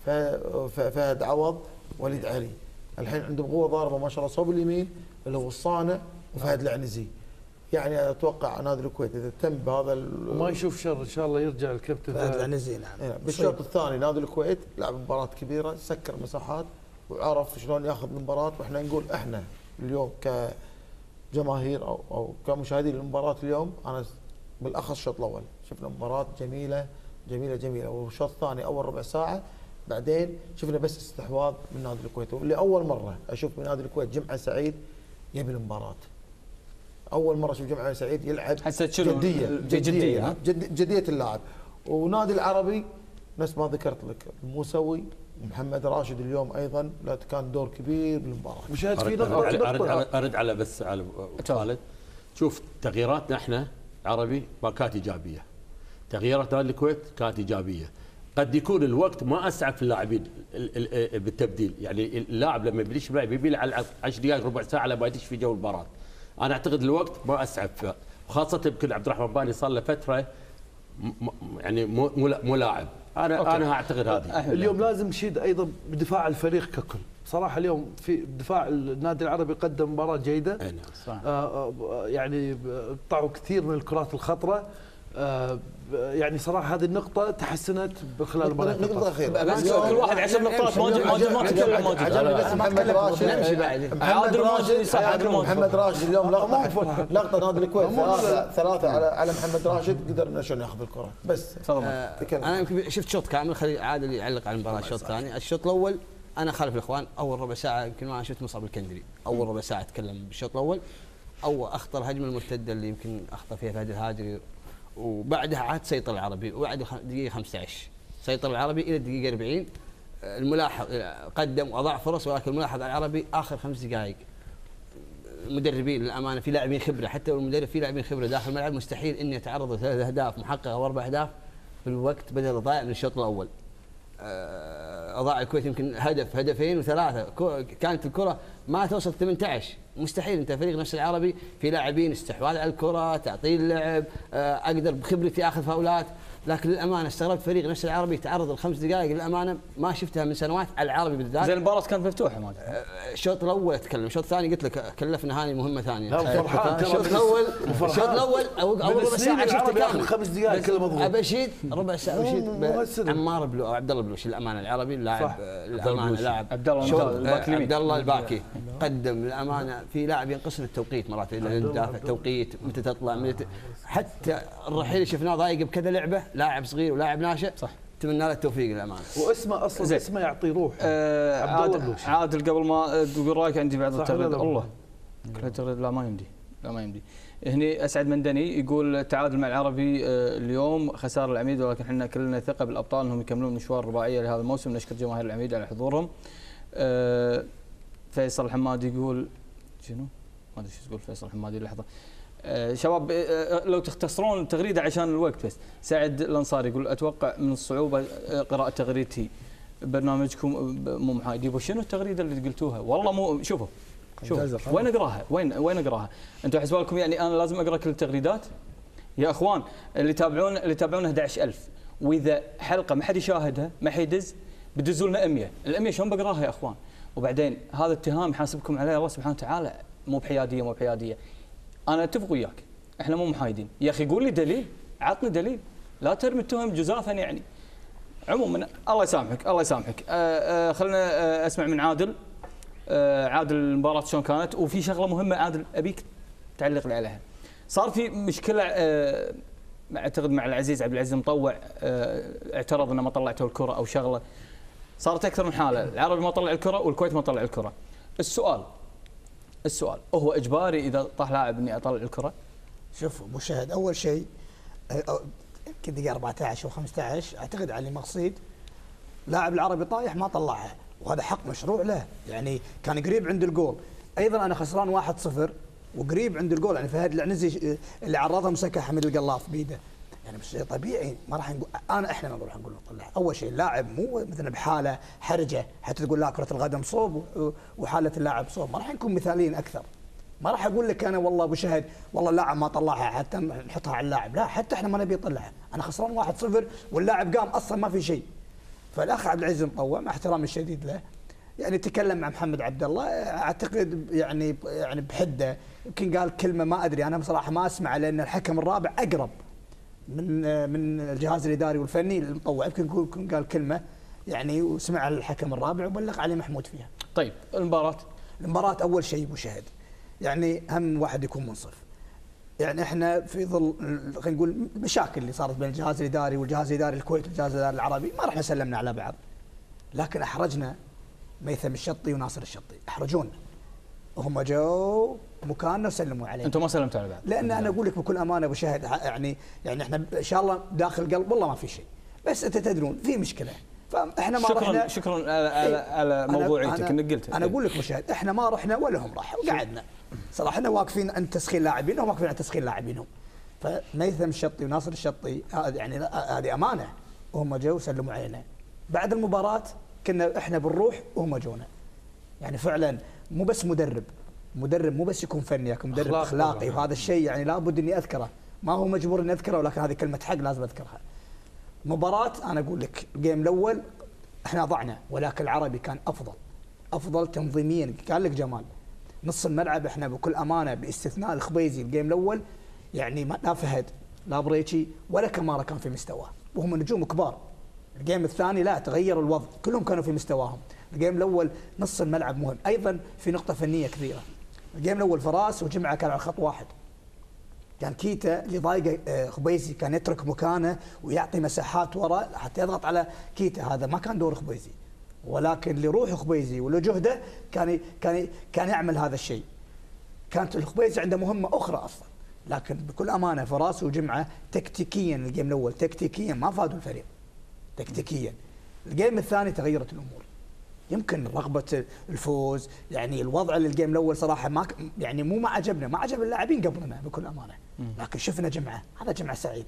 فهد عوض وليد علي. الحين عندهم قوه ضاربه ما شاء الله صوب اليمين اللي هو الصانع وفهد العنزي. يعني اتوقع نادي الكويت اذا تم بهذا وما يشوف شر ان شاء الله يرجع الكابتن فهد العنزي. نعم بالشوط الثاني نادي الكويت لعب مباراه كبيره، سكر مساحات وعرف شلون ياخذ المباراه. واحنا نقول احنا اليوم كجماهير او كمشاهدين للمباراه اليوم، انا بالاخص الشوط الاول شفنا مباراه جميله جميله جميله، والشوط الثاني اول ربع ساعه بعدين شفنا بس استحواذ من نادي الكويت. لاول مره اشوف من نادي الكويت جمعه سعيد يبي المباراه. اول مره اشوف جمعه سعيد يلعب حسيت جديه اللاعب. ونادي العربي نفس ما ذكرت لك الموسوي محمد راشد اليوم ايضا كان دور كبير بالمباراه. مشاهد في نقطه ارد على بس على خالد. شوف تغييراتنا احنا عربي ما كانت ايجابيه، تغييرات نادي الكويت كانت ايجابيه. قد يكون الوقت ما اسعف في اللاعبين بالتبديل، يعني اللاعب لما يبلش يلعب يبي على 10 دقائق ربع ساعه لما يدش في جو المباراه. انا اعتقد الوقت ما اسعف، وخاصه يمكن عبد الرحمن باني صار له فتره يعني مو لاعب. انا اعتقد هذه اليوم لازم نشيد ايضا بدفاع الفريق ككل. صراحه اليوم في دفاع النادي العربي قدم مباراه جيده. يعني قطعوا كثير من الكرات الخطره. يعني صراحه هذه النقطه تحسنت خلال المباراه. نقطه اخيره بس كل واحد 10 نقاط ما تكلم موجود. عجبني بس محمد راشد نمشي بعد. محمد راشد اليوم لقطه نادي الكويت ثلاثه على محمد راشد، قدر شلون ياخذ الكره. بس انا يمكن شفت شوط كامل. خلي عادل يعلق على المباراه. الشوط الثاني الشوط الاول انا خالف الاخوان. اول ربع ساعه يمكن ما شفت مصعب الكندري، اول ربع ساعه تكلم بالشوط الاول. اول اخطر هجمه المرتده اللي يمكن اخطا فيها فهد الهاجري، وبعدها عاد سيطر العربي، وبعد دقيقه 15 سيطر العربي الى الدقيقه 40. الملاحظ قدم واضاع فرص، ولكن الملاحظ على العربي اخر 5 دقائق المدربين للامانه في لاعبين خبره، حتى المدرب في لاعبين خبره داخل الملعب مستحيل ان يتعرض ل3 اهداف محققه و4 اهداف في الوقت بدل ضايع من الشوط الاول. اضاع الكويت يمكن هدف هدفين وثلاثه، كانت الكره ما توصل 18. مستحيل انت فريق نفس العربي في لاعبين استحواذ على الكره، تعطيل اللعب، اقدر بخبرتي اخذ فاولات. لكن للامانه استغربت فريق نفس العربي تعرض ل5 دقائق، للامانه ما شفتها من سنوات على العربي بالذات. زين المباراه كانت مفتوحه ما الشوط الاول اتكلم، الشوط الثاني قلت لك كلفنا هاني مهمه ثانيه. لا فرحان الشوط الاول او ربع ساعه شفت كامل 5 دقائق كله مضغوط. ابشيد ربع ساعه ابشيد عمار بلو او عبد الله بلوش للامانه العربي اللاعب الامانه لاعب عبد الله الباكي قدم للامانه في لاعب ينقص التوقيت مرات دافع توقيت متى تطلع حتى الرحيل اللي شفناه ضايق بكذا لعبه، لاعب صغير ولاعب ناشئ صح. اتمنى له التوفيق للامانه. واسمه اصلا اسمه يعطي روح. عبد الله بلوش. عادل قبل ما تقول رايك عندي بعض التغريدات. الله لا ما يمدي. هني اسعد مندني يقول تعادل مع العربي اليوم خساره العميد، ولكن احنا كلنا ثقه بالابطال انهم يكملون مشوار الرباعيه لهذا الموسم. نشكر جماهير العميد على حضورهم. فيصل الحمادي يقول شنو؟ ما ادري ايش تقول فيصل الحمادي لحظه. شباب لو تختصرون التغريده عشان الوقت بس. سعد الانصاري يقول اتوقع من الصعوبه قراءه تغريدتي، برنامجكم مو محايد. وشنو التغريده اللي قلتوها؟ والله مو شوفوا وين اقراها؟ وين اقراها؟ انتم حسبالكم يعني انا لازم اقرا كل التغريدات؟ يا اخوان اللي يتابعون 11000 واذا حلقه ما حد يشاهدها ما حيدز بدزوا لنا 100 ال100 شلون بقراها يا اخوان؟ وبعدين هذا اتهام يحاسبكم عليه الله سبحانه وتعالى، مو بحياديه. انا اتفق وياك احنا مو محايدين، يا اخي قول لي دليل، عطني دليل، لا ترمي التهم جزافا يعني. عموما الله يسامحك. خلينا اسمع من عادل. عادل المباراه شلون كانت؟ وفي شغله مهمه عادل ابيك تعلق لي عليها. صار في مشكله اعتقد مع العزيز عبد العزيز مطوع، اعترض انه ما طلعته الكره او شغله. صارت اكثر من حاله، العربي ما طلع الكره والكويت ما طلع الكره. السؤال هو اجباري اذا طاح لاعب اني اطلع الكره؟ شوف ابو شهد، اول شيء يمكن دقيقه 14 او 15 اعتقد علي مقصود لاعب العربي طايح ما طلعها، وهذا حق مشروع له، يعني كان قريب عند الجول. ايضا انا خسران 1-0 وقريب عند الجول، يعني فهد العنزي اللي عرضها مسكها حميد القلاف بيده، يعني مش طبيعي ما راح نقول احنا ما نروح نقول له طلع. اول شيء اللاعب مو مثلا بحاله حرجه حتى تقول لا كره القدم صوب وحاله اللاعب صوب، ما راح نكون مثاليين اكثر. ما راح اقول لك انا والله ابو شهد والله اللاعب ما طلعها حتى نحطها على اللاعب، لا حتى احنا ما نبي يطلعها، انا خسران 1-0 واللاعب قام اصلا ما في شيء. فالاخ عبد العزيز مطوع مع احترامي الشديد له يعني تكلم مع محمد عبد الله، اعتقد يعني بحده، يمكن قال كلمه ما ادري انا بصراحه ما اسمع، لان الحكم الرابع اقرب من الجهاز الاداري والفني للمطوع، يمكن قال كلمه يعني وسمع الحكم الرابع وبلغ علي محمود فيها. طيب المباراه اول شيء ابو شهد يعني هم واحد يكون منصف. يعني احنا في ظل خلينا نقول المشاكل اللي صارت بين الجهاز الاداري والجهاز الاداري الكويت والجهاز الاداري العربي، ما رحنا سلمنا على بعض، لكن احرجنا ميثم الشطي وناصر الشطي، احرجونا وهم جو مكاننا وسلموا علينا. انتم ما سلمتوا على بعض؟ لان انا اقول لك بكل امانه ابو شهد، يعني احنا ان شاء الله داخل القلب والله ما في شيء، بس انت تدرون في مشكله، فاحنا ما رحنا. شكرا على موضوعيتك انك قلتها. انا اقول لك ابو شهد احنا ما رحنا ولا هم راحوا، وقعدنا صراحه احنا واقفين عند تسخين لاعبين وهم واقفين عند تسخين لاعبينهم. فميثم الشطي وناصر الشطي يعني هذه امانه، وهم جو وسلموا علينا. بعد المباراه كنا احنا بنروح وهم جونا، يعني فعلا مو بس مدرب مو بس يكون فني، يكون مدرب اخلاقي، وهذا الشيء يعني لابد اني اذكره، ما هو مجبور اني اذكره، ولكن هذه كلمه حق لازم اذكرها. مباراه انا اقول لك الجيم الاول احنا ضعنا، ولكن العربي كان افضل تنظيميا. قال لك جمال نص الملعب احنا بكل امانه باستثناء الخبيزي الجيم الاول يعني لا فهد لا بريتشي ولا كمارا كان في مستواه، وهم نجوم كبار. الجيم الثاني لا تغير الوضع، كلهم كانوا في مستواهم. الجيم الاول نص الملعب مهم، ايضا في نقطه فنيه كبيره. الجيم الاول فراس وجمعه كان على خط واحد، كان كيتا اللي ضايقه خبيزي كان يترك مكانه ويعطي مساحات وراء حتى يضغط على كيتا، هذا ما كان دور خبيزي، ولكن لروح خبيزي ولجهده كان يعمل هذا الشيء. كانت الخبيزي عنده مهمه اخرى اصلا، لكن بكل امانه فراس وجمعه تكتيكيا الجيم الاول تكتيكيا ما فادوا الفريق تكتيكيا. الجيم الثاني تغيرت الامور، يمكن رغبه الفوز، يعني الوضع للجيم الاول صراحه ما يعني مو ما عجبنا، ما عجب اللاعبين قبلنا بكل امانه، لكن شفنا جمعه، هذا جمعه سعيد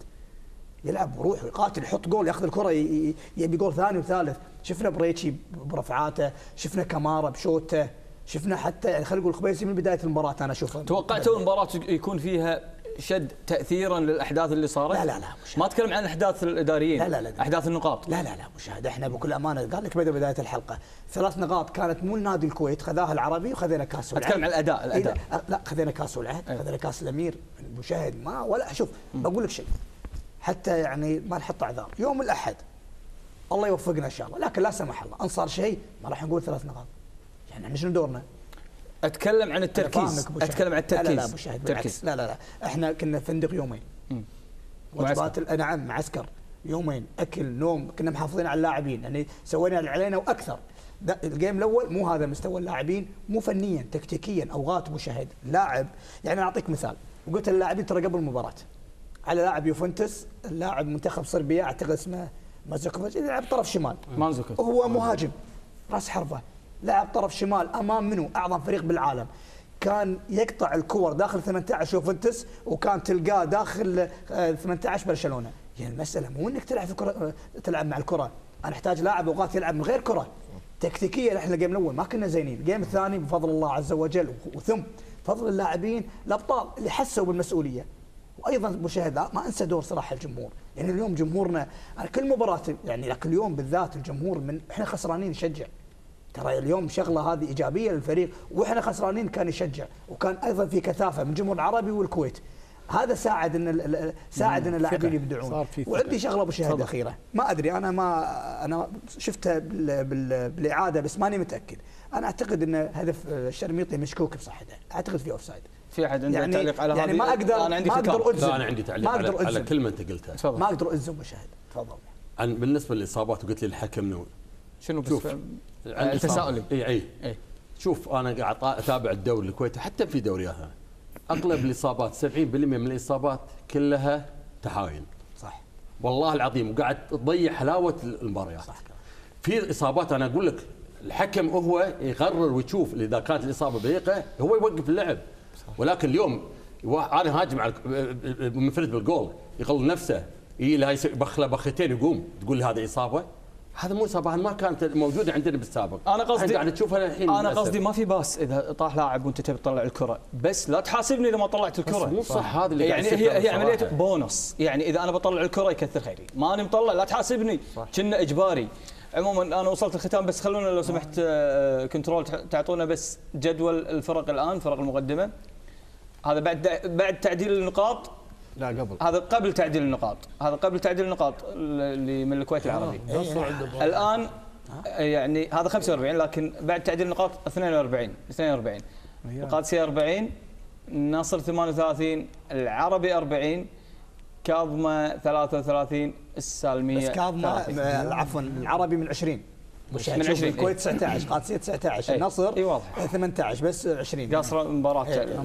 يلعب ويروح ويقاتل يحط جول، ياخذ الكره يبي جول ثاني وثالث. شفنا بريتشي برفعاته، شفنا كمارا بشوته، شفنا حتى يعني خلينا نقول الخبيزي من بدايه المباراه انا اشوفه. توقعتوا المباراه يكون فيها شد تاثيرا للاحداث اللي صارت؟ لا ما اتكلم عن الاحداث الاداريين، لا احداث النقاط. لا مشاهد، احنا بكل امانه قال لك بدايه الحلقه 3 نقاط كانت مو نادي الكويت، خذاها العربي وخذينا كاس العهد. اتكلم عن الاداء. لا خذينا كاس العهد، خذينا كاس الامير. المشاهد ما ولا شوف بقول لك شيء حتى يعني ما نحط اعذار، يوم الاحد الله يوفقنا ان شاء الله، لكن لا سمح الله ان صار شيء ما راح نقول 3 نقاط. يعني احنا شنو دورنا؟ اتكلم عن التركيز، اتكلم عن التركيز. لا مشاهد بالعكس، لا احنا كنا فندق يومين، وجبات نعم معسكر يومين، اكل نوم، كنا محافظين على اللاعبين، يعني سوينا اللي علينا واكثر. الجيم الاول مو هذا مستوى اللاعبين، مو فنيا تكتيكيا اوقات مشاهد لاعب. يعني اعطيك مثال، وقلت للاعبين ترى قبل المباراه على لاعب يوفنتوس، اللاعب منتخب صربيا اعتقد اسمه مازوكوفيتش، يلعب طرف شمال، وهو مهاجم راس حربه، لعب طرف شمال امام منو؟ اعظم فريق بالعالم. كان يقطع الكور داخل 18 يوفنتوس، وكان تلقاه داخل 18 برشلونه. يعني المساله مو انك تلعب في كرة، تلعب مع الكره، انا احتاج لاعب اوقات يلعب من غير كره. تكتيكيا احنا الجيم الاول ما كنا زينين، الجيم الثاني بفضل الله عز وجل وثم فضل اللاعبين الابطال اللي حسوا بالمسؤوليه. وايضا مشاهدات ما انسى دور صراحه الجمهور، يعني اليوم جمهورنا كل مباراه، يعني لكن اليوم بالذات الجمهور من احنا خسرانين يشجع. ترى اليوم شغله هذه ايجابيه للفريق، واحنا خسرانين كان يشجع، وكان ايضا في كثافه من الجمهور العربي والكويت. هذا ساعد ان اللاعبين يبدعون. وعندي شغله مشاهده اخيره، ما ادري انا شفتها بالاعاده بس ماني متاكد. انا اعتقد ان هدف الشرميطي مشكوك بصحته، اعتقد في اوفسايد. في احد عنده يعني تعليق على هذا؟ يعني ما اقدر انا عندي اجزم. انا عندي تعليق على كلمه انت قلتها. ما اقدر اجزم مشاهد. تفضل. بالنسبه للاصابات وقلت لي الحكم شنو بس تساؤلي؟ اي شوف انا قاعد اتابع الدوري الكويتي حتى في دورياتنا، اغلب الاصابات 70% من الاصابات كلها تحاين. صح والله العظيم، وقاعد تضيع حلاوه المباريات. صح. في اصابات انا اقول لك الحكم هو يقرر ويشوف اذا كانت الاصابه بريقه هو يوقف اللعب. صح. ولكن اليوم انا هاجم على منفرد بالجول يغل نفسه يبخله بختين يقوم، تقول لي هذه اصابه؟ هذا مو اصابه، ما كانت موجوده عندنا بالسابق. انا قصدي قاعد تشوفها الحين. انا قصدي ما في باس اذا طاح لاعب وانت تبي تطلع الكره، بس لا تحاسبني اذا ما طلعت الكره. مو صح هذا اللي يعني هي عمليه بونص، يعني اذا انا بطلع الكره يكثر خيري، ما انا مطلع لا تحاسبني، كنا اجباري. عموما انا وصلت الختام، بس خلونا لو سمحت كنترول تعطونا بس جدول الفرق الان، فرق المقدمه. هذا بعد تعديل النقاط. لا قبل. هذا قبل تعديل النقاط، هذا قبل تعديل النقاط اللي من الكويت العربي. الان يعني هذا 45، لكن بعد تعديل النقاط 42 القادسيه 40، النصر 38، العربي 40، كاظمه 33، السالميه. بس كاظمه عفوا العربي من 20 من 20 الكويت 19، قادسيه 19، النصر 18 بس 20 قاصره مباراه.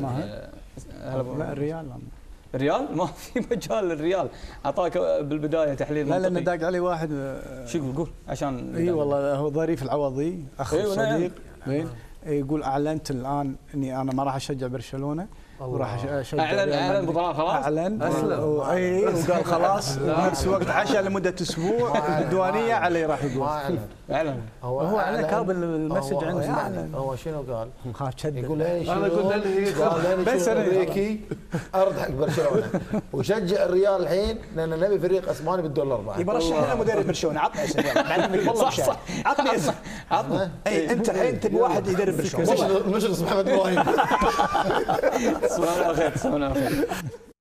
لا الريال ما في مجال للريال، اعطاك بالبدايه تحليل لا لان داق علي واحد. شو يقول عشان اي والله هو ظريف العوضي اخ صديق يقول اعلنت الان اني انا ما راح اشجع برشلونه وراح اشجع اعلن بطلان خلاص. اعلن اي وقال خلاص نفس الوقت عشاء لمده اسبوع الديوانيه علي راح يقول. اعلن هو اعلن كابل المسج عنده. هو شنو قال؟ يقول ايش؟ انا قلت بس امريكي ارد حق برشلونه وشجع الريال الحين لان نبي فريق اسباني بالدولار بعد. يبى رشح لنا مدرب برشلونه، عطنا اسم والله صح عطني اسم عطنا. اي انت الحين تبي واحد يدرب برشلونه. مشرف محمد ابراهيم. سؤال اخير